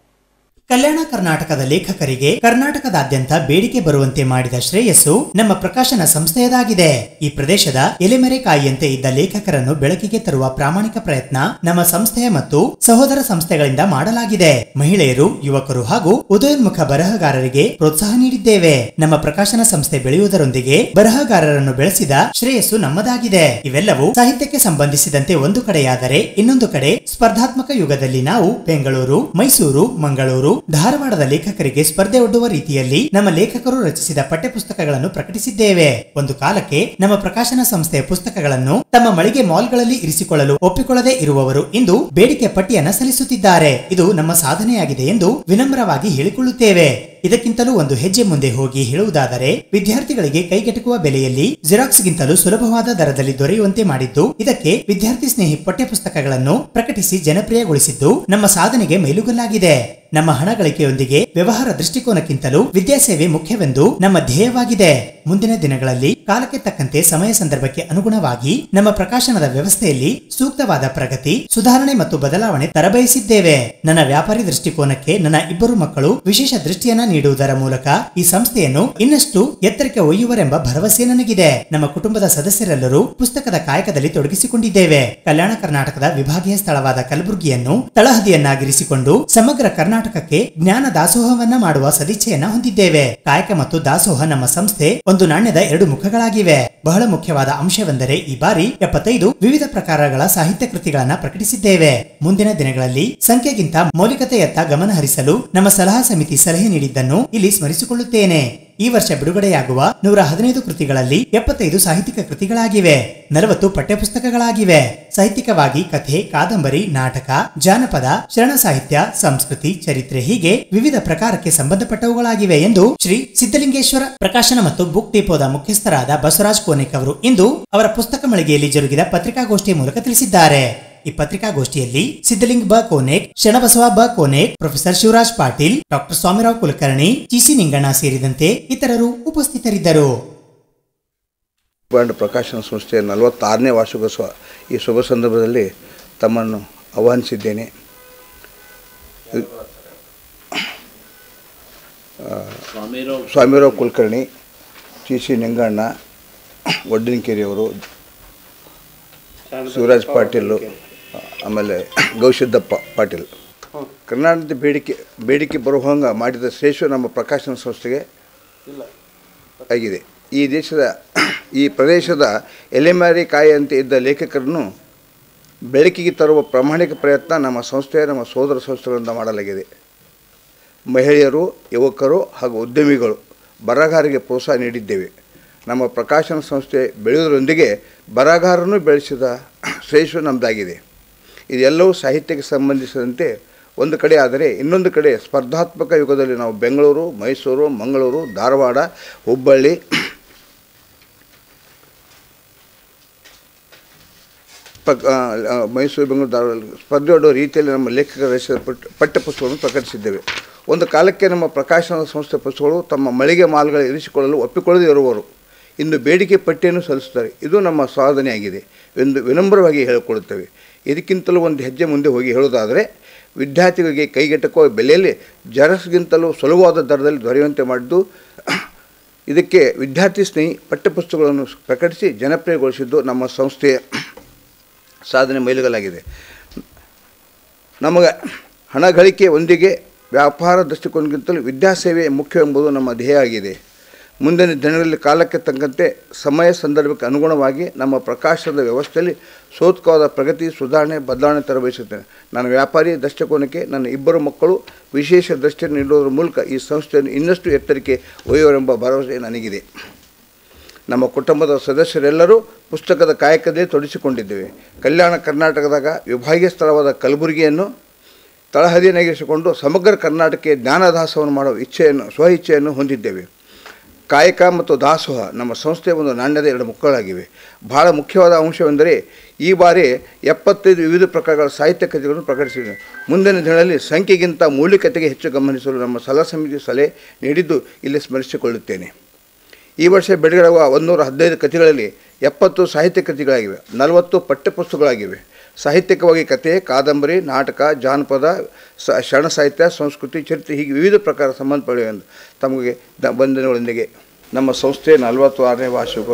ಕಲ್ಯಾಣ ಕರ್ನಾಟಕದ ಲೇಖಕರಿಗೆ ಕರ್ನಾಟಕದಾದ್ಯಂತ ಬೇಡಿಕೆ ಬರುವಂತೆ ಮಾಡಿದ ಶ್ರೇಯಸ್ಸು ನಮ್ಮ ಪ್ರಕಾಶನ ಸಂಸ್ಥೆಯದಾಗಿದೆ. ಈ ಪ್ರದೇಶದ ಎಲೆಮರೆಕಾಯಿಯಂತೆ ಇದ್ದ ಲೇಖಕರನ್ನು ಬೆಳಕಿಗೆ ತರುವ ಪ್ರಾಮಾಣಿಕ ಪ್ರಯತ್ನ ನಮ್ಮ ಸಂಸ್ಥೆಯ ಮತ್ತು ಸಹೋದರ ಸಂಸ್ಥೆಗಳಿಂದ ಮಾಡಲಾಗಿದೆ. ಮಹಿಳೆಯರು, ಯುವಕರು ಹಾಗೂ ಉದಯೋನ್ಮುಖ ಬರಹಗಾರರಿಗೆ ಪ್ರೋತ್ಸಾಹ ನೀಡಿದ್ದೇವೆ. ನಮ್ಮ ಪ್ರಕಾಶನ ಸಂಸ್ಥೆ ಬೆಳೆಯುವುದರೊಂದಿಗೆ ಬರಹಗಾರರನ್ನು ಬೆಳೆಸಿದ ಶ್ರೇಯಸ್ಸು ನಮ್ಮದಾಗಿದೆ. ಇವೆಲ್ಲವೂ ಸಾಹಿತ್ಯಕ್ಕೆ ಸಂಬಂಧಿಸಿದಂತೆ ಒಂದು ಕಡೆಯಾದರೆ, ಇನ್ನೊಂದು ಕಡೆ ಸ್ಪರ್ಧಾತ್ಮಕ ಯುಗದಲ್ಲಿ ನಾವು ಬೆಂಗಳೂರು, ಮೈಸೂರು, ಮಂಗಳೂರು, ಧಾರವಾಡದ ಲೇಖಕರಿಗೆ ಸ್ಪರ್ಧೆ ಒಡ್ಡುವ ರೀತಿಯಲ್ಲಿ ನಮ್ಮ ಲೇಖಕರು ರಚಿಸಿದ ಪಠ್ಯಪುಸ್ತಕಗಳನ್ನು ಪ್ರಕಟಿಸಿದ್ದೇವೆ. ಒಂದು ಕಾಲಕ್ಕೆ ನಮ್ಮ ಪ್ರಕಾಶನ ಸಂಸ್ಥೆಯ ಪುಸ್ತಕಗಳನ್ನು ತಮ್ಮ ಮಳಿಗೆ ಮಾಲ್ಗಳಲ್ಲಿ ಇರಿಸಿಕೊಳ್ಳಲು ಒಪ್ಪಿಕೊಳ್ಳದೆ ಇರುವವರು ಇಂದು ಬೇಡಿಕೆ ಪಟ್ಟಿಯನ್ನು ಸಲ್ಲಿಸುತ್ತಿದ್ದಾರೆ. ಇದು ನಮ್ಮ ಸಾಧನೆಯಾಗಿದೆ ಎಂದು ವಿನಮ್ರವಾಗಿ ಹೇಳಿಕೊಳ್ಳುತ್ತೇವೆ. ಇದಕ್ಕಿಂತಲೂ ಒಂದು ಹೆಜ್ಜೆ ಮುಂದೆ ಹೋಗಿ ಹೇಳುವುದಾದರೆ, ವಿದ್ಯಾರ್ಥಿಗಳಿಗೆ ಕೈಗೆಟುಕುವ ಬೆಲೆಯಲ್ಲಿ ಜೆರಾಕ್ಸ್ ಗಿಂತಲೂ ಸುಲಭವಾದ ದರದಲ್ಲಿ ದೊರೆಯುವಂತೆ ಮಾಡಿದ್ದು, ಇದಕ್ಕೆ ವಿದ್ಯಾರ್ಥಿ ಸ್ನೇಹಿ ಪಠ್ಯಪುಸ್ತಕಗಳನ್ನು ಪ್ರಕಟಿಸಿ ಜನಪ್ರಿಯಗೊಳಿಸಿದ್ದು ನಮ್ಮ ಸಾಧನೆಗೆ ಮೈಲುಗಲ್ಲಾಗಿದೆ. ನಮ್ಮ ಹಣ ಗಳಿಕೆಯೊಂದಿಗೆ ವ್ಯವಹಾರ ದೃಷ್ಟಿಕೋನಕ್ಕಿಂತಲೂ ವಿದ್ಯಾಸೇವೆ ಮುಖ್ಯವೆಂದು ನಮ್ಮ ಧ್ಯೇಯವಾಗಿದೆ. ಮುಂದಿನ ದಿನಗಳಲ್ಲಿ ಕಾಲಕ್ಕೆ ತಕ್ಕಂತೆ ಸಮಯ ಸಂದರ್ಭಕ್ಕೆ ಅನುಗುಣವಾಗಿ ನಮ್ಮ ಪ್ರಕಾಶನದ ವ್ಯವಸ್ಥೆಯಲ್ಲಿ ಸೂಕ್ತವಾದ ಪ್ರಗತಿ, ಸುಧಾರಣೆ ಮತ್ತು ಬದಲಾವಣೆ ತರಬಯಸಿದ್ದೇವೆ. ನನ್ನ ವ್ಯಾಪಾರಿ ದೃಷ್ಟಿಕೋನಕ್ಕೆ ನನ್ನ 2 ಮಕ್ಕಳು ವಿಶೇಷ ದೃಷ್ಟಿಯನ್ನ ನೀಡುವುದರ ಮೂಲಕ ಈ ಸಂಸ್ಥೆಯನ್ನು ಇನ್ನಷ್ಟು ಎತ್ತರಕ್ಕೆ ಒಯ್ಯುವರೆಂಬ ಭರವಸೆ ನನಗಿದೆ. ನಮ್ಮ ಕುಟುಂಬದ ಸದಸ್ಯರೆಲ್ಲರೂ ಪುಸ್ತಕದ ಕಾಯಕದಲ್ಲಿ ತೊಡಗಿಸಿಕೊಂಡಿದ್ದೇವೆ. ಕಲ್ಯಾಣ ಕರ್ನಾಟಕದ ವಿಭಾಗೀಯ ಸ್ಥಳವಾದ ಕಲಬುರಗಿಯನ್ನು ತಳಹದಿಯನ್ನಾಗಿರಿಸಿಕೊಂಡು ಸಮಗ್ರ ಕರ್ನಾಟಕಕ್ಕೆ ಜ್ಞಾನ ದಾಸೋಹವನ್ನ ಮಾಡುವ ಸದಿಚ್ಛೆಯನ್ನ ಹೊಂದಿದ್ದೇವೆ. ಕಾಯಕ ಮತ್ತು ದಾಸೋಹ ನಮ್ಮ ಸಂಸ್ಥೆ ಒಂದು ನಾಣ್ಯದ 2 ಮುಖಗಳಾಗಿವೆ. ಬಹಳ ಮುಖ್ಯವಾದ ಅಂಶವೆಂದರೆ ಈ ಬಾರಿ 75 ವಿವಿಧ ಪ್ರಕಾರಗಳ ಸಾಹಿತ್ಯ ಕೃತಿಗಳನ್ನ ಪ್ರಕಟಿಸಿದ್ದೇವೆ. ಮುಂದಿನ ದಿನಗಳಲ್ಲಿ ಸಂಖ್ಯೆಗಿಂತ ಮೌಲಿಕತೆಯತ್ತ ಗಮನ ಹರಿಸಲು ನಮ್ಮ ಸಲಹಾ ಸಮಿತಿ ಸಲಹೆ ನೀಡಿದ್ದನ್ನು ಇಲ್ಲಿ ಸ್ಮರಿಸಿಕೊಳ್ಳುತ್ತೇನೆ. ಈ ವರ್ಷ ಬಿಡುಗಡೆಯಾಗುವ 115 ಕೃತಿಗಳಲ್ಲಿ 75 ಸಾಹಿತ್ಯಿಕ ಕೃತಿಗಳಾಗಿವೆ, 40 ಪಠ್ಯಪುಸ್ತಕಗಳಾಗಿವೆ. ಸಾಹಿತ್ಯಿಕವಾಗಿ ಕಥೆ, ಕಾದಂಬರಿ, ನಾಟಕ, ಜಾನಪದ, ಶರಣ ಸಾಹಿತ್ಯ, ಸಂಸ್ಕೃತಿ, ಚರಿತ್ರೆ ಹೀಗೆ ವಿವಿಧ ಪ್ರಕಾರಕ್ಕೆ ಸಂಬಂಧಪಟ್ಟವುಗಳಾಗಿವೆ ಎಂದು ಶ್ರೀ ಸಿದ್ಧಲಿಂಗೇಶ್ವರ ಪ್ರಕಾಶನ ಮತ್ತು ಬುಕ್ ಡಿಪೋದ ಮುಖ್ಯಸ್ಥರಾದ ಬಸವರಾಜ್ ಕೋನಿಕ್ ಅವರು ಇಂದು ಅವರ ಪುಸ್ತಕ ಮಳಿಗೆಯಲ್ಲಿ ಜರುಗಿದ ಪತ್ರಿಕಾಗೋಷ್ಠಿಯ ಮೂಲಕ ತಿಳಿಸಿದ್ದಾರೆ. ಈ ಪತ್ರಿಕಾಗೋಷ್ಠಿಯಲ್ಲಿ ಸಿದ್ಧಲಿಂಗ್ ಬ ಕೋನೇಕ್, ಶರಣಬಸವ ಬ ಕೋನೇಕ್, ಪ್ರೊಫೆಸರ್ ಶಿವರಾಜ್ ಪಾಟೀಲ್, ಡಾಕ್ಟರ್ ಸ್ವಾಮಿರಾವ್ ಕುಲಕರ್ಣಿ, ಚಿಸಿ ನಿಂಗಣ್ಣ ಸೇರಿದಂತೆ ಇತರರು ಉಪಸ್ಥಿತರಿದ್ದರು. ಬ್ರ್ಯಾಂಡ್ ಪ್ರಕಾಶನ ಸಂಸ್ಥೆಯ 46ನೇ ವಾರ್ಷಿಕೋತ್ಸವ ಈ ಶುಭ ಸಂದರ್ಭದಲ್ಲಿ ತಮ್ಮನ್ನು ಆಹ್ವಾನಿಸಿದ್ದೇನೆ. ಸ್ವಾಮಿರಾವ್ ಕುಲಕರ್ಣಿ, ಸಿ ನಿಂಗಣ್ಣ, ಒಡ್ಡಿನಕೆರೆಯವರು, ಶಿವರಾಜ್ ಪಾಟೀಲ್, ಆಮೇಲೆ ಗೌಸಿದ್ದಪ್ಪ ಪಾಟೀಲ್. ಕರ್ನಾಟಕದ ಬೇಡಿಕೆ ಬರುವಂಗೆ ಮಾಡಿದ ಶ್ರೇಷ್ಠ ನಮ್ಮ ಪ್ರಕಾಶನ ಸಂಸ್ಥೆಗೆ ಆಗಿದೆ. ಈ ಪ್ರದೇಶದ ಎಲೆಮಾರಿ ಕಾಯಿಯಂತೆ ಇದ್ದ ಲೇಖಕರನ್ನು ಬೆಳಕಿಗೆ ತರುವ ಪ್ರಾಮಾಣಿಕ ಪ್ರಯತ್ನ ನಮ್ಮ ಸಂಸ್ಥೆಯ ನಮ್ಮ ಸೋದರ ಸಂಸ್ಥೆಗಳಿಂದ ಮಾಡಲಾಗಿದೆ. ಮಹಿಳೆಯರು, ಯುವಕರು ಹಾಗೂ ಉದ್ಯಮಿಗಳು ಬರಹಗಾರರಿಗೆ ಪ್ರೋತ್ಸಾಹ ನೀಡಿದ್ದೇವೆ. ನಮ್ಮ ಪ್ರಕಾಶನ ಸಂಸ್ಥೆ ಬೆಳೆಯುವುದರೊಂದಿಗೆ ಬರಹಗಾರರನ್ನು ಬೆಳೆಸಿದ ಶ್ರೇಷ್ಠ ನಮ್ಮದಾಗಿದೆ. ಇದೆಲ್ಲವೂ ಸಾಹಿತ್ಯಕ್ಕೆ ಸಂಬಂಧಿಸಿದಂತೆ ಒಂದು ಕಡೆ ಆದರೆ, ಇನ್ನೊಂದು ಕಡೆ ಸ್ಪರ್ಧಾತ್ಮಕ ಯುಗದಲ್ಲಿ ನಾವು ಬೆಂಗಳೂರು, ಮೈಸೂರು, ಮಂಗಳೂರು, ಧಾರವಾಡ, ಹುಬ್ಬಳ್ಳಿ, ಮೈಸೂರು, ಬೆಂಗಳೂರು, ಧಾರವಾಡ ಸ್ಪರ್ಧೆಯೊಡ್ಡುವ ರೀತಿಯಲ್ಲಿ ನಮ್ಮ ಲೇಖಕರ ರಚಿಸಿದ ಪಠ್ಯಪುಸ್ತಕಗಳನ್ನು ಪ್ರಕಟಿಸಿದ್ದೇವೆ. ಒಂದು ಕಾಲಕ್ಕೆ ನಮ್ಮ ಪ್ರಕಾಶನ ಸಂಸ್ಥೆ ಪುಸ್ತಕಗಳು ತಮ್ಮ ಮಳಿಗೆ ಮಾಲ್ಗಳು ಇರಿಸಿಕೊಳ್ಳಲು ಒಪ್ಪಿಕೊಳ್ಳದೇ ಇರುವವರು ಇಂದು ಬೇಡಿಕೆ ಪಟ್ಟಿಯನ್ನು ಸಲ್ಲಿಸುತ್ತಾರೆ. ಇದು ನಮ್ಮ ಸಾಧನೆಯಾಗಿದೆ ಎಂದು ವಿನಮ್ರವಾಗಿ ಹೇಳಿಕೊಳ್ಳುತ್ತೇವೆ. ಇದಕ್ಕಿಂತಲೂ ಒಂದು ಹೆಜ್ಜೆ ಮುಂದೆ ಹೋಗಿ ಹೇಳುವುದಾದರೆ, ವಿದ್ಯಾರ್ಥಿಗಳಿಗೆ ಕೈಗೆಟಕುವ ಬೆಲೆಯಲ್ಲಿ ಜೆರಾಕ್ಸ್ಗಿಂತಲೂ ಸುಲಭವಾದ ದರದಲ್ಲಿ ದೊರೆಯುವಂತೆ ಮಾಡಿದ್ದು. ಇದಕ್ಕೆ ವಿದ್ಯಾರ್ಥಿ ಸ್ನೇಹಿ ಪಠ್ಯಪುಸ್ತಕಗಳನ್ನು ಪ್ರಕಟಿಸಿ ಜನಪ್ರಿಯಗೊಳಿಸಿದ್ದು ನಮ್ಮ ಸಂಸ್ಥೆಯ ಸಾಧನೆ ಮೈಲಿಗಲಾಗಿದೆ. ನಮಗೆ ಹಣ ಗಳಿಕೆ ಒಂದಿಗೆ ವ್ಯಾಪಾರ ದೃಷ್ಟಿಕೋನಕ್ಕಿಂತಲೂ ವಿದ್ಯಾಸೇವೆ ಮುಖ್ಯವೆಂಬುದು ನಮ್ಮ ಧ್ಯೇಯ ಆಗಿದೆ. ಮುಂದಿನ ದಿನಗಳಲ್ಲಿ ಕಾಲಕ್ಕೆ ತಕ್ಕಂತೆ ಸಮಯ ಸಂದರ್ಭಕ್ಕೆ ಅನುಗುಣವಾಗಿ ನಮ್ಮ ಪ್ರಕಾಶನದ ವ್ಯವಸ್ಥೆಯಲ್ಲಿ ಸೂಕ್ತವಾದ ಪ್ರಗತಿ, ಸುಧಾರಣೆ, ಬದಲಾವಣೆ ತರಬಯಸುತ್ತೇನೆ. ನಾನು ವ್ಯಾಪಾರಿ ದೃಷ್ಟಿಕೋನಕ್ಕೆ ನನ್ನ ಇಬ್ಬರು ಮಕ್ಕಳು ವಿಶೇಷ ದೃಷ್ಟಿಯನ್ನು ನೀಡುವುದರ ಮೂಲಕ ಈ ಸಂಸ್ಥೆಯನ್ನು ಇನ್ನಷ್ಟು ಎತ್ತರಕ್ಕೆ ಒಯ್ಯುವರೆಂಬ ಭರವಸೆ ನನಗಿದೆ. ನಮ್ಮ ಕುಟುಂಬದ ಸದಸ್ಯರೆಲ್ಲರೂ ಪುಸ್ತಕದ ಕಾಯಕದಲ್ಲಿ ತೊಡಗಿಸಿಕೊಂಡಿದ್ದೇವೆ. ಕಲ್ಯಾಣ ಕರ್ನಾಟಕದಾಗ ವಿಭಾಗೀಯ ಸ್ಥಳವಾದ ಕಲಬುರಗಿಯನ್ನು ತಳಹದಿಯನ್ನಾಗಿರಿಸಿಕೊಂಡು ಸಮಗ್ರ ಕರ್ನಾಟಕಕ್ಕೆ ಜ್ಞಾನದಾಸವನ್ನು ಮಾಡುವ ಸ್ವ ಇಚ್ಛೆಯನ್ನು ಹೊಂದಿದ್ದೇವೆ. ಕಾಯಕ ಮತ್ತು ದಾಸೋಹ ನಮ್ಮ ಸಂಸ್ಥೆಯ ಒಂದು ನಾಣ್ಯದ ಎರಡು ಮುಖಗಳಾಗಿವೆ. ಬಹಳ ಮುಖ್ಯವಾದ ಅಂಶವೆಂದರೆ ಈ ಬಾರಿ 75 ವಿವಿಧ ಪ್ರಕಾರಗಳ ಸಾಹಿತ್ಯ ಕೃತಿಗಳನ್ನು ಪ್ರಕಟಿಸಿದ್ದೇವೆ. ಮುಂದಿನ ದಿನಗಳಲ್ಲಿ ಸಂಖ್ಯೆಗಿಂತ ಮೌಲಿಕತೆಗೆ ಹೆಚ್ಚು ಗಮನಿಸಲು ನಮ್ಮ ಸಲಹಾ ಸಮಿತಿ ಸಲಹೆ ನೀಡಿದ್ದು ಇಲ್ಲಿ ಸ್ಮರಿಸಿಕೊಳ್ಳುತ್ತೇನೆ. ಈ ವರ್ಷ ಬಿಡುಗಡೆಯಾಗುವ 115 ಕೃತಿಗಳಲ್ಲಿ 70 ಸಾಹಿತ್ಯ ಕೃತಿಗಳಾಗಿವೆ, 40 ಪಠ್ಯಪುಸ್ತಕಗಳಾಗಿವೆ. ಸಾಹಿತ್ಯಿಕವಾಗಿ ಕಥೆ, ಕಾದಂಬರಿ, ನಾಟಕ, ಜಾನಪದ, ಶರಣ ಸಾಹಿತ್ಯ, ಸಂಸ್ಕೃತಿ, ಚರಿತ್ರೆ ಹೀಗೆ ವಿವಿಧ ಪ್ರಕಾರ ಸಂಬಂಧಪಟ್ಟಿವೆ ಎಂದು ತಮಗೆ ಬಂಧನಗಳೊಂದಿಗೆ ನಮ್ಮ ಸಂಸ್ಥೆಯ 46ನೇ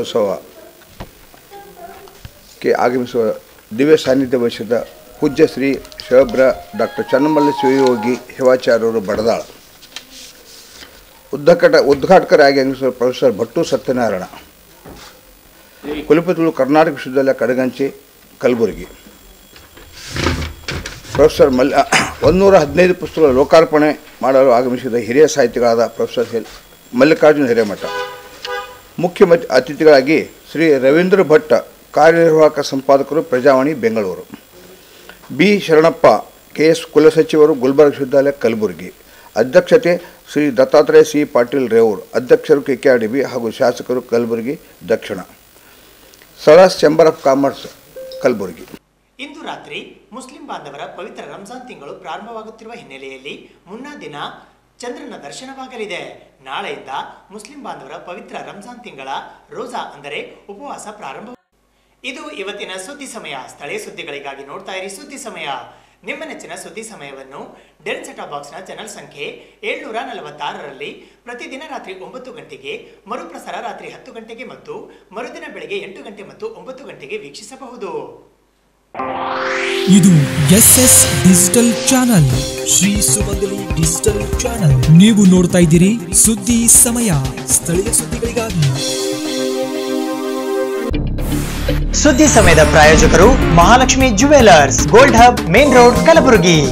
ವಾರ್ಷಿಕೋತ್ಸವಕ್ಕೆ ಆಗಮಿಸುವ ದಿವ್ಯ ಸಾನ್ನಿಧ್ಯ ವಹಿಸಿದ ಪೂಜ್ಯ ಶ್ರೀ ಶಿವಬ್ರ ಡಾಕ್ಟರ್ ಚನ್ನಮಲ್ಲ ಶಿವಯೋಗಿ ಶಿವಾಚಾರ್ಯರು ಬಡದಾಳ, ಉದ್ಘಾಟಕರಾಗಿ ಆಗಮಿಸುವ ಪ್ರೊಫೆಸರ್ ಭಟ್ಟು ಸತ್ಯನಾರಾಯಣ, ಕುಲಪತಿಗಳು ಕರ್ನಾಟಕ ವಿಶ್ವವಿದ್ಯಾಲಯ ಕಡಗಂಚಿ ಕಲಬುರಗಿ, ಪ್ರೊಫೆಸರ್ 115 ಪುಸ್ತಕಗಳ ಲೋಕಾರ್ಪಣೆ ಮಾಡಲು ಆಗಮಿಸಿದ ಹಿರಿಯ ಸಾಹಿತಿಗಳಾದ ಪ್ರೊಫೆಸರ್ ಮಲ್ಲಿಕಾರ್ಜುನ ಹಿರೇಮಠ, ಮುಖ್ಯ ಅತಿಥಿಗಳಾಗಿ ಶ್ರೀ ರವೀಂದ್ರ ಭಟ್, ಕಾರ್ಯನಿರ್ವಾಹಕ ಸಂಪಾದಕರು ಪ್ರಜಾವಾಣಿ ಬೆಂಗಳೂರು, ಬಿ ಶರಣಪ್ಪ, KS ಕುಲಸಚಿವರು ಗುಲ್ಬರ್ಗ ವಿಶ್ವವಿದ್ಯಾಲಯ ಕಲಬುರಗಿ, ಅಧ್ಯಕ್ಷತೆ ಶ್ರೀ ದತ್ತಾತ್ರೇಯ ಸಿ ಪಾಟೀಲ್ ರೇವೂರ್, ಅಧ್ಯಕ್ಷರು KKRDB ಹಾಗೂ ಶಾಸಕರು ಕಲಬುರಗಿ ದಕ್ಷಿಣ, ಸರಾಸ್ ಚೇಂಬರ್ ಆಫ್ ಕಾಮರ್ಸ್ ಕಲಬುರಗಿ. ಇಂದು ರಾತ್ರಿ ಮುಸ್ಲಿಂ ಬಾಂಧವರ ಪವಿತ್ರ ರಂಜಾನ್ ತಿಂಗಳು ಪ್ರಾರಂಭವಾಗುತ್ತಿರುವ ಹಿನ್ನೆಲೆಯಲ್ಲಿ ಮುನ್ನಾ ದಿನ ಚಂದ್ರನ ದರ್ಶನವಾಗಲಿದೆ. ನಾಳೆಯಿಂದ ಮುಸ್ಲಿಂ ಬಾಂಧವರ ಪವಿತ್ರ ರಂಜಾನ್ ತಿಂಗಳ ರೋಜಾ ಅಂದರೆ ಉಪವಾಸ ಪ್ರಾರಂಭ. ಇದು ಇವತ್ತಿನ ಸುದ್ದಿ ಸಮಯ. ಸ್ಥಳೀಯ ಸುದ್ದಿಗಳಿಗಾಗಿ ನೋಡ್ತಾ ಇರಿ ಸುದ್ದಿ ಸಮಯ. ನಿಮ್ಮ ನೆಚ್ಚಿನ ಸುದ್ದಿ ಸಮಯವನ್ನು ಡೆನ್ ಸೆಟಾ ಬಾಕ್ಸ್ನ ಚಾನಲ್ ಸಂಖ್ಯೆ 746ರಲ್ಲಿ ಪ್ರತಿದಿನ ರಾತ್ರಿ 9 ಗಂಟೆಗೆ, ಮರುಪ್ರಸಾರ ರಾತ್ರಿ 10 ಗಂಟೆಗೆ ಮತ್ತು ಮರುದಿನ ಬೆಳಗ್ಗೆ 8 ಗಂಟೆ ಮತ್ತು 9 ಗಂಟೆಗೆ ವೀಕ್ಷಿಸಬಹುದು. ಇದು SS digital channel, Shri Sumangali digital channel. ನೀವು ನೋಡ್ತಾ ಇದ್ದೀರಿ ಸುದ್ದಿ ಸಮಯ, ಸ್ಥಳೀಯ ಸುದ್ದಿಗಳಿಗಾಗಿ. ಸುದ್ದಿ ಸಮಯದ ಪ್ರಾಯೋಜಕರು Mahalakshmi jewellers, gold hub, main road, Kalaburagi.